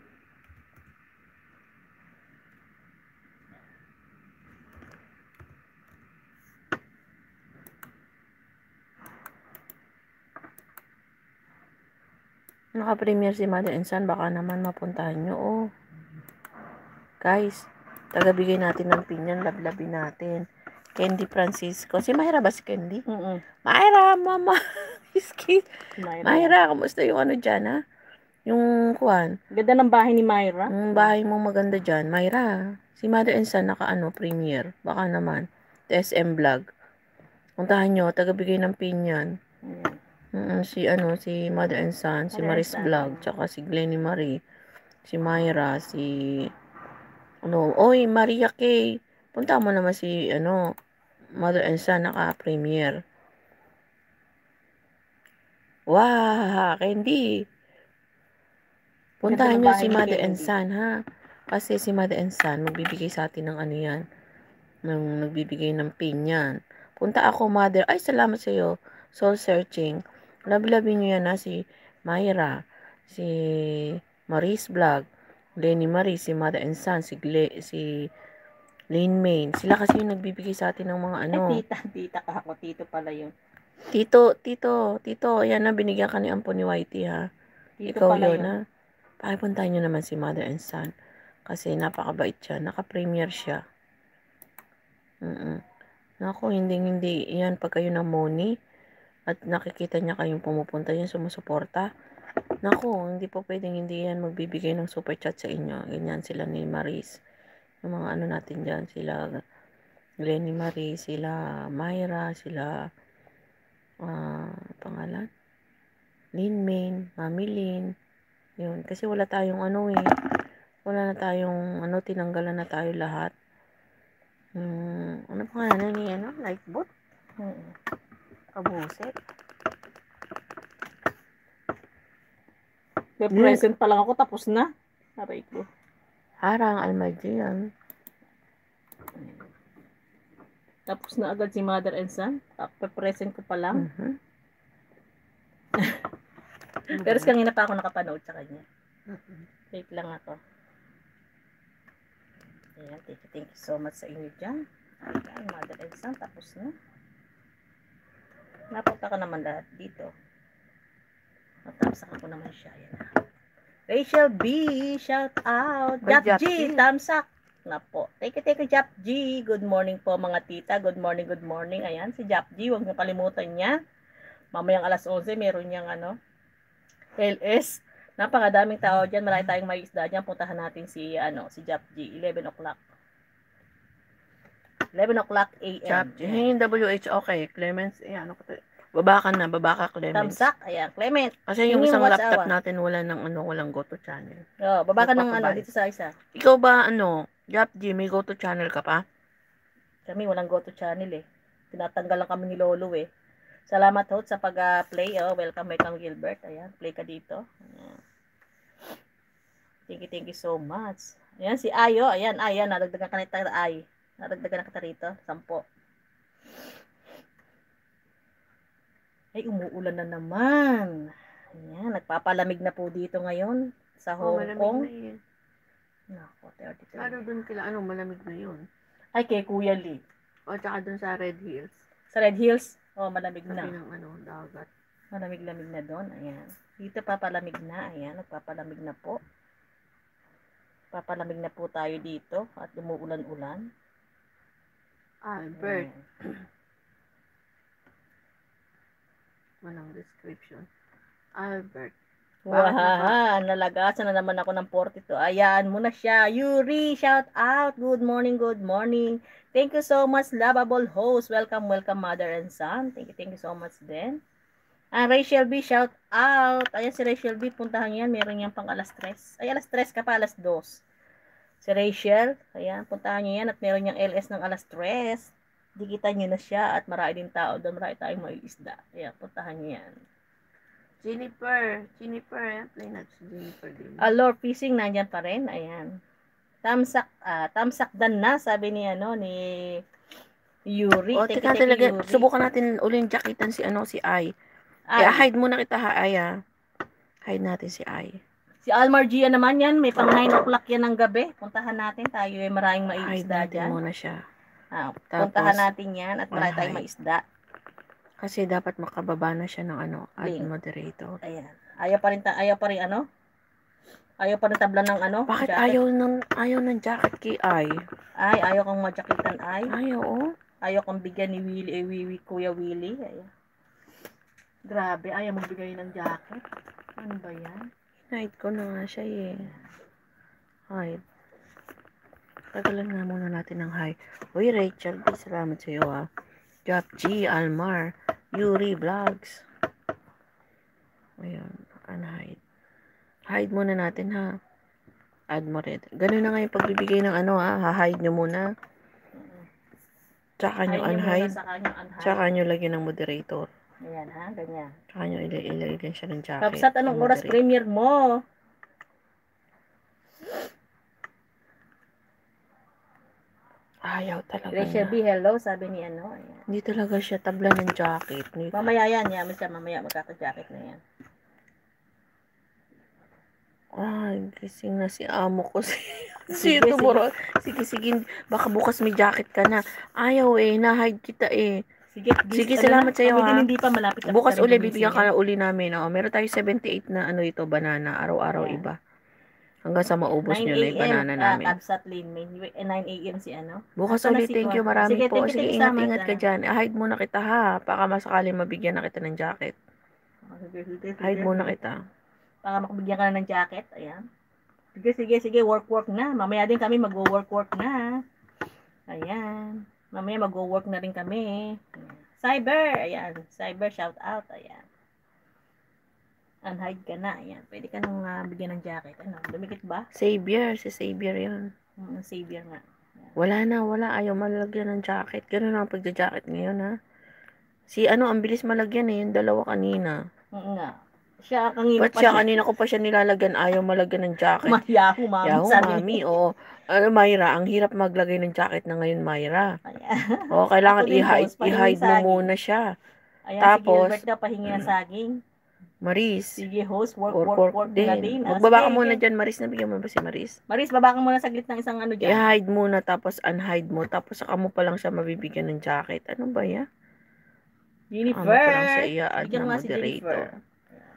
Naka-premiere si Mother and Son. Baka naman mapuntahan nyo, oh. Guys, tagabigay natin ng pin yan. Lablabin natin. Candy Francisco. Si Mayra ba si Candy? Mm-mm. Mayra, mama. Excuse. Myra. Mayra, kamusta yung ano dyan, ha? Yung kuwan. Ganda ng bahay ni Myra. Yung bahay mong maganda dyan. Mayra. Si Mother and Son naka ano, premiere. Baka naman. S M Vlog. Puntahan nyo. Tagabigay ng pin yan. Ayan. Mm-mm, si ano, si Mother and Son. Si Mother and Maris Son. Vlog. Tsaka si Glenny Marie. Si Mayra. Si... Ano. Oy, Maria Kay. Punta mo naman si ano, Mother and Son naka-premiere. Wow, Candy. Puntahan nyo si Mother and Son, ha? Kasi si Mother and Son, magbibigay sa atin ng ano yan. Ng nagbibigay ng pin yan. Punta ako, Mother. Ay, salamat sa iyo. Soul searching. Labi-labi nyo yan, ha? Si Mayra. Si Maris Vlog. Lenny Marie. Si Mother and Son. Si, Gle si Lane Main. Sila kasi yung nagbibigay sa atin ng mga ano. Ay, tita, tita ka ako. Tito pala yun. Tito, tito, tito. Ayan na, binigyan ka ni Ampo ni Whitey, ha? Tito Ikaw pala yun, yun. ha? Pakipuntahan nyo naman si Mother and Son. Kasi napakabait siya. Naka-premiere siya. Mm-mm. Naku, hindi, hindi. Yan, pag kayo ng money, at nakikita niya kayong pumupunta yan, sumusuporta. Naku, hindi po pwedeng hindi yan magbibigay ng super chat sa inyo. Ganyan sila ni Maris. Yung mga ano natin dyan, sila Lenny Marie, sila Myra, sila ah pangalan? Lin Main, Mami Lin. Yun, kasi wala tayong ano eh. Wala na tayong ano, tinanggalan na tayo lahat. Hmm, ano pangalan ni ano? Lightbot? Hmm. Kabuset. May present pa lang ako, tapos na. Aray ko. Harang Almaji yan. Tapos na agad si mother and son. Pa-present ko pa lang. Mm-hmm. Pero kanina pa ako nakapanood sa kanya. Mm-hmm. Wait lang ako. Ayan, thank you, thank you so much sa inyo dyan. Ayan, mother and son, tapos na. Napunta ka naman lahat dito. Matapos ako naman siya. Ayan. Rachel B, shout out. Jap G, thumbs up. Na po. Thank you, thank you, Jap G. Good morning po mga tita. Good morning, good morning. Ayan, si Jap G, huwag niyo kalimutan niya. Mamayang alas onse, meron niyang ano, L S. Napakadaming tao dyan. Marami tayong may isda dyan. Puntahan natin si, ano, si Jap G. eleven o'clock. eleven o'clock A M. Jap G. Hingin W H, okay. Clemens, eh, ano ko baba ka na, baba ka, Clemens. Tamsak, ayan, Clement. Kasi yung isang laptop natin, wala nang ano, walang go-to channel. Oh, baba ka ng ano, dito sa isa. Ikaw ba, ano, Jap G, may go-to channel ka pa? Kami, walang go-to channel eh. Tinatanggal lang kami ni Lolo eh. Salamat ho sa pag-play. Uh, oh. Welcome, welcome Gilbert. Ayan, play ka dito. Ayan. Thank you, thank you so much. Ayan, si Ayo. Ayan, ayan, nadagdagan ka nito, Ay. Nadagdagan na kita rito. Sampo. Ay, umuulan na naman. Ayan, nagpapalamig na po dito ngayon sa Hong oh, Kong. Na yun. Nako, thirty-three. Lalo dun kila, ano, malamig na yun. Ay, kay Kuya Lee. O, tsaka dun sa Red Hills. Sa Red Hills? Oh, malamig na. Sabi ng, ano, dagat. Malamig-lamig na doon. Ayan. Dito papalamig na. Ayan, nagpapalamig na po. Papalamig na po tayo dito at umuulan-ulan. Albert. Walang description. Albert. Wahaha, nalagasan na naman ako ng forty-two. Ayan, muna siya. Yuri, shout out. Good morning, good morning. Thank you so much, lovable host. Welcome, welcome, mother and son. Thank you, thank you so much din. Ah, Rachel B, shout out. Ayan si Rachel B, puntahan yan. Meron niyang pang alas tres. Ay, alas tres ka pa, alas dos. Si Rachel, ayan, puntahan niyo yan at meron niyang L S ng alas tres. Dikitan niyo na siya at marami din tao doon. Marami tayong may isda. Ayan, puntahan niyo yan. Jennifer, Jennifer, play natin si Jennifer din. Allure Fishing, nandyan pa rin, ayan. Tamsak, ah, tamsak dan na, sabi ni, ano, ni Yuri. O, teka talaga, Yuri. Subukan natin uling jacketan si, ano, si Ay. Ay, hide muna kita, ha, Ay, ha. Hide natin si Ay. Si Almar Gia naman yan, may pang nine o'clock yan ng gabi. Puntahan natin, tayo ay maraming maisda dyan. Hide muna siya. Ah, puntahan natin yan at marami tayong maisda. Kasi dapat makababa na siya ng ano, add moderator. Ayan. Ayaw pa rin, ta ayaw pa rin ano? Ayaw pa rin tabla ng ano? Bakit jacket? ayaw ng, ayaw ng jacket kay Ay? Ay, ayaw kang majakitan Ay? Ayaw, oh. Ayaw kang bigyan ni Willie, eh, Wiwi, Kuya Willie. Ayan. Grabe, ayaw magbigay ng jacket. Ano ba yan? Hide ko na nga siya eh. Hide. Tagalan nga muna natin ng hi. Uy, Rachel, salamat sa iyo ah. Jap G, Almar, Yuri Vlogs. Ayan, unhide. Hide muna natin ha. Add mo rin. Ganun na nga yung pagbibigay ng ano ha. Ha-hide nyo muna. Tsaka nyo unhide. Tsaka nyo lagyan ng moderator. Ayan ha, ganyan. Tsaka nyo ilagay din siya ng jacket. Kapsat, anong oras premiere mo? Ayaw talaga Rachel B, hello, sabi ni ano. Ayan. Hindi talaga siya tabla ng jacket. Mamaya yan, yaman siya, mamaya magkaka-jacket na yan. Ay, gising na si amo ko. Si tomorrow. Sige, sige, baka bukas may jacket ka na. Ayaw eh, na-hide kita eh. Sige, sige salamat sa iyo ha. Hindi pa malapit. Bukas uli, bibigyan ka na uli namin. Oh. Meron tayo seventy-eight na ano ito, banana. Araw-araw yeah. Iba. Hanggang sa maubos nyo na yung banana namin. Uh, Kapsat Lin, nine A M si ano. Bukas ulit, thank you, marami sige, po. Sige, ingat-ingat ka dyan. Hide muna kita ha. Baka masakali mabigyan na kita ng jacket. Hide muna kita. Baka makabigyan ka na ng jacket. Ayan. Sige, sige, sige. Work, work na. Mamaya din kami mag-work, work na. Ayan. Mamaya mag-work na rin kami. Cyber. Ayan. Cyber, shout out. Ayan. Unhide ka na. Ayan. Pwede ka nang uh, bigyan ng jacket. Ano? Dumikit ba? Xavier. Si Xavier yun. Hmm, Xavier nga. Ayan. Wala na, wala. Ayaw malagyan ng jacket. Ganun ang pagja-jacket ngayon, ha? Si ano, ang bilis malagyan eh. Yung dalawa kanina. Oo nga. Siya, kanina Ba't pa siya, siya. kanina ko pa siya nilalagyan. Ayaw malagyan ng jacket. Yahoo, mami. Yahoo, sabi mami. Oo. Ano, Myra, ang hirap maglagay ng jacket na ngayon, Myra. Ayan. Oo, kailangan Ako din, i-hide, boss, pahingin i-hide mo saging. muna siya. Ayan, si Tapos, Gilbert daw pahingi ng saging. Maris. Sige, host, work, Work, work, work, work, na din. din. Ah, Magbaba ka sige, muna sige. dyan, Maris. Nabigyan mo ba si Maris? Maris, baba ka muna saglit ng isang ano dyan. I-hide muna, tapos unhide mo. Tapos saka mo pa lang siya mabibigyan ng jacket. Ano ba yan? Jennifer. Saka mo pa lang siya i-add Bigyan na mo nga si moderator. Jennifer.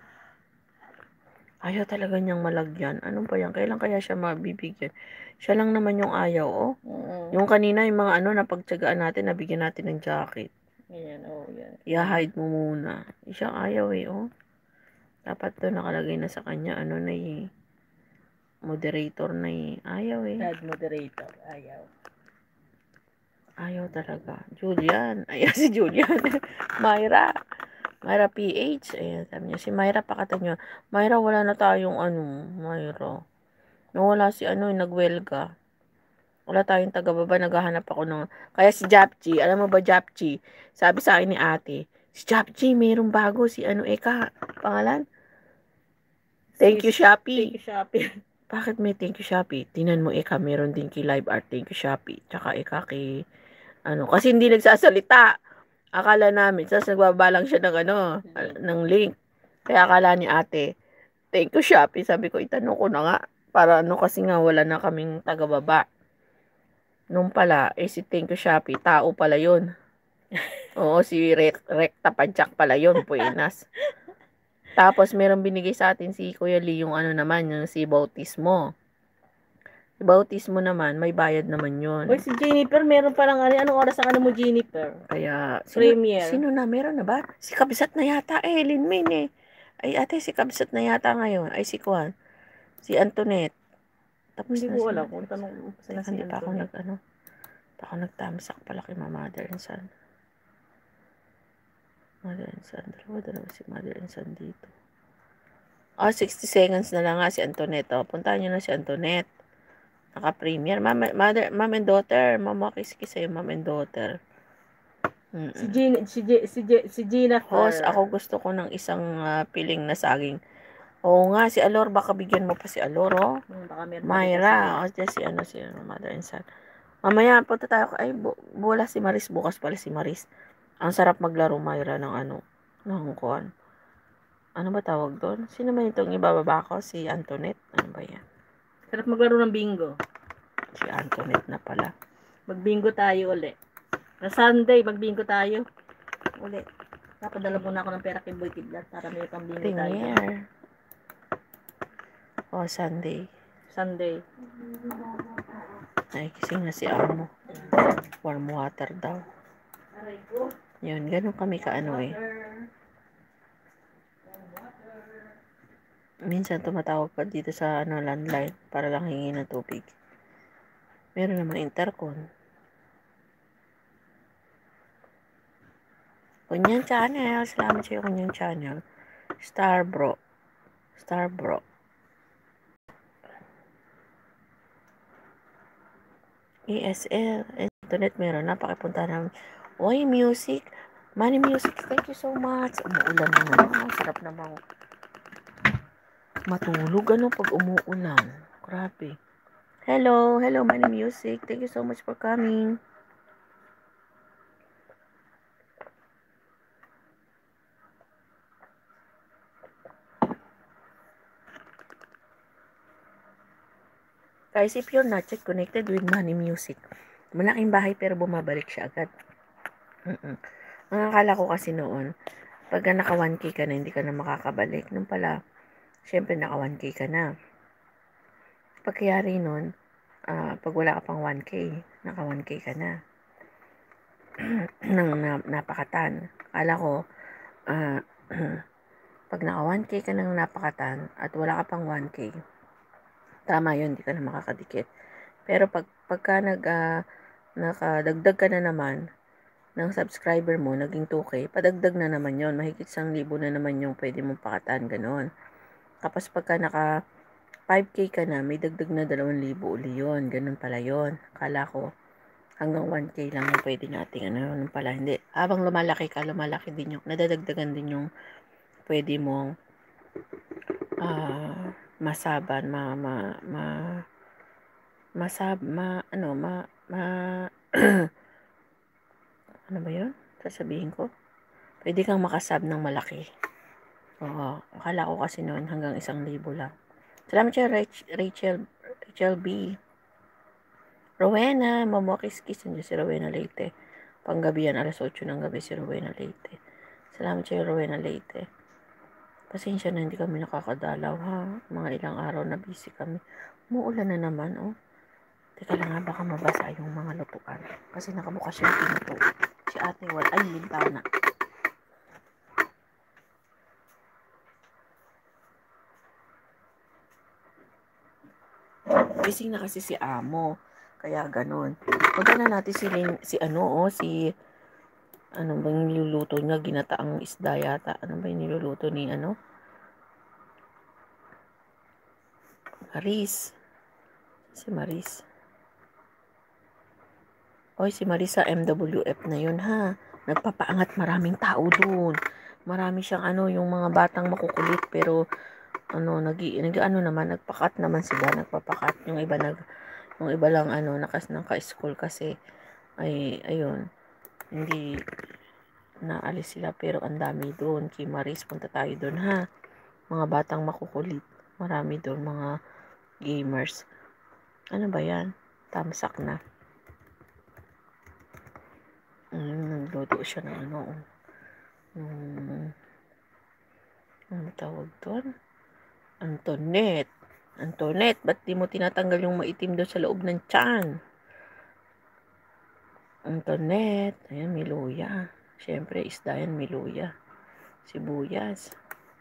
Ayaw talaga niyang malagyan. Ano ba yan? Kailan kaya siya mabibigyan? Siya lang naman yung ayaw, oh. Oo. Yung kanina, yung mga ano, napagtsagaan natin, nabigyan natin ng jacket. Ayan, oh, yan. I-hide mo muna. Siya ayaw eh, oh. Dapat to nakalagay na sa kanya, ano na eh. Moderator na eh. Ayaw eh. Add moderator. Ayaw. Ayaw talaga. Julian. Ayan si Julian. Myra. Myra P H. Ayan, sabi niya. Si Myra, pakatan niyo. Myra, wala na tayong ano. Myra. Nung wala si ano, nagwelga. Wala tayong taga-baba. Naghahanap ako ng... Kaya si Japchi. Alam mo ba, Japchi? Sabi sa akin ni ate. Si Japchi, mayroong bago. Si ano, Eka. Pangalan? Thank you, Shopee. Thank you, Shopee. Bakit may thank you, Shopee? Tinan mo, Eka, meron din kay Live Art. Thank you, Shopee. Tsaka Eka kay... Ano, kasi hindi nagsasalita. Akala namin, sas nagbaba lang siya ng ano, ng link. Kaya akala ni ate, thank you Shopee. Sabi ko, itanong ko na nga. Para ano, kasi nga wala na kaming taga-baba. Nung pala, eh si thank you Shopee, tao pala yun. Oo, si Rek, Rekta Padjak pala yun, Buenas. Tapos, meron binigay sa atin si Kuya Lee, yung ano naman, yung si Bautismo. Bautismo naman, may bayad naman yun. Uy, si Jennifer, meron palang ano, anong oras ang ano mo, Jennifer? Kaya, sino, Premier. sino na, meron na ba? Si Kabsat na yata, eh, Linmin eh. Ay, ate, si Kabsat na yata ngayon. Ay, si Kwan. Si Antoinette. Tapos hindi ko alam kung tanong sa na si Hindi pa ako nag, ano, pa ako nagtamsak pala kay Mother and Son. Mother and Son. Dalawa, dalawa si Mother and Son dito. Oh, sixty seconds na lang nga si Antoinette. Oh, puntahan nyo na si Antoinette. Naka-premier. Mom, mother, mom and daughter. Mama, kiss-kiss sa'yo, mom and daughter. Mm-mm. Si Gina, si Gina, si Gina, si Gina Host, ako gusto ko ng isang uh, piling na saging. Oo nga, si Alor, baka bigyan mo pa si Alor, oh. Hmm, baka meron Myra, o, oh, si ano, si Mother and Son. Mamaya, punta tayo, ay, bu bula si Maris, bukas pala si Maris. Ang sarap maglaro, Myra, ng ano, ng kuwan. Ano ba tawag doon? Sino man itong ibababa ko? Si Antoinette? Ano ba yan? Sarap maglaro ng bingo. Si Antoinette na pala. Magbingo tayo ulit. Na Sunday, magbingo tayo. Ulit. Napadala muna ako ng pera kay Boy Kidlat para may pambingo tayo. Premier. Oh, Sunday. Sunday. Ay, kising na si Amo. Warm water daw. Yun, ganun kami kaano eh. Minsan tumatawag pa dito sa ano, landline para lang hingi ng tubig. Meron naman intercom. Kunyang channel. Salamat sa iyo, Kunyang channel. Starbro. Starbro. E S L. Internet meron na. Pakipunta namin. Oy, music. Money Music. Thank you so much. Umuulan naman. Oh, sarap naman. Matulog ano pag umuulan. Grabe. Hello. Hello, Money Music. Thank you so much for coming. Guys, if you're not yet connected with Money Music, malaking bahay pero bumabalik siya agad. Mm-mm. Ang akala ko kasi noon, pagka naka one K ka na, hindi ka na makakabalik. Nung pala, syempre naka one K ka na. Pagkayari nun, uh, pag wala ka pang one K, naka one K ka na. Nang na, napakatan. Akala ko, uh, Pag naka one K ka ng napakatan at wala ka pang one K, tama yun, di ka na makakadikit. Pero pag, pagka nag, uh, nakadagdag ka na naman ng subscriber mo, naging two K, padagdag na naman yon, mahigit isang libo na naman yung pwede mong pakatan, ganoon. Tapos pagka naka five K ka na, may dagdag na dalawang libo uli yun, ganun pala yun. Akala ko, hanggang one K lang yung pwede nating ano, yun pala, hindi. Habang lumalaki ka, lumalaki din yung, nadadagdagan din yung pwede mong uh, masaban, ma, ma, ma, masab, ma, ano, ma, ma, ano ba yun? Sasabihin ko? Pwede kang makasab ng malaki. Oo, akala ko kasi noon hanggang isang libo lang. Salamat siya, Rachel, Rachel B. Rowena, mamokis-kis, nandiyan si Rowena Leite. Panggabi yan, alas otso ng gabi si Rowena Leite. Salamat siya, Rowena Leite. Pasensya na, hindi kami nakakadalaw, ha? Mga ilang araw na busy kami. Umuulan na naman, oh. Teka lang nga, baka mabasa yung mga lutuan. Kasi nakabukas yung pinto. Si ate, wala, ay, lintana. Gising na kasi si amo. Kaya ganun. Punta na natin si, si ano, oh, si, ano ba yung niluluto niya? Ginataang isda yata. Ano ba yung niluluto ni, ano? Maris. Si Maris. Oy, si Marisa M W F na yun, ha? Nagpapaangat, maraming tao dun. Marami siyang ano, yung mga batang makukulit, pero ano, nag, nag ano naman, nagpakat naman sila, nagpapakat. Yung iba nag, yung iba lang ano, nakas ng ka-school kasi ay ayun, hindi naalis sila, pero ang dami doon. Kay Maris, punta tayo doon, ha? Mga batang makukulit. Marami doon, mga gamers. Ano ba yan? Tamsak na. Mm, nagluto siya ng ano, um, ano tawag doon? Antoinette. Antoinette, ba't di mo tinatanggal yung maitim doon sa loob ng tiyan? Antoinette, ayan, may luya. Siyempre, isda yan, may luya. Sibuyas.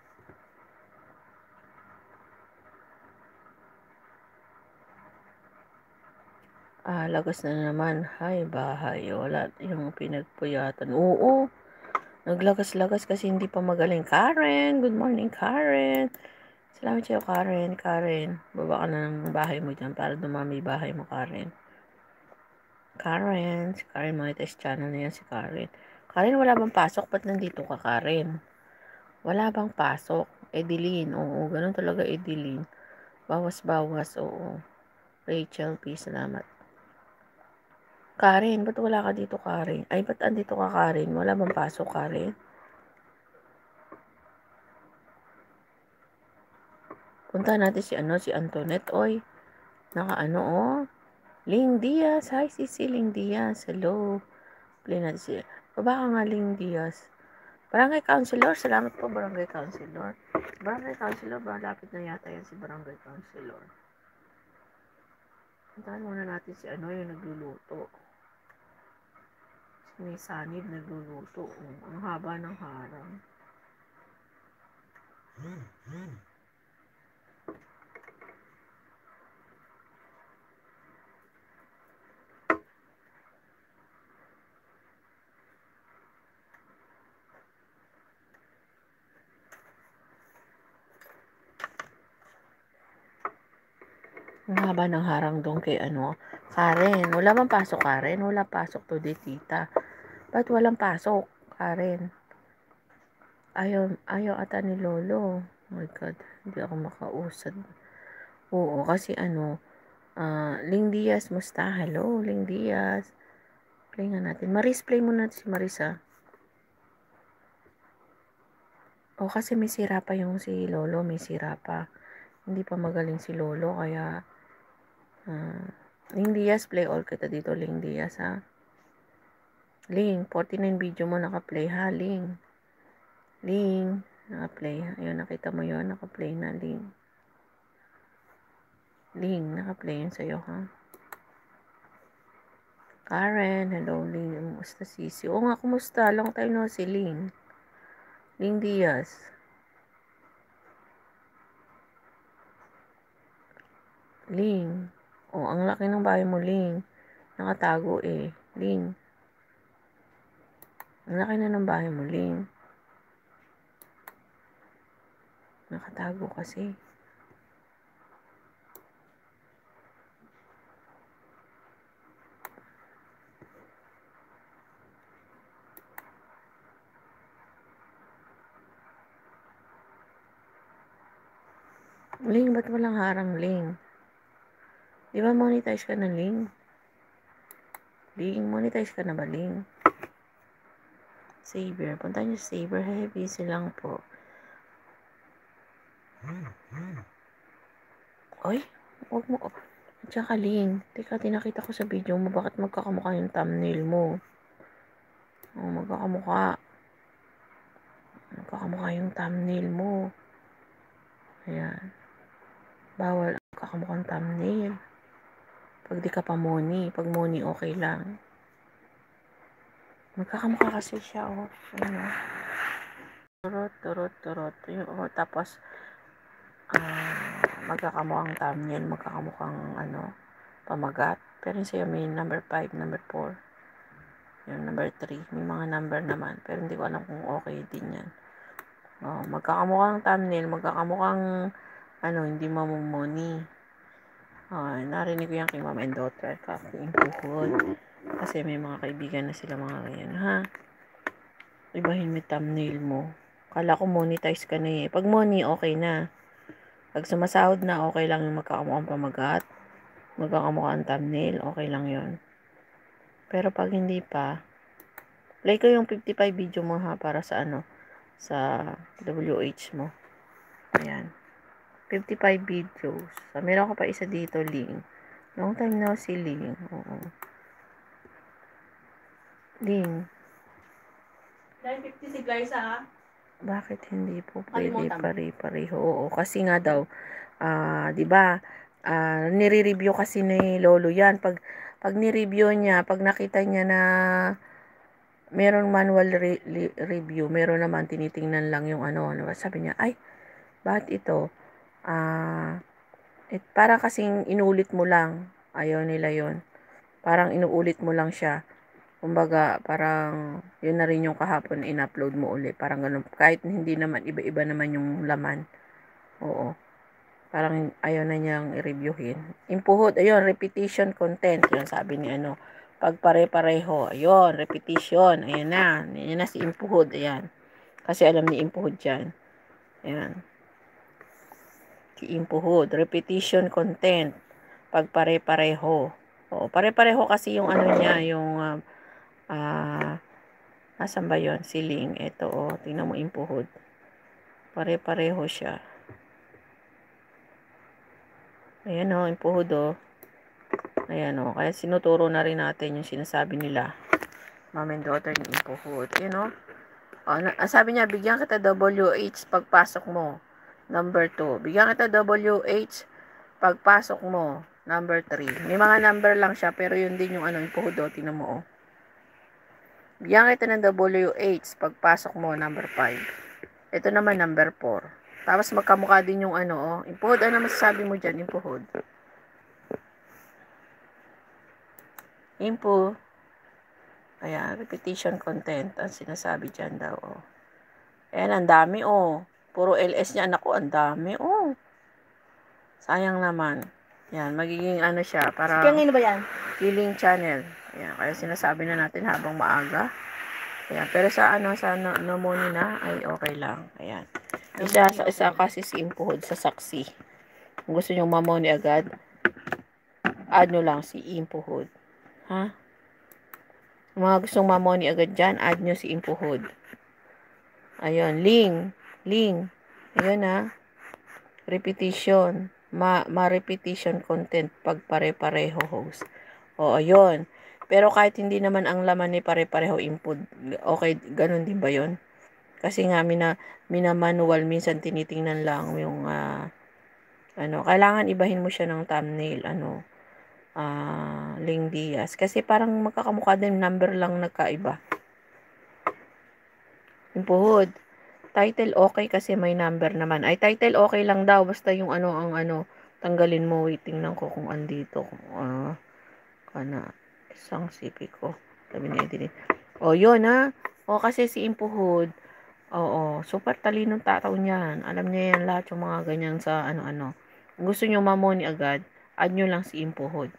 Ah, lagas na naman. Hay, bahay. Wala yung pinagpuyatan. Oo, naglagas-lagas kasi hindi pa magaling. Karen, good morning, Karen. Salamat sa'yo, Karen. Karen, baba ka na ng bahay mo dyan para dumami bahay mo, Karen. Karen, si Karen Monetes channel na yan, si Karen. Karen, wala bang pasok? Ba't nandito ka, Karen? Wala bang pasok? Edeline, oo, ganun talaga, Edeline. Bawas-bawas, oo. Rachel P, salamat. Karen, ba't wala ka dito, Karen? Ay, ba't andito ka, Karen? Wala bang pasok, Karen? Punta natin si ano, si Antoinette, oy. Naka ano, oh. Ling Diaz, hi, si si Ling Diaz, hello. Play natin si, baba ka nga, Ling Diaz. Barangay Councilor, salamat po, Barangay Councilor. Barangay Councilor, malapit na yata yan si Barangay Councilor. Puntahan muna natin si ano, yung nagluluto. May sanib nagluluto. Oh, ang haba ng harang. Hmm, hmm. Ang haba ng harang doon kay ano, Karen. Wala bang pasok, Karen? Wala pasok today, tita. Ba't walang pasok, Karen? Ayaw, ayaw ata ni Lolo. Oh my God, hindi ako makausad. Oo, kasi ano, uh, Ling Diaz, musta? Hello, Ling Diaz. Play nga natin. Maris, play mo natin si Marisa. O, kasi may sira pa yung si Lolo, may sira pa. Hindi pa magaling si Lolo, kaya uh, Ling Diaz, play all kita dito, Ling Diaz, ha? Ling, forty-nine video mo naka-play, ha, Ling? Ling, naka-play, ha? Ayun, nakita mo yun, naka-play na, Ling. Ling, naka-play yun sa'yo, ha? Karen, hello, Ling. Kumusta, Sisi? Oo nga, kumusta? Long time no si Ling. Ling Diaz. Ling. Oh, ang laki ng bahay mo, Ling. Nakatago eh. Ling. Ang laki na ng bahay mo, Ling. Nakatago kasi. Ling, ba't walang harang, Ling? Di ba monetize ka na, Ling? Ling, monetize ka na ba, Ling? Saber. Punta niyo sa Saber. Hey, busy lang po. Oy, huwag mo. Tsaka, Ling. Teka, tinakita ko sa video mo. Bakit magkakamukha yung thumbnail mo? Oh, magkakamukha. Magkakamukha yung thumbnail mo. Ayan. Bawal ang kakamukhang thumbnail. Pag di ka pa money. Pag money, okay lang. Magkakamukha kasi siya, oh. Ayan, oh. Turot, turot, turot. Yung, oh, tapos, uh, magkakamukhang thumbnail, magkakamukhang, ano, pamagat. Pero yung sa'yo may number five, number four. Yung number three. May mga number naman. Pero hindi ko alam kung okay din yan. Oh, magkakamukhang thumbnail, magkakamukhang, ano, hindi mamumoni. Oh, narinig ko yan kay mama and daughter. Kaking puhod. Kasi may mga kaibigan na sila mga ganyan, ha? Ibahin mo thumbnail mo. Kala ko monetize ka na eh. Pag money, okay na. Pag sumasahod na, okay lang yung magkakamukhang pamagat. Magkakamukhang thumbnail, okay lang yon. Pero pag hindi pa, play ko yung fifty-five video mo ha, para sa ano, sa W H mo. Ayan. fifty-five videos. So, meron ko pa isa dito, Ling. Long time no si Ling. Oo. Ling. nine fifty si Glyza, ha? Bakit hindi po pwede Kalimutan mo. pare-pareho? Oo, kasi nga daw, ah, 'di ba? Ah, nire-review kasi ni Lolo 'yan. Pag pag ni-review niya, pag nakita niya na meron manual re- li- review, meron naman tinitingnan lang yung ano, ano ba? Sabi niya, "Ay, bakit ito? Ah, eh, para kasing inulit mo lang." Ayaw nila 'yon. Parang inuulit mo lang siya. Kumbaga, parang yun na rin yung kahapon na in-upload mo uli. Parang ganun. Kahit hindi naman, iba-iba naman yung laman. Oo. Parang ayaw na niyang i-reviewin. Impuhod, ayun, repetition content. Yun sabi ni ano. Pag pare-pareho, ayun, repetition. Ayan na. Ayan na si Impuhod. Ayan. Kasi alam ni Impuhod yan. Ayan. Si Impuhod. Repetition content. Pag pare-pareho. Oo, pare-pareho kasi yung ano niya, yung uh, Ah, asan ba yun? Siling. Ito, oh. Tingnan mo impuhod. Pare-pareho siya. Ayan, oh. Impuhod, oh. Ayan, oh. Kaya sinuturo na rin natin yung sinasabi nila. Mom and daughter ni impuhod. Ayan, oh. Oh, na, sabi niya, bigyan kita W H pagpasok mo. Number two. Bigyan kita W H pagpasok mo. Number three. May mga number lang siya, pero yun din yung ano, impuhod, oh. Tingnan mo, oh. Bigyan kita ng W H pagpasok mo, number five. Ito naman, number four. Tapos magkamukha din yung ano, oh. Impuhod, ano masasabi mo dyan, impuhod? Impu. Ayan, repetition content. Ang sinasabi dyan daw, oh. Ayan, ang dami, oh. Puro L S niya, anak ko, ang dami, oh. Sayang naman. Ayan, magiging ano siya, para Kaya ngayon ba yan? killing channel. Ayan, kaya sinasabi na natin habang maaga. Ayan, pero sa ano, sa pneumonia na, ay okay lang. Ayan. Isa, sa isa kasi si impuhod sa saksi. Kung gusto nyo mamoni agad, add nyo lang si impuhod. Ha? Kung mga gustong mamoni agad dyan, add nyo si impuhod. Ayun, ling. Ling. Ayun ha. Repetition. Ma, ma-repetition content pag pare-pareho host. O, ayun. Pero kahit hindi naman ang laman ni pare-pareho input, okay, ganun din ba yun? Kasi nga, mina, mina manual, minsan tinitingnan lang yung, uh, ano, kailangan ibahin mo siya ng thumbnail, ano, ah, uh, Ling Diaz. Kasi parang magkakamukha din, number lang nagkaiba. Impuhod. Title okay kasi may number naman. Ay, title okay lang daw, basta yung ano, ang ano, tanggalin mo. Wait, tingnan ko kung andito. Kung, uh, kana, isang sipi ko. Sabi ni Edeline. O, yun ha. O, kasi si Impuhod, oo, super talinong tataw niyan. Alam niya yan lahat yung mga ganyan sa ano-ano. Kung gusto nyo mamoni agad, add nyo lang si Impuhod.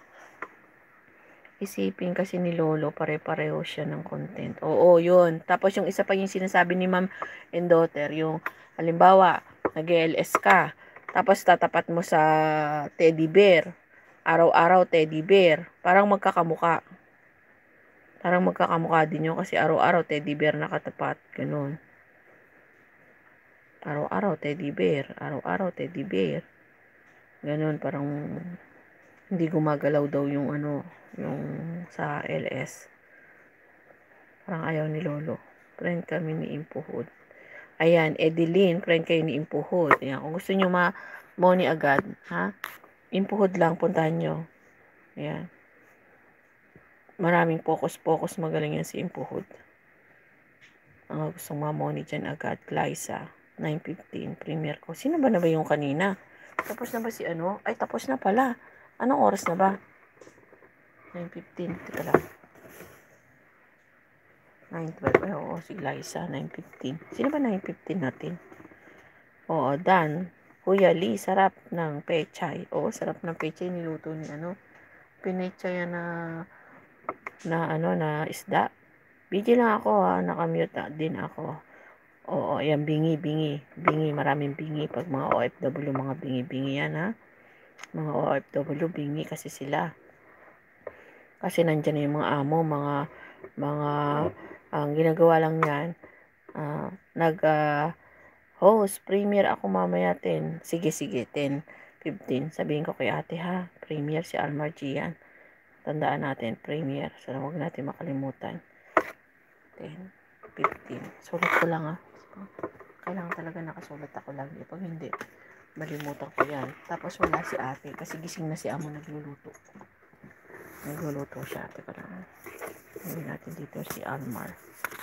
Isipin kasi ni Lolo, pare-pareho siya ng content. Oo, yun. Tapos yung isa pa yung sinasabi ni Ma'am and Daughter, yung halimbawa, nag-L S ka, tapos tatapat mo sa teddy bear. Araw-araw teddy bear. Parang magkakamuka. Parang magkakamuka din yun kasi araw-araw teddy bear nakatapat. Ganun. Araw-araw teddy bear. Araw-araw teddy bear. Ganun, parang hindi gumagalaw daw yung ano, yung sa L S. Parang ayaw ni Lolo. Friend kami ni Impuhod. Ayan, Edeline, friend kayo ni Impuhod. Ayan, kung gusto nyo ma-money agad, ha? Impuhod lang, puntahan nyo. Ayan. Maraming focus-focus, magaling yan si Impuhod. Ang gustong ma-money dyan agad, Glyza, nine fifteen, premiere ko. Sino ba na ba yung kanina? Tapos na ba si ano? Ay, tapos na pala. Anong oras na ba? nine fifteen, teka lang. nine twelve, ay oo, si Glyza, nine fifteen. Sino ba nine fifteen natin? Oo, Dan. Kuya Lee, sarap ng pechay. Oo, sarap ng pechay, niluto ni ano. Pinechay na, na ano, na isda. Busy lang ako ha, nakamute din ako. Oo, ayan, bingi, bingi. Bingi, maraming bingi. Pag mga O F W, mga bingi-bingi yan ha. Mga O F W, bingi kasi sila. Kasi nandyan na yung mga amo, mga, mga, ang ginagawa lang yan, uh, nag, uh, host, premiere ako mamaya ten. Sige, sige, ten fifteen. Sabihin ko kay ate ha, premiere si Almar Gian. Tandaan natin, premiere. So, huwag natin makalimutan. ten fifteen. Sulat ko lang ha. Kailangan talaga nakasulat ako lagi. Pag hindi, malimutan ko yan. Tapos wala si ate kasi gising na si amo nagluluto. Nagluluto siya. Teka lang. Hindi natin dito si Almar.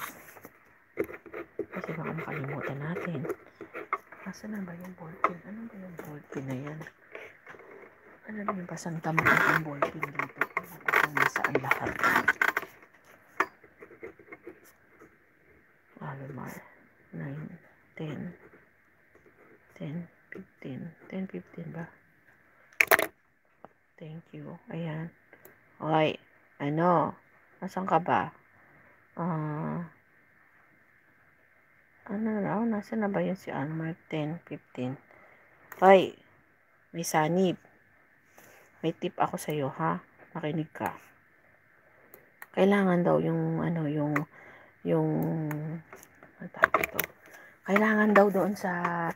Kasi baka makalimutan natin. Asa na ba yung ballpen? Ano ba yung ballpen na yan? Ano na yung pasang tamang yung ballpen dito? Kung nasaan lahat. Almar. nine, ten, ten, fifteen. ten, fifteen ba? Thank you. Ayan. Okay. Ano? Nasaan ka ba? Ah... Uh, ano na, nasa na ba yun si Almar? ten, fifteen. Hoy, may sanib. May tip ako sa'yo, ha? Makinig ka. Kailangan daw yung, ano, yung, yung, ano tawag ito? Kailangan daw doon sa,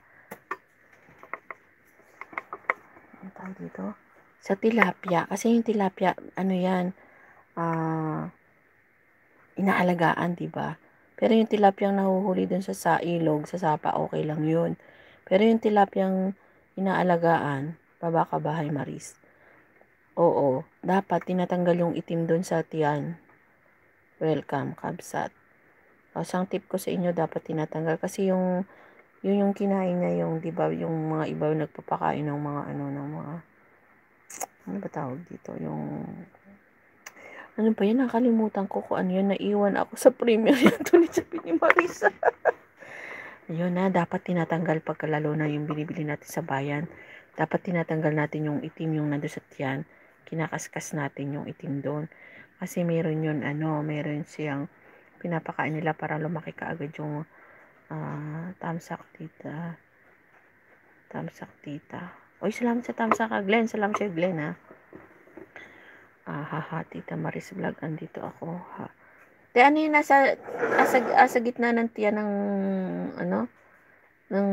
ano tawag dito? Sa tilapia. Kasi yung tilapia, ano yan, ah, uh, inaalagaan, diba? Pero yung tilapyang nahuhuli dun sa, sa ilog, sa sapa, okay lang yun. Pero yung tilapyang inaalagaan, babaka bahay maris. Oo, dapat tinatanggal yung itim dun sa tiyan. Welcome, kabsat. O, isang tip ko sa inyo, dapat tinatanggal. Kasi yung, yun yung kinain niya yung, diba, yung mga iba nagpapakain ng mga, ano, ng mga, ano ba tawag dito? Yung, ano ba yan? Nakalimutan ko kung ano yun. Naiwan ako sa premiere yan. Ito ni sabi ni Marisa. Ayun na, dapat tinatanggal pagka lalo na yung binibili natin sa bayan. Dapat tinatanggal natin yung itim yung nando sa tiyan. Kinakaskas natin yung itim doon. Kasi meron yun, ano, meron siyang pinapakain nila para lumaki kaagad yung uh, tamsak tita. Tamsak tita. Oy, salamat sa tamsak ka, Glenn. Salamat sa Glenn, ha. Ah, haha, Tita Maris Vlog, andito ako, ha. Te, ano yun, nasa, asa, asa gitna ng tiyan ng, ano, ng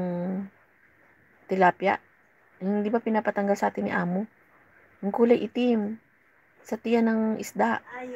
tilapia. Yung, di ba pinapatanggal sa atin ni Amo? Yung kulay itim, sa tiyan ng isda.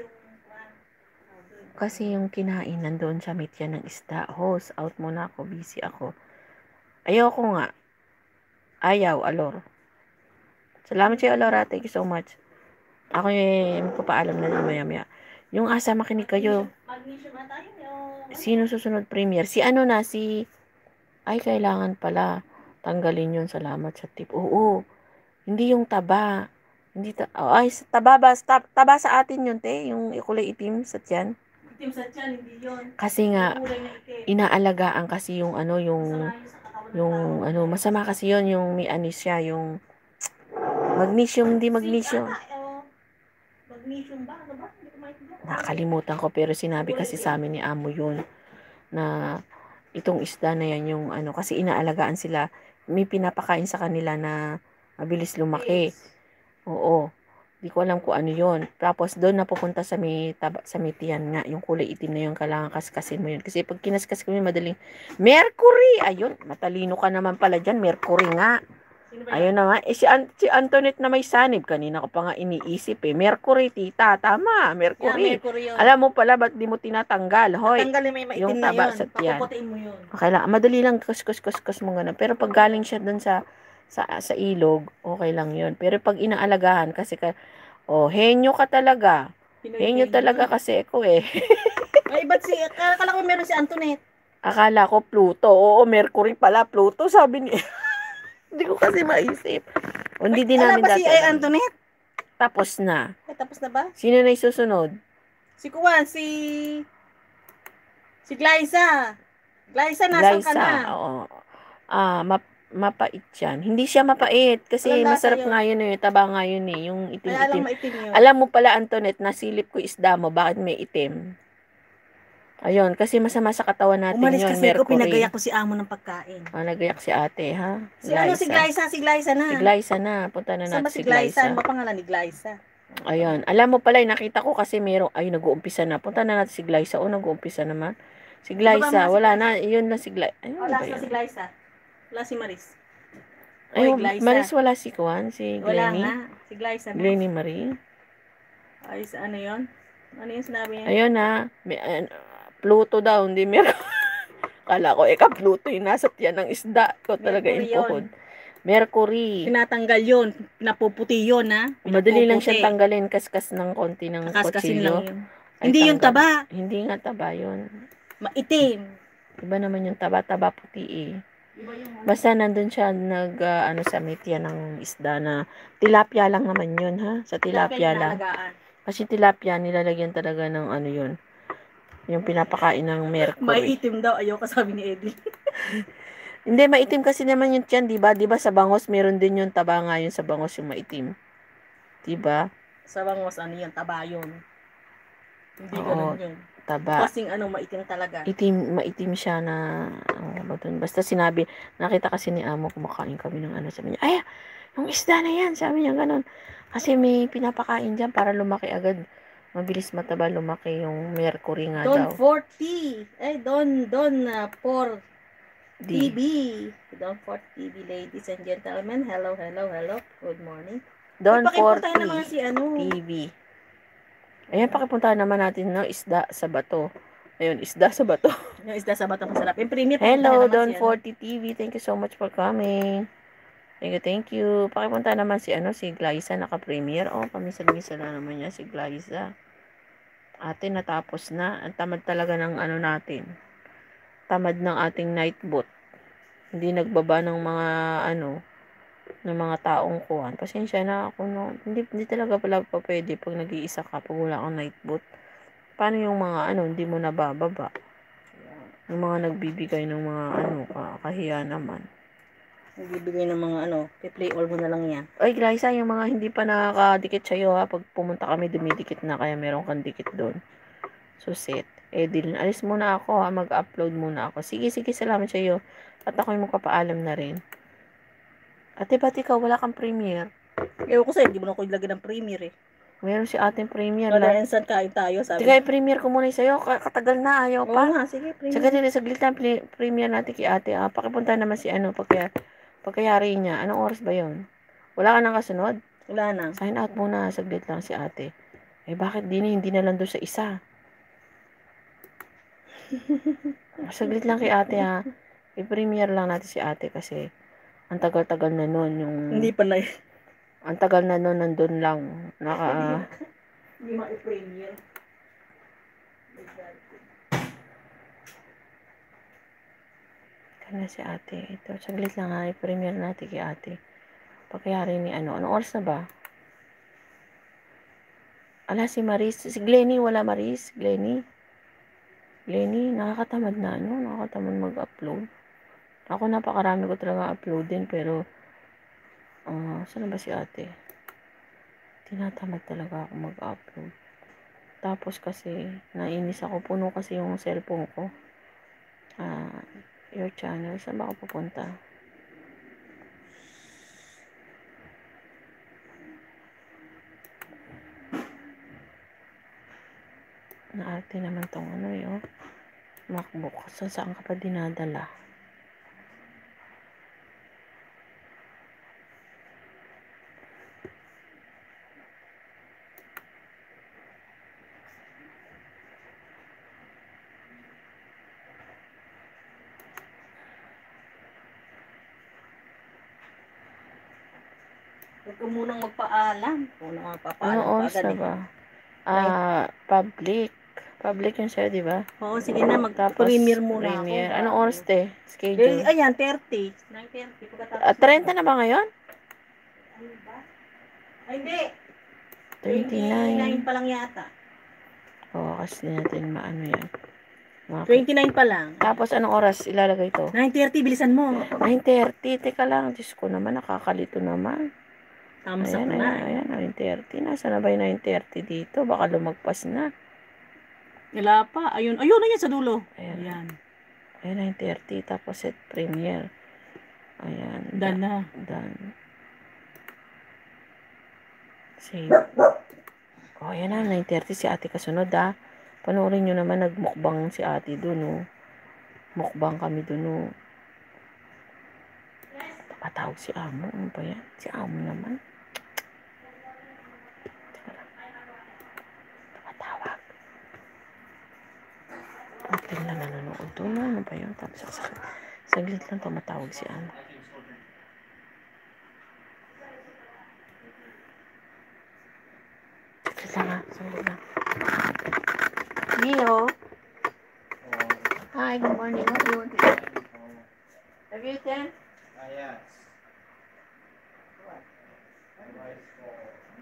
Kasi yung kinain, nandoon sa may tiyan ng isda. Host, out muna ako, busy ako. Ayoko nga. Ayaw, Alor. Salamat sa'yo, Alora, thank you so much. Ako yung magpapaalam na lang maya-maya. Yung asa, makinig kayo. Sino susunod premiere? Si ano na, si... Ay, kailangan pala. Tanggalin yun, salamat sa tip. Oo, hindi yung taba. Hindi ta oh, ay, taba ba? Tab taba sa atin yun, te? Yung kulay itim sa tiyan? Itim sa tiyan, hindi yun. Kasi nga, inaalagaan kasi yung ano, yung, yung ano, masama kasi yun, yung may ano siya, yung magnesium, hindi magnesium. Magnesium ba? Ano ba? Hindi ko maintindihan. Nakalimutan ko, pero sinabi kasi sa amin ni Amo yun, na itong isda na yan yung ano, kasi inaalagaan sila, may pinapakain sa kanila na mabilis lumaki. Oo. Di ko alam kung ano yon. Tapos doon napupunta sa may taba, sa may tiyan nga, yung kulay itim na yung kailangan kaskasin mo yun. Kasi pag kinaskas mo yun, madaling Mercury! Ayun, matalino ka naman pala dyan, Mercury nga. Ayun na nga. Eh, si, An- si Antoinette na may sanib, kanina ko pa nga iniisip eh. Mercury, tita. Tama, Mercury. Yeah, Mercury yun. Alam mo pala, ba't di mo tinatanggal? Hoy, Tatanggalin mo yung maitim yung na taba yun. sa tiyan. Papuputiin mo yun. Okay lang. Madali lang kus-kus-kus-kus mo gano'n. Pero pag galing siya doon sa sa sa ilog, okay lang 'yun. Pero pag inaalagaan kasi ka, oh, henyo ka talaga. Pinoy Henyo henyo. talaga kasi ako eh. Ay, ba't si, akala ko meron si Antoinette. Akala ko Pluto. Oo, Mercury pala. Pluto, sabi niya. Hindi ko kasi maisip. O, hindi din Alam namin ba si dati ay alam. Antoinette? Tapos na. Ay, tapos na ba? Sino na isusunod? Si Kuwan, si... Si Glyza. Glyza, nasan ka Glyza. na? Oo. Ah, map mapait yan. Hindi siya mapait kasi Walang lasa masarap yun. nga yun eh. Taba nga yun eh. Yung Kaya lang itim-itim. maitim yun. Alam mo pala, Antoinette, nasilip ko isda mo. Bakit may itim? Ayun, kasi masama sa katawan natin Umalis yun, kasi ko, Mercury. pinagayak ko si amo ng pagkain. Ah, nagayak si ate, ha? Si ano, si Glyza, si Glyza na. Si Glyza na. Punta na Saan natin ba si si Glyza? Glyza. Ano ba pangalan ni Glyza? Ayun. Alam mo pala, nakita ko kasi merong, ay, nag-uumpisa na. Punta na natin si Glyza. O, nag-uumpisa naman. Si Glyza, wala na. Yun na si Glyza. Ayun, oh, last na si Glyza. Wala si Maris. Ay, Oy, Glyza. Maris wala si Kwan, si Wala Glenny. nga. Si Glyza na. Glenny Marie. Ay, sa ano yun? Ano yung sinabi niya? Ayun na. May, uh, Pluto daw, hindi meron. Kala ko, eka, Pluto yung nasa tiyan ng isda. Ikaw talaga impuhod. Mercury. Tinatanggal yun. Pinapuputi yun, ha? Pinapuputi. Madali lang siya tanggalin, kaskas ng konti ng Kakaskasin kutsilyo. lang yun. Hindi yung taba. Hindi nga taba yun. Maitim. Iba naman yung taba, taba puti eh. Basta nandun siya nag, uh, ano sa mitya ng isda na tilapia lang naman yun, ha? Sa tilapia lang. Kasi tilapia, nilalagyan talaga ng ano yun. Yung pinapakain ng Mercury. Maitim daw, ayoko sabi ni Eddie. Hindi, maitim kasi naman yun tiyan, diba? Diba sa bangos, meron din yung taba nga yun sa bangos yung maitim. Diba? Sa bangos, ano yun, taba yun. Hindi ganun yun. Taba. Kasing ano, maitim talaga. Itim, maitim siya na, oh, basta sinabi, nakita kasi ni Amo, kumakain kami ng ano, sabi niya, ay, yung isda na yan, sabi niya ganun. Kasi may pinapakain dyan para lumaki agad. Mabilis mataba, lumaki yung Mercury nga Don daw. forty. Eh, Don, Don uh, for T V. Don for T V, ladies and gentlemen. Hello, hello, hello. Good morning. Don for T V. Si ano. T V. Ayan, pakipuntahan naman natin, no, isda sa bato. Ayun, isda sa bato. Yung isda sa bato masarap. Yung premier, hello, Don si forty T V. Thank you so much for coming. Thank you, thank you. Pakipunta naman si, ano, si Glyza, naka-premier. Oh, pamisal-misal na naman niya, si Glyza. Ate, natapos na. Ang tamad talaga ng ano natin. Tamad ng ating night boat. Hindi nagbaba ng mga, ano, ng mga taong kuhan. Pasensya na ako, no. Hindi, hindi talaga pala pa pwede pag nag-iisa ka, pag wala kang night boat. Paano yung mga, ano, hindi mo nabababa? Yung mga nagbibigay ng mga, ano, kahiya naman. Nagbibigay ng mga, ano, play all mo na lang yan. Ay, Glyza, yung mga hindi pa nakakadikit sa'yo, ha, pag pumunta kami, dumidikit na, kaya meron kang dikit doon. So, set. Eh, din, alis muna ako, ha, mag-upload muna ako. Sige, sige, salamat sa'yo. At ako'y magpapaalam na rin. Ate, ba't ikaw, wala kang premiere? Ewan ko sa'yo, hindi mo na ako ilagay ng premiere, eh. Meron si ating premiere lang. Kada saan kain tayo, sabi. Sige, premiere ko muna sa'yo. Katagal na, ayaw pa. Oo nga, sige, premiere. Saka din, saglit lang, premiere natin kay ate. Ah, pakipunta naman si, ano, pagkaya, pagkayari niya. Anong oras ba yon? Wala ka nang kasunod? Wala na. Sign out muna, saglit lang si ate. Eh, bakit din hindi na lang doon sa isa? Saglit lang kay ate, ha. I-premiere lang natin si ate kasi ang tagal-tagal na nun yung... Hindi pa na ang tagal na nun, nandun lang. Naka... Uh, hindi ma-premiere. Ito na si ate. Ito, saglit lang ha. I-premiere natin kay ate. Pagkayari ni ano. Anong oras na ba? Ala, si Maris. Si Glenny, wala Maris. Glenny. Glenny, nakakatamad na ano. Nakakatamad mag-upload. Ako napakarami ko talaga upload din. Pero, uh, saan ba si ate? Tinatamad talaga ako mag-upload. Tapos kasi, nainis ako. Puno kasi yung cellphone ko. Ah, uh, your channel. Saan ba ako pupunta? Naarte naman tong ano yun. MacBook. So, saan ka pa dinadala? Huwag ka munang magpaalam. Kung ano magpapaalam Anong ka oras agad na eh. ba? Ah, public. Public yung sa'yo, di ba? Oo, sige na. Tapos, Mag-premiere muna premiere. ako. Anong oras te? Eh, Schedule. ayan, thirty. nine thirty. Pagkatapos Ah, thirty na ba ngayon? Ano ba? Ay, hindi. twenty-nine. twenty-nine pa lang yata. Oo, kasi natin maano yan. Okay. twenty-nine pa lang. Tapos, anong oras ilalagay to? nine thirty, bilisan mo. nine thirty. Teka lang. Diyos ko naman, nakakalito naman. Thumbs up Ayan, na. ayan, ayan. nine thirty. Nasa na ba yung nine thirty dito? Baka lumagpas na. Wala pa. Ayun, ayun na yan sa dulo. Ayan. Ayan. Ayan, nine thirty. Tapos, set premiere. Ayan. Done na. Done. Save. Oh, ayan na. nine thirty si ate kasunod ha. Panoorin nyo naman. Nagmukbang si ate dun oh. Mukbang kami dun oh. Patawag si amo. Ano ba yan? Si amo naman. Patawag. Ating na nanonood dun. Ano ba yun? Tapos sakit. Saglit lang tumatawag si amo. Saglit lang ha. Saglit lang. Leo. Hi, good morning. What do you want to eat? Have you eaten? Ah, yes. What? Rice for...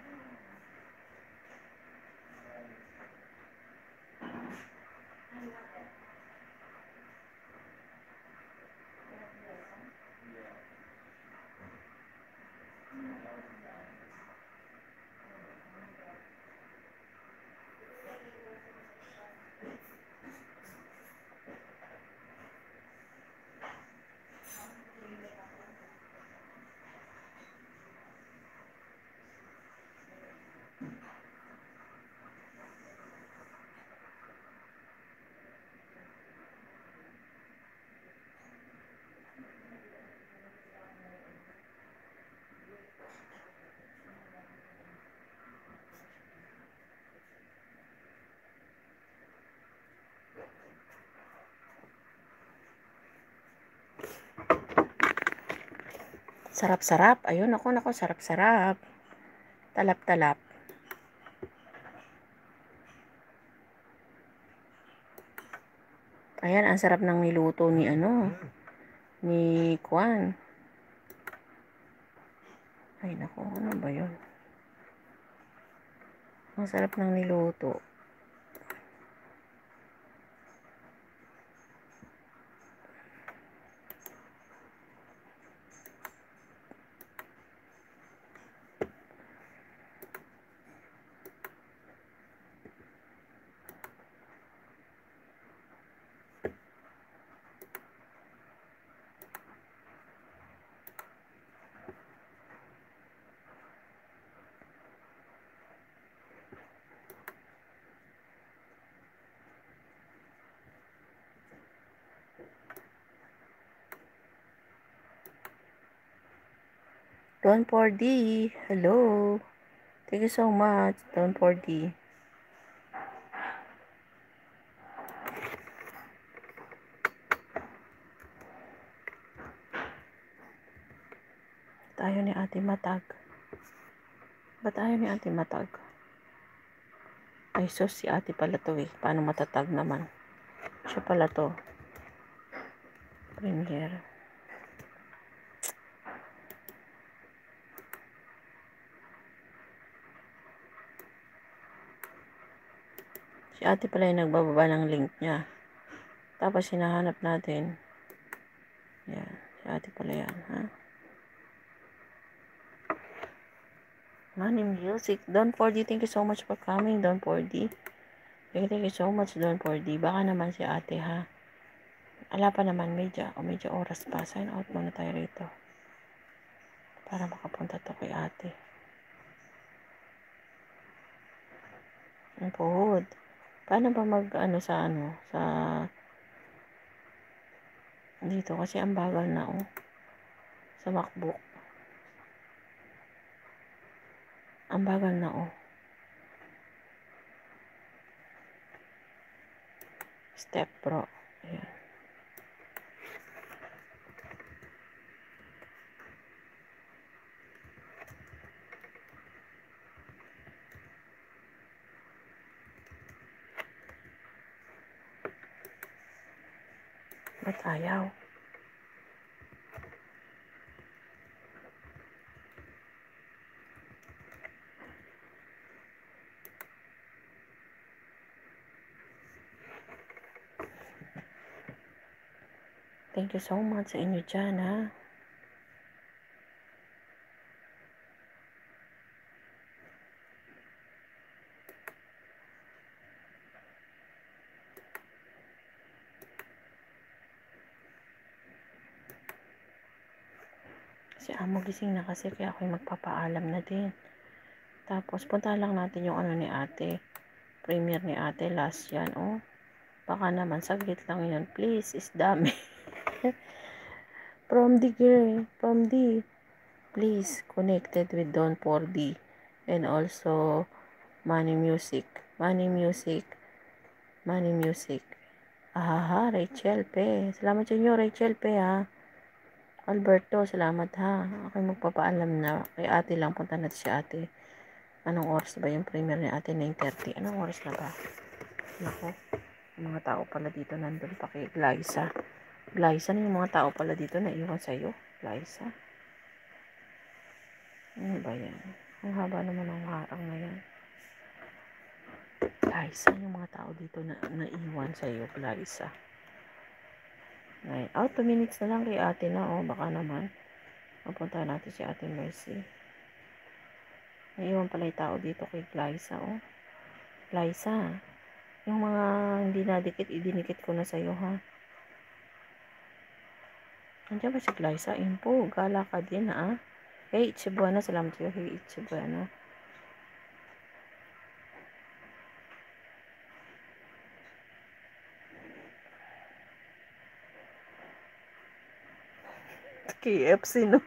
Sarap-sarap. Ayun, ako, nako, sarap-sarap. Talap-talap. Ayan, ang sarap ng niluto ni ano, ni Kwan. Ay, nako, ano ba yun? Ang sarap ng niluto. Don four D. Hello. Thank you so much, Don four D. Tayo ni Ate Matag. Ba't ayaw ni Ate Matag? Ay, sus, si Ate pala to eh. Paano matatag naman? Siya pala to. Premier. Si ate pala yung nagbababa ng link niya. Tapos hinahanap natin. Yan. Si ate pala yan, ha? Money Music. Don four D, thank you so much for coming, Don four D. Thank you, thank you so much, Don four D. Baka naman si ate, ha? Ala pa naman, medyo, o medyo oras pa. Sign out muna tayo rito. Para makapunta to kay ate. Ang puhod. Paano ba mag, ano, sa, ano, sa, dito, kasi ang bagal na, oh. Sa MacBook. Ang bagal na, oh. Step Pro. Ayan. Ba't ayaw? Thank you so much sa inyo dyan, ha? Si amo gising na kasi kaya ako'y magpapaalam na din. Tapos, punta lang natin yung ano ni ate. Premier ni ate, last yan, oh. Baka naman, saglit lang yun. Please, is dami. From the girl, from the, please, connected with Don four D. And also, Money Music. Money Music. Money Music. Ahaha, Rachel Pe. Salamat sa inyo, Rachel Pe, ha. Alberto, salamat, ha. Ako'y magpapaalam na. Kay ate lang, punta natin si ate. Anong oras ba yung premier ni ate? nine thirty. Anong oras na ba? Naku, yung mga tao pala dito nandun pa kay Glyza. Glyza na yung mga tao pala dito na iwan sa'yo. Glyza. Ano ba yan? Ang haba naman ng harang na yan. Glyza yung mga tao dito na naiwan sa'yo. Glyza. Nine. Oh, two minutes na lang kay ate na. Oh, baka naman. Mapunta natin si ate Mercy. Naiwan pala yung tao dito kay Glyza. Oh. Glyza. Yung mga hindi nadikit, idinikit ko na sa'yo, ha? Nandiyan ba si Glyza? Info, gala ka din, ha? Hey, Ichibuana, salamat sa'yo. Hey, Ichibuana. K F C, no?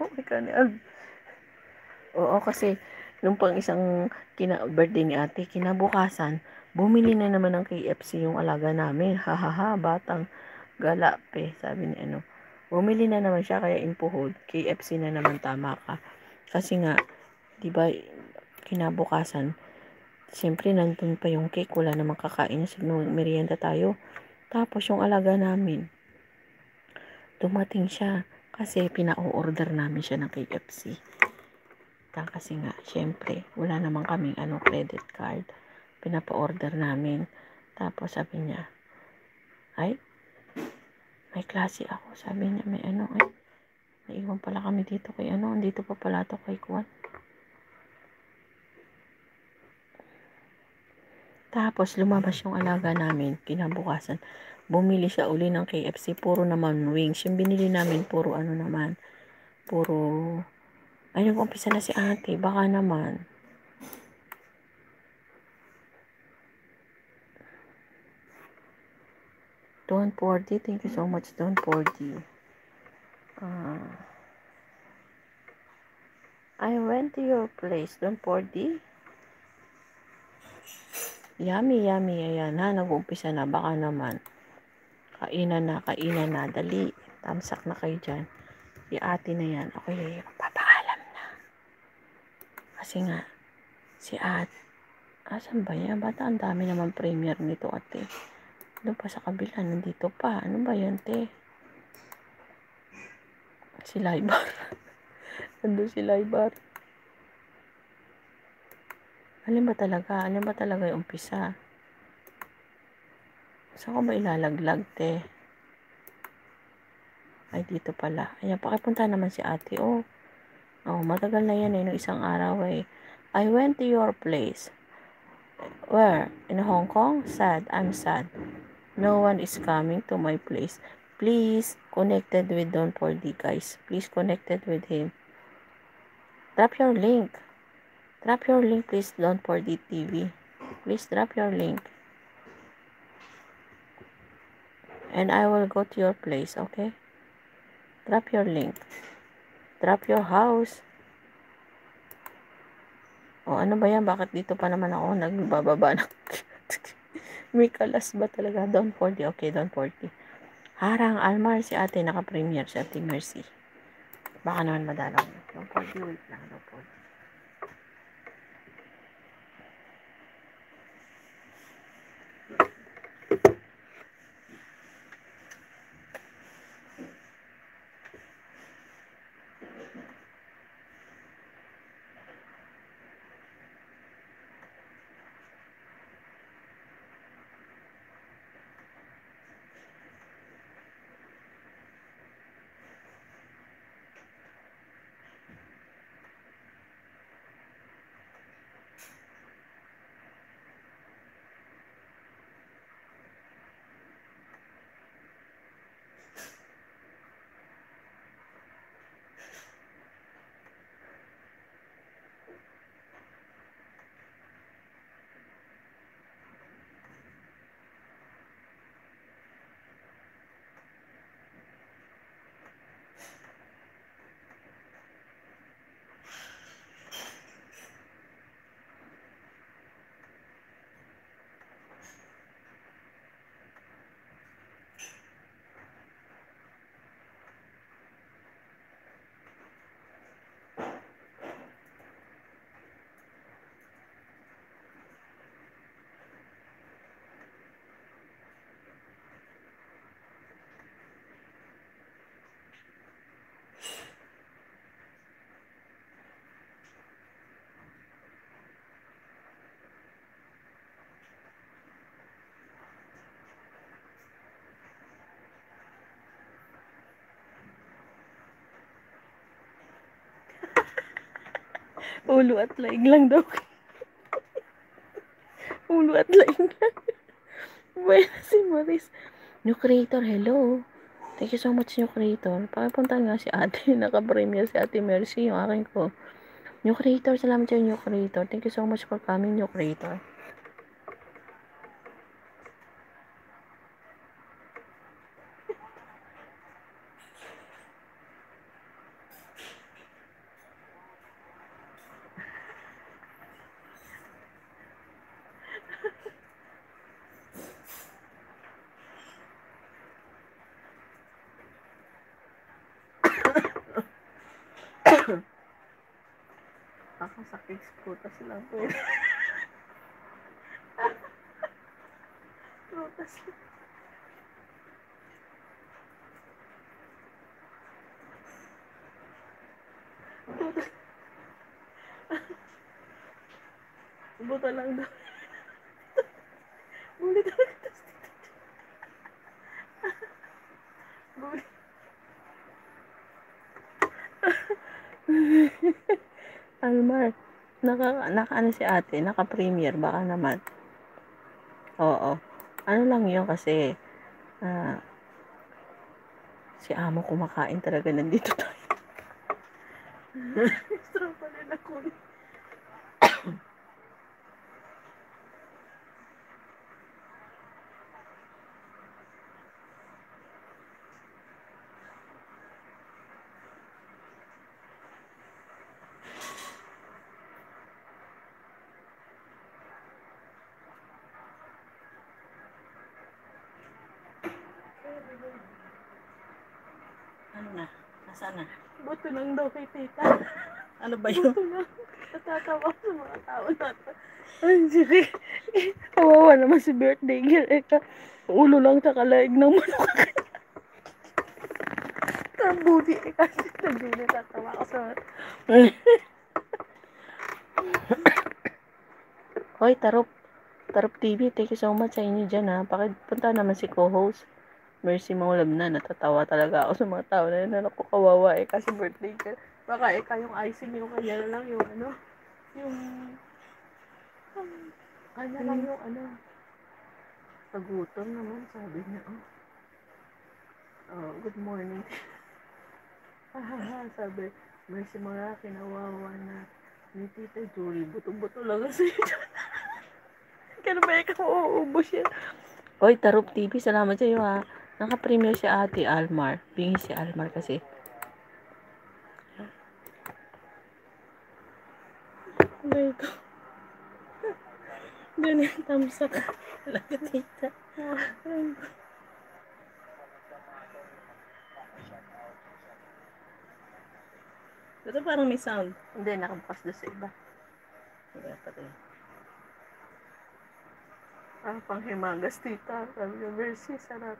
Oo, kasi nung pang isang kina birthday ni ate, kinabukasan, bumili na naman ng K F C yung alaga namin. Hahaha, batang galape, sabi ni ano. Bumili na naman siya, kaya impuhod. K F C na naman, tama ka. Kasi nga, di ba, kinabukasan, siyempre nandun pa yung cake, wala namang kakain, so merienda tayo. Tapos yung alaga namin, dumating siya, kasi pina-order namin siya ng K F C. Kasi nga, syempre, wala naman kaming ano, credit card. Pinapa-order namin. Tapos sabi niya, ay, may klase ako. Sabi niya, may ano, ay, naiwan pala kami dito kay ano, dito pa pala to kay Kwan. Tapos, lumabas yung alaga namin, kinabukasan. Bumili siya uli ng K F C, puro naman wings. Yung binili namin, puro ano naman, puro, ay, nag-umpisa na si ate, baka naman. Don four D, thank you so much, Don four D. Uh, I went to your place, Don four D. Yummy, yummy, ayan ha, nag-umpisa na, baka naman. Kainan na, kainan na, dali. Tamsak na kayo dyan. Si ate na yan, ako yung magpapaalam na. Kasi nga, si ate, asan ba yan? Ba't ang dami naman premier nito, ate? Doon pa sa kabila, nandito pa. Ano ba yan, te? Si Laibar. Nandun si Laibar. Alin ba talaga? Alin ba talaga yung umpisa? Saan ko ba ilalaglag, te? Ay, dito pala. Ayan, pakipunta naman si ate. Oh, oh matagal na yan eh. Nung isang araw eh. I went to your place. Where? In Hong Kong? Sad. I'm sad. No one is coming to my place. Please, connected with Don Pordy, guys. Please, connected with him. Drop your link. Drop your link, please, Don Pordy T V. Please, drop your link. And I will go to your place, okay? Drop your link. Drop your house. O, ano ba yan? Bakit dito pa naman ako nagbababa ng... May kalas ba talaga? Don Pordy. Okay, Don Pordy. Harang Almar, si ate naka-premier, si ate Mercy. Baka naman madalaw. Don Pordy, wait lang, Don Pordy. Ulo at laing lang daw. Ulo at laing lang. Buena si Maris. New creator, hello. Thank you so much, new creator. Pakipunta nga si ate. Naka-premier si ate Mercy, yung akin ko. New creator, salamat sa new creator. Thank you so much for coming, new creator. Ako sa cakes prutas lang po. Prutas lang. Prutas. Buto lang daw. Buli talaga. Buli. Almar, naka, naka ano si ate, naka-premier, baka naman. Oo. Ano lang yun kasi, ah, si amo kumakain talaga, nandito tayo. Extra pa rin ako. Ano na? Nasaan na? Buto lang daw kay tita. Ano ba yun? Buto lang. Natatawa sa mga tao natin. Ay, sige. Kawawa naman si birthday girl. Eka, ulo lang sa kalaig ng manok. Tama Budi eh, kasi Tita Julie, tatawa ako sa... Hoy, Tarop. Tarop T V, thank you so much sa inyo dyan ha. Pakipunta naman si co-host. Mercy Maulab na, natatawa talaga ako sa mga tao na yun. Ano ko, kawawa eh, kasi birthday ka. Baka eka yung icing yung kanya na lang yung ano, yung, yung kanya lang yung ano. Pagutom naman, sabi niya, oh. Oh, good morning. Hahaha, sabi, Mercy Maulab, kinawawa na ni Tita Julie. Buto-buto lang kasi. Kaya ba ikaw uuubos yan? Oy, Tarop T V, salamat sa iyo ha. Naka-premiere si Ate Almar. Bingi si Almar kasi. Ano ito? Doon yung thumbs up. Talaga, tita. Ito parang may sound. Hindi, nakabukas doon sa iba. Kaya patay. Ah, pang himagas, tita. Sabi niya, Mercy, sarap.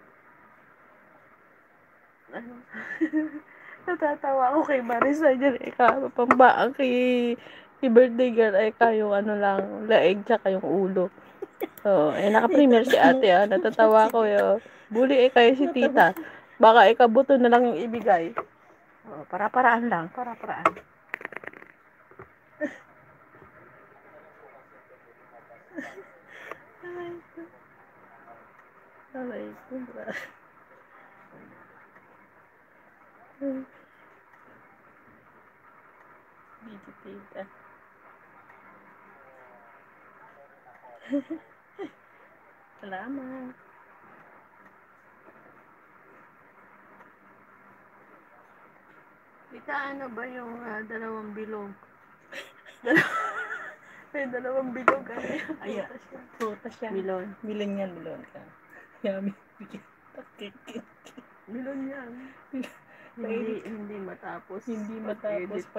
Ano? Natatawa ako kay Marisa dyan. Eka, pambaang kay, kay birthday girl. Eka, yung ano lang, laeg tsaka yung ulo. Oo, eh, naka-premiere si ate ah. Natatawa ko yun. Bully eh kayo si tita. Baka ikabuto na lang yung ibigay. Oo, para-paraan lang. Para-paraan. Aray ko, bra. Bigi tita. Salamat. Tita, ano ba yung ah, dalawang bilog? May dalawang bilog. Ano yun? Ayan. Prutas siya. Milon. Milon yan, milon ka. Yummy. Pakikit. Milon yan. Hindi, hindi matapos. Hindi matapos pag-edit. pag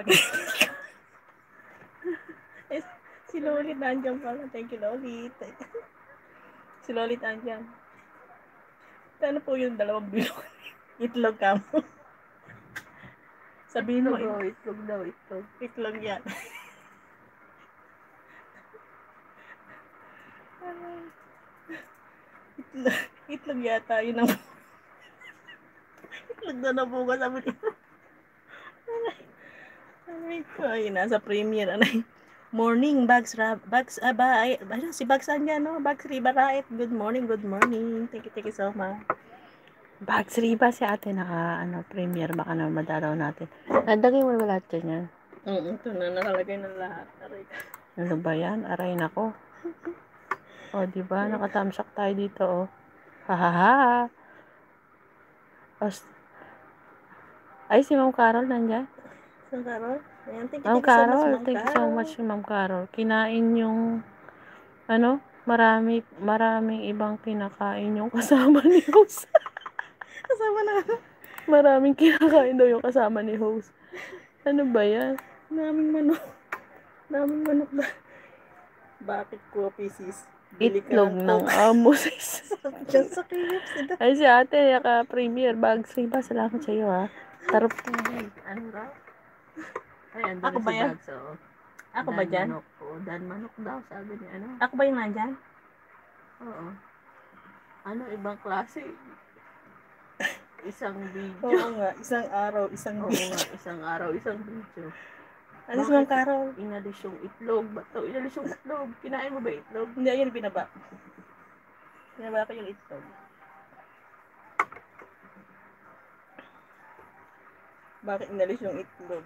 Eh, si Lolit nandiyan pala. Thank you, Lolit. Si Lolit nandiyan. Ano po yung dalawang bilog? Itlog ka mo. Sabihin mo, Itlog, oh, itlog daw, itlog. itlog yan. itlog, itlog yata. Yun ang... itlog na nabuga. Sabi niya. Aray ko. Ay, nasa premiere. Anay. Morning, Bags Rab. Bags, aba, ay, ano, si Bags Anya, no? Bags Ribarait. Good morning, good morning. Thank you, thank you so much. Bags Riba si ate naka, ano, premiere. Baka na madalaw natin. Nandagay mo na lahat dyan yan. Oo, ito na. Nakalagay ng lahat. Aray ko. Ano ba yan? Aray nako. O, di ba? Nakatamsak tayo dito, oh. Hahaha. Os. Ay, si Ma'am Carol nandyan? Saan Carol? Ayan, thank you, Ma'am thank you so much, Carol, Ma'am thank you so Carol. much, Ma'am Carol. Kinain yung, ano, marami, maraming ibang kinakain yung kasama ni host. Kasama na. Maraming kinakain daw yung kasama ni host. Ano ba yan? Naming manok. Naming manok ba? Bakit ko, Pisces? Bili ka Itlog ng ng coke. amo sis. Diyan sa K F C daw. Ay, si ate, naka-premiere. Bags Riba, salamat sa iyo, ha. Tarop T V. Ano raw? Ay, andun Ako na ba si yan? Bags, oo. Ako Dan ba dyan? Manok. Oo, Dan Manok daw, sabi ni ano. Ako ba yung nandyan? Oo. Ano, ibang klase. Isang video. Oo nga, isang araw, isang Oo video. nga, isang araw, isang video. Ano si Ma'am Carol? Inalis yung itlog. Ba't daw inalis yung itlog? Kinain mo ba itlog? Hindi, ayun, binaba. Binaba ko yung itlog. Bakit inalis yung itlog?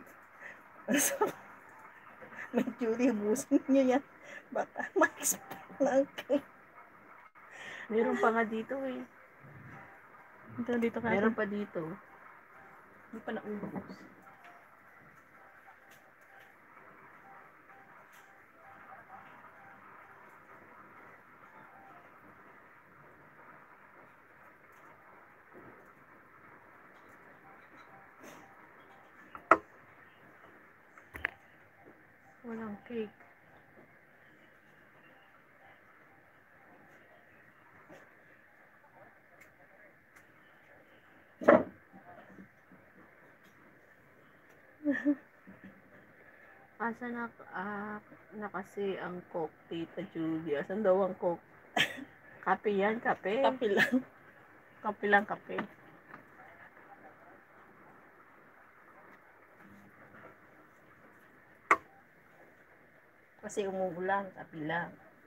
May Julie, busin nyo yan. Baka ma-expect lang kayo. Meron pa nga dito eh. Ito, dito ka. Meron pa dito. Hindi pa naubos. Walang cake. Asa na, ah, na kasi ang Coke, Tita Judy? Asan daw ang Coke? Kape yan, kape. Kape lang. Kape lang, kape. Kasi umuulan, kape lang.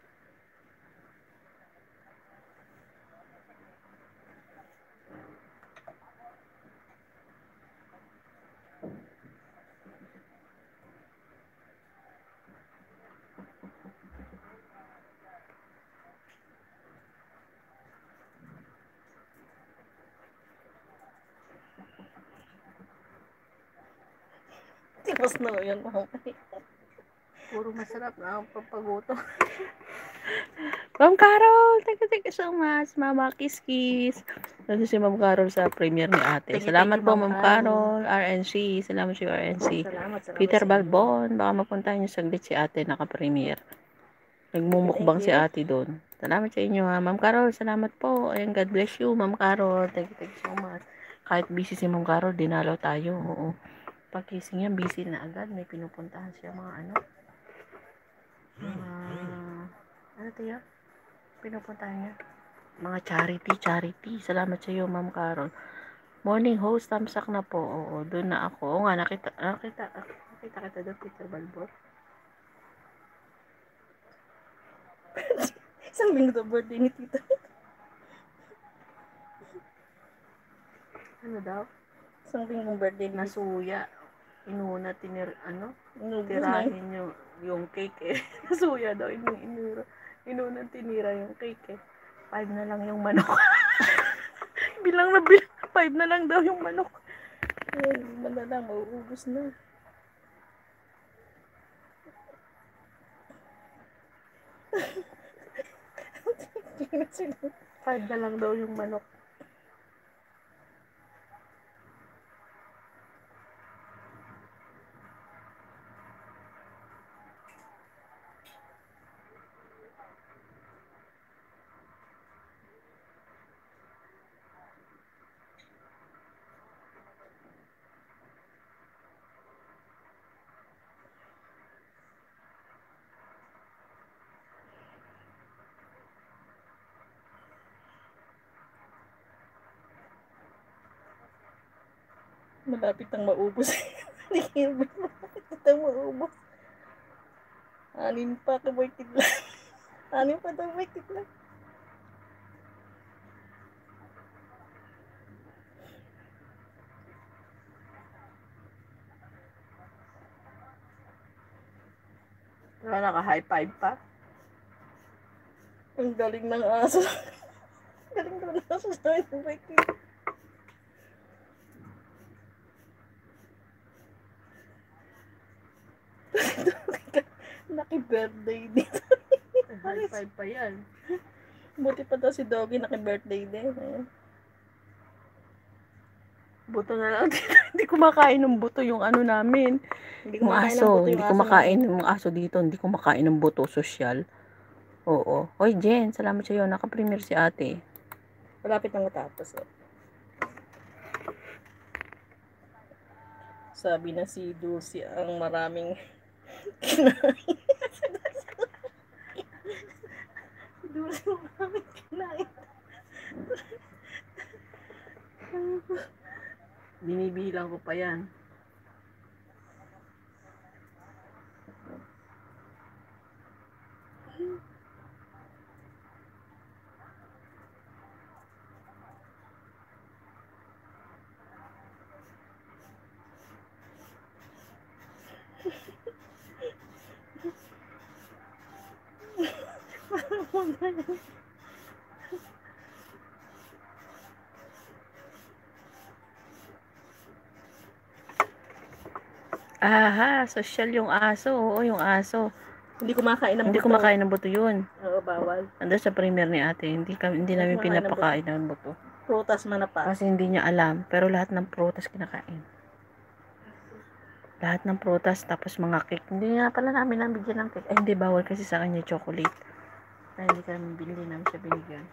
Tipos na yun, mamay. Puro masarap na ang pampaguto. Ma'am Carol, thank you, thank you so much. Mama, kiss, kiss. Nandun si Ma'am Carol sa premiere ni ate. Thank you, Salamat thank you, po, Ma'am Ma'am Carol. Carol. R N C. Salamat sa R N C. Salamat, salamat Peter sa inyo. Balbon. Baka mapuntahan niyo saglit si ate naka-premiere. Nagmumukbang Thank si you. ate doon. Salamat sa inyo ha. Ma'am Carol, salamat po. Ayan, God bless you, Ma'am Carol. Thank you, thank you so much. Kahit busy si Ma'am Carol, dinalaw tayo. Oo. Pagkising niya, busy na agad. May pinupuntahan siya mga ano. Mga, ano tayo? Pinupuntahan niya. Mga charity, charity. Salamat sa iyo, Ma'am Carol. Morning host, tamsak na po. Oo, doon na ako. Oo nga, nakita, nakita, nakita kita doon, Peter Balbon. Isang linggo birthday ni Tita. Ano daw? Isang linggo birthday ni Tita. Nasuya. Inuna, tinir, ano? Inubos na yun. Tirahin yung, yung cake eh. Nasuya daw. Inu, inura. Inuna, tinira yung cake eh. Five na lang yung manok. Bilang na bilang. Five na lang daw yung manok. Ayun, lima na lang, mauubos na. Five na lang daw yung manok. Malapit ang maubos. Hindi kayo malapit ang maubos. Anin pa, kabartig lang. Anin pa, kabartig lang. Wala, naka-high five pa. Ang galing ng aso. Galing ng aso sa kabartig. Naki-birthday dito. High five pa yan. Buti pa daw si Doggy naki-birthday din. Ayan. Buto na lang. Hindi kumakain ng buto yung ano namin. Hindi Yung kumakain ng aso. buto yung Hindi aso kumakain namin. yung aso dito. Hindi kumakain ng buto social. Oo. Hoy, Jen. Salamat sa iyo. Naka-premiere si ate. Malapit na matapos. Oh. Sabi na si Dulce ang maraming kinain. Si Dulce ang maraming kinain. Binibilang ko pa yan. Aha, social yung aso. Oo, yung aso. Hindi kumakain ng Hindi buto. kumakain ng buto yun. Oo, bawal. Ando sa premiere ni ate. Hindi, kami, hindi namin kumakain ng pinapakain ng buto. Prutas man na pa. Kasi hindi niya alam. Pero lahat ng prutas kinakain. Lahat ng prutas, tapos mga cake. Hindi nga pala namin nabigyan ng cake. Ay, hindi, bawal kasi sa kanya chocolate. Ay, hindi kami binili namin siya binigyan.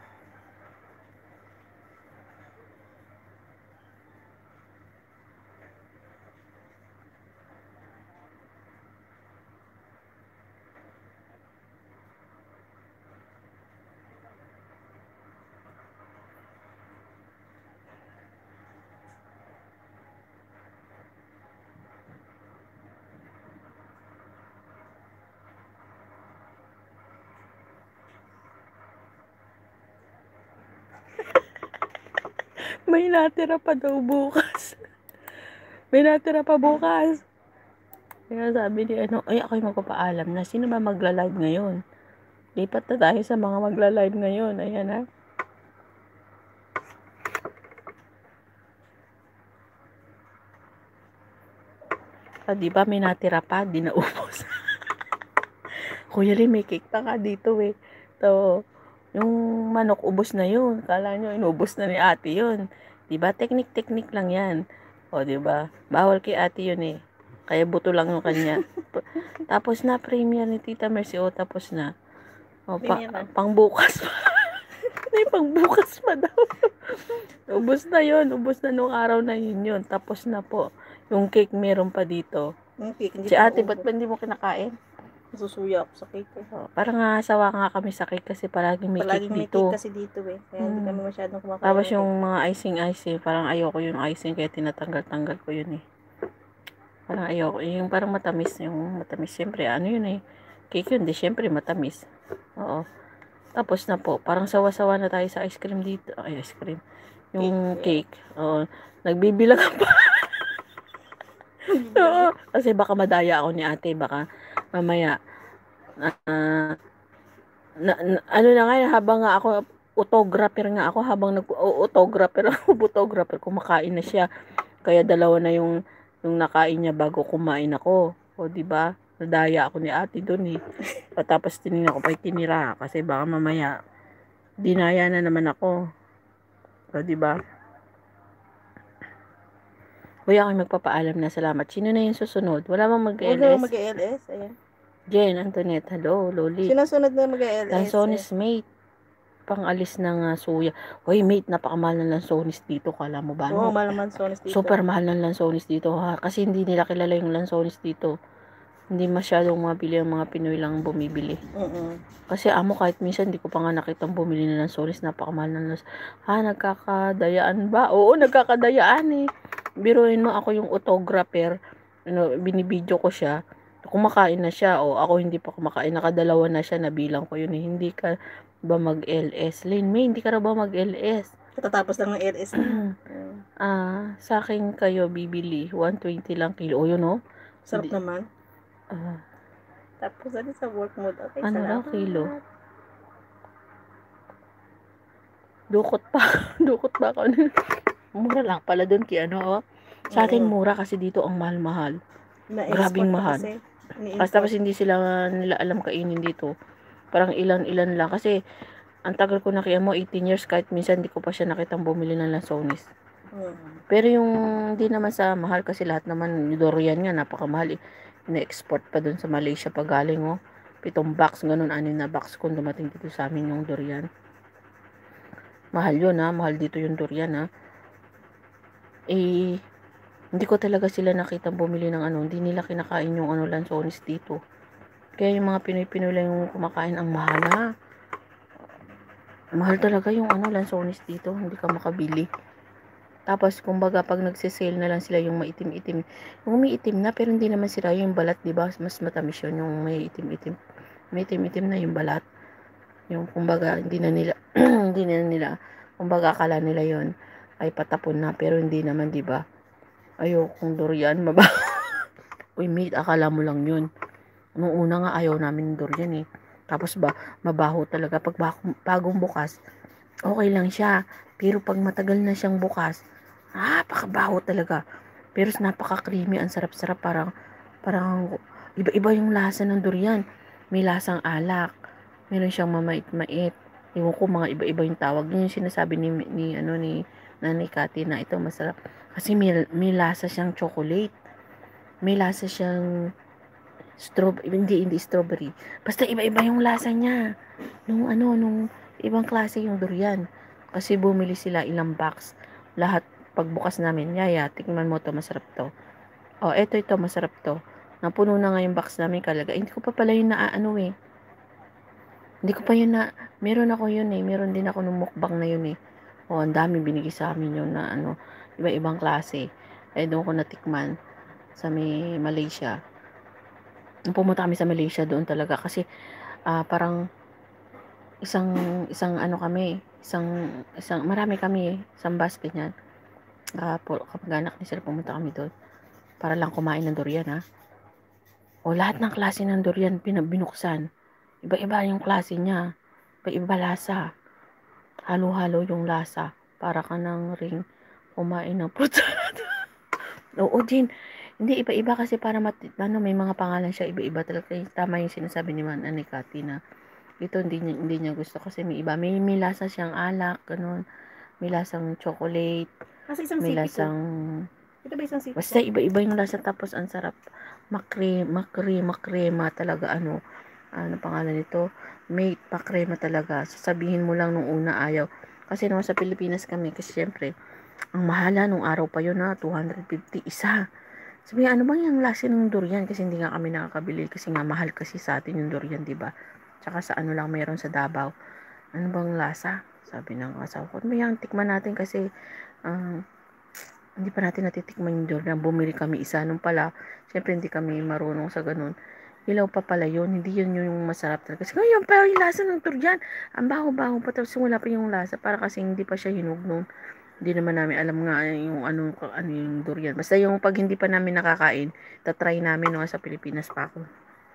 May natira pa daw bukas. May natira pa bukas. Kaya sabi ni ano, ay ako'y magpapaalam na. Sino ba magla-live ngayon? Lipat na tayo sa mga magla-live ngayon. Ayan ha. Ah, di ba may natira pa, di naubos. Kuya Lee, may cake pa ka dito eh. To, yung manok ubos na yun. Kala nyo inubos na ni ate yun. Di ba? Teknik-teknik lang yan. O, di ba? Bawal kay ate yun eh. Kaya buto lang yung kanya. Tapos na premier ni Tita Mercy. O, tapos na. O, pa, pang bukas pa. May pang bukas pa daw. Ubos na yun. Ubos na nung araw na yun yun. Tapos na po. Yung cake meron pa dito. Yung cake, hindi Si pa ate, naubos. ba't ba hindi mo kinakain? Nasusuya ako sa cake. Eh. Oh, parang nga sawa nga kami sa cake kasi palaging may Palaging cake may dito. cake kasi dito eh. Kaya hindi Hmm. kami masyadong kumakain. Tapos ng yung cake. mga icing-icing, parang ayoko yung icing kaya tinatanggal-tanggal ko yun eh. Parang ayoko. Yung parang matamis. Yung matamis, syempre ano yun eh. Cake yun, di syempre matamis. Oo. Tapos na po, parang sawa-sawa na tayo sa ice cream dito. Ay, ice cream. Yung Cake, cake. Oo. Nagbibilang pa. Oo. Kasi baka madaya ako ni ate. Baka mamaya uh, na, na, ano na nga, habang nga ako photographer nga ako, habang nag-photographer ako, photographer, kumakain na siya. Kaya dalawa na yung yung nakain niya bago kumain ako. O, di ba? Nadaya ako ni ate doon eh. Tapos tinignan ko pa tinira kasi baka mamaya dinaya na naman ako. O, di ba? Kuya, ako magpapaalam na. Salamat. Sino na yung susunod? Wala bang mag-L S? Wala mag-L S. Ayan. Jen, Antoinette, hello, Loli. Sinasunod na mag-L S. Lansones, eh. Mate. Pang-alis ng uh, suya. Hoy, mate, napakamahal ng Lansones dito. Kala mo ba? Oo, No? mahal ng Lansones dito. Super mahal ng Lansones dito. Ha? Kasi hindi nila kilala yung Lansones dito. Hindi masyadong mabili ang mga Pinoy lang bumibili. Uh-uh. Kasi amo kahit minsan hindi ko pa nga nakitang bumili ng Lansones. Napakamahal ng Lansones. Ha, nagkakadayaan ba? Oo, nagkakadayaan eh. Biruin mo ako yung autographer. Ano, binibidyo ko siya. Kumakain na siya. O ako hindi pa kumakain. Nakadalawa na siya. Nabilang ko yun eh. Hindi ka ba mag-L S? Lane May, hindi ka na ba mag-L S? Katatapos lang ng L S na. Ah, sa akin kayo bibili. one twenty lang kilo. O yun o. Sarap Hindi. naman. Ah, Tapos ano sa work mode. Okay, ano lang salamat. kilo? Dukot pa. Dukot pa ako. Mura lang pala doon kaya ano oh. Sa atin Oo. mura kasi dito ang mahal-mahal. Na-export Grabing pa mahal. kasi. Kasi tapos hindi sila nila alam kainin dito. Parang ilan-ilan lang. Kasi ang tagal ko na kaya mo, eighteen years, kahit minsan di ko pa siya nakitang bumili ng Lansones. Hmm. Pero yung hindi naman sa mahal kasi lahat naman, yung durian nga, napakamahal. Ina-export pa dun sa Malaysia pa galing oh. Pitong box, ganun, anin na box kung dumating dito sa amin yung durian. Mahal yun ha, mahal dito yung durian ha. Eh, hindi ko talaga sila nakitang bumili ng ano, hindi nila kinakain yung ano Lansones dito. Kaya yung mga Pinoy-Pinoy lang yung kumakain, ang mahal ha. Mahal talaga yung ano Lansones dito, hindi ka makabili. Tapos kumbaga pag nagse-sale na lang sila yung maitim-itim. Yung may itim na pero hindi naman sila yung balat, 'di ba? Mas matamis yun yung may itim-itim. May itim-itim na yung balat. Yung kumbaga hindi na nila hindi na nila kumbaga akala nila yon ay patapon na pero hindi naman, 'di ba? Ayokong durian maba. Uy, mate, akala mo lang yun. Nung una nga ayaw namin ng durian eh. Tapos ba, mabaho talaga. Pag bagong bukas, okay lang siya. Pero pag matagal na siyang bukas, napakabaho talaga. Pero napaka-creamy, ang sarap-sarap. Parang, parang, iba-iba yung lasa ng durian. May lasang alak. Meron siyang mamait-mait. Ewan ko, mga iba-iba yung tawag. Yun yung sinasabi ni, ni, ano, ni Nanay Kati na ito masarap. Kasi may, may lasa siyang chocolate. May lasa siyang strawberry, hindi, hindi strawberry. Basta iba-iba yung lasa niya. Nung ano, nung ibang klase yung durian. Kasi bumili sila ilang box. Lahat, pagbukas namin, yaya, tikman mo to, masarap to. Oh, eto, ito, masarap to. Napuno na nga yung box namin kalaga. Eh, hindi ko pa pala yun na, ano eh. Hindi ko pa yun na, meron ako yun eh. Meron din ako nung mukbang na yun eh. Oh, ang dami binigay sa amin yun na, ano, iba-ibang klase. Eh, doon ko natikman sa may Malaysia. Pumunta kami sa Malaysia doon talaga kasi uh, parang isang, isang ano kami, isang, isang, marami kami, isang bus, ganyan. Kapag anak ni sir, pumunta kami doon. Para lang kumain ng durian, ha. O, lahat ng klase ng durian binuksan. Iba-iba yung klase niya. Iba-iba lasa. Halo-halo yung lasa. Para ka ng ring kumain ng fruit salad. Oo din. Hindi, iba-iba kasi para mat, ano, may mga pangalan siya, iba-iba talaga. Tama yung sinasabi ni Man ni Cathy na ito hindi niya, hindi niya gusto kasi may iba. May, may lasa siyang alak, ganun. May lasang chocolate. Kasi isang May city lasang... ko. Ito ba isang city Basta ko? iba-iba yung lasa tapos ang sarap. Makre, makre, makrema talaga ano. Ano pangalan nito? May pakrema talaga. Sasabihin mo lang nung una ayaw. Kasi naman sa Pilipinas kami, kasi syempre, ang mahala nung araw pa yun na, two hundred fifty, isa. Sabi, ano bang yung lasa ng durian? Kasi hindi nga kami nakakabili. Kasi nga mahal kasi sa atin yung durian, di ba? Tsaka sa ano lang meron sa Davao. Ano bang lasa? Sabi ng asawa ko, may yung tikman natin kasi uh, hindi pa natin natitikman yung durian. Bumili kami isa. Nung pala, syempre hindi kami marunong sa ganun. Ilaw pa pala yun. Hindi yun yung masarap talaga. Kasi yun pa yung lasa ng durian. Ang baho-baho pa. Tapos wala pa yung lasa. Para kasi hindi pa siya hinug nun. Hindi naman namin alam nga yung ano, ano yung durian. Basta yung pag hindi pa namin nakakain, tatry namin no, sa Pilipinas pa ako.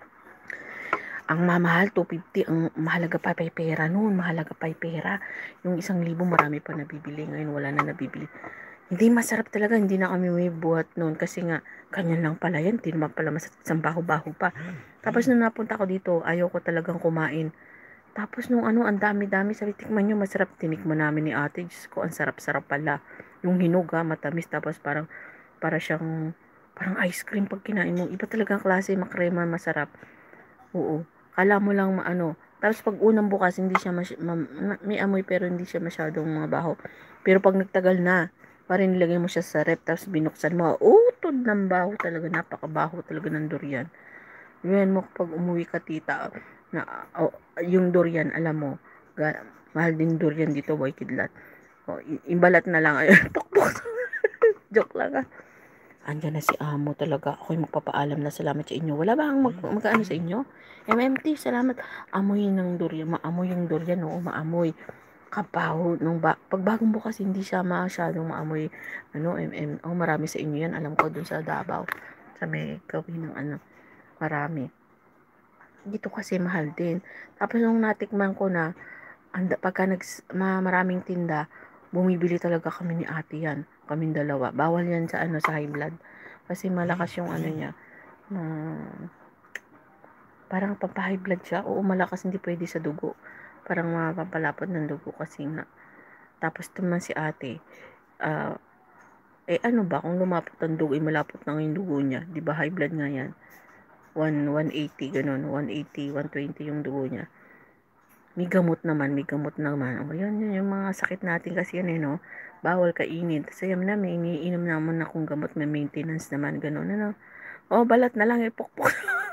Ang mamahal, two fifty. Ang mahalaga pa pay pera noon. Mahalaga pa pera. Yung isang libo marami pa nabibili. Ngayon wala na nabibili. Hindi masarap talaga. Hindi na kami may buhat noon. Kasi nga, ganyan lang pala yan. Hindi naman pala masarap. Isang baho-baho pa. Tapos nung napunta ko dito, ayaw ko talagang kumain. Tapos nung ano, ang dami-dami, sabi, tikman nyo, masarap. Tinikman namin ni ate. Diyos ko, ang sarap-sarap pala. Yung hinog ha, matamis. Tapos parang, para siyang, parang ice cream pag kinain mo. Iba talagang klase, makrema, masarap. Oo. Kala mo lang maano. Tapos pag unang bukas, hindi siya, masy- ma- may amoy pero hindi siya masyadong mga baho. Pero pag nagtagal na, parang nilagay mo siya sa rep, tapos binuksan mo, utod ng baho talaga, napakabaho talaga ng durian. Yun mo pag umuwi ka tita, na oh, yung durian, alam mo, ga, mahal din durian dito, boy kidlat. Oh, imbalat na lang, ayun, pukpuk. Joke lang ah. Andyan na si amo talaga. Ako'y magpapaalam na, salamat sa inyo. Wala bang mag, mag-ano sa inyo? M M T, salamat. Amoy ng durian, maamoy yung durian, oo, maamoy. Kapaho nung ba, pag bagong bukas hindi siya masyadong maamoy ano M M. Oh, marami sa inyo yan, alam ko dun sa Davao. Sa may gawin ng ano, marami. Dito kasi mahal din. Tapos nung natikman ko na, anda, pagka nags, ma, maraming tinda, bumibili talaga kami ni ate yan. Kaming dalawa. Bawal yan sa ano, sa high blood. Kasi malakas yung ano niya. Uh, parang pampahigh blood siya. Oo, malakas, hindi pwede sa dugo. Parang mapapalapot ng dugo kasi nga. Tapos naman si ate, uh, eh ano ba, kung lumapot ang dugo, eh, malapot na yung dugo niya. Di ba high blood nga yan? one eighty, ganun. one eighty, one twenty yung dugo niya. May gamot naman, may gamot naman. O, yan, yun, yung mga sakit natin kasi yan eh, no? Bawal kainin. Kasi yan na, may iniinom naman akong gamot, may maintenance naman, ganun, ano? O, balat na lang, ipokpok.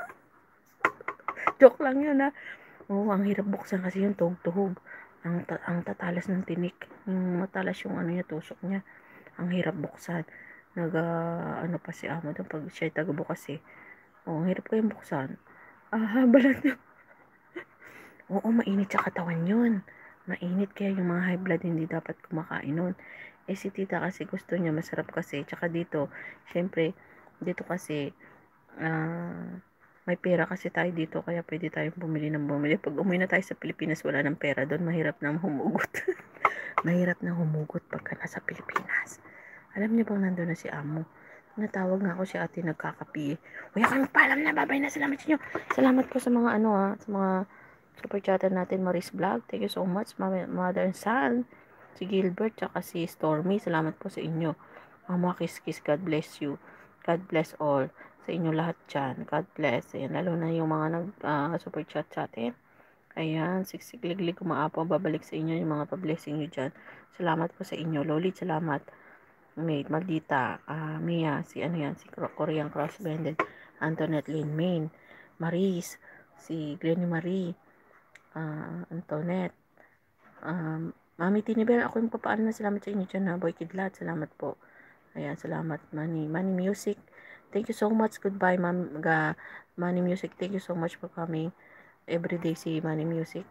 Joke lang yun, ha? Oo, ang hirap buksan kasi yung tuhog-tuhog. Ang, ta- ang tatalas ng tinik. Yung matalas yung ano niya, tusok niya. Ang hirap buksan. Nag, uh, ano pa si amo doon pag siya tagabukas eh. Oo, ang hirap kayong buksan. Ah, balat na. Oo, mainit sa katawan yun. Mainit kaya yung mga high blood hindi dapat kumakain nun. Eh si tita kasi gusto niya masarap kasi. Tsaka dito, syempre, dito kasi, ah, uh, may pera kasi tayo dito, kaya pwede tayong bumili ng bumili. Pag umuwi na tayo sa Pilipinas, wala ng pera doon, mahirap na humugot. Mahirap na humugot pagka nasa Pilipinas. Alam niyo bang nandun na si amo? Natawag nga ako si ate, nagkakapi. Huwag ako magpaalam na, babay na, salamat sa inyo. Salamat po sa mga ano ha, sa mga super chatter natin, Maris Vlog. Thank you so much, Mother and Son, si Gilbert, tsaka si Stormy. Salamat po sa inyo. Mama, kiss kiss, God bless you. God bless all sa inyo lahat dyan. God bless. Ayan, lalo na yung mga nag uh, super chat sa atin. Ayan, siksik-liglig kumaapo. Babalik sa inyo yung mga pa-blessing nyo dyan. Salamat po sa inyo. Lolit, salamat. Mate, Maldita, uh, Mia, si ano yan, si Korean Cross Banded, Antoinette Lynn Main, Maris, si Glenny Marie, uh, Antoinette, um, Mami Tinibel, ako yung papaalam na, salamat sa inyo dyan na, Boy Kidlat, salamat po. Ayan, salamat, Money, Money Music. Thank you so much. Goodbye, Ma'am, ga, Money Music. Thank you so much for coming. Everyday si Money Music.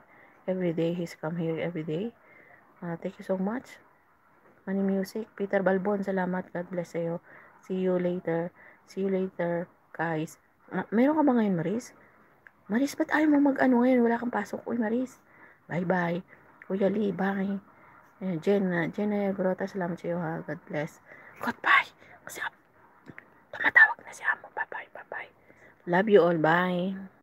every day. He's come here every day. Uh, thank you so much. Money Music, Peter Balbon, salamat. God bless sa'yo. See you later. See you later, guys. Ma- meron ka ba ngayon, Maris? Maris, ba't ayaw mo mag-ano ngayon? Wala kang pasok. Uy, Maris. Bye-bye. Kuya Lee, bye. Eh, Jen, uh, Jen Grota, salamat sa'yo ha. God bless. Goodbye. Kasi tumatawag na si Amo. Bye-bye, bye-bye. Love you all. Bye.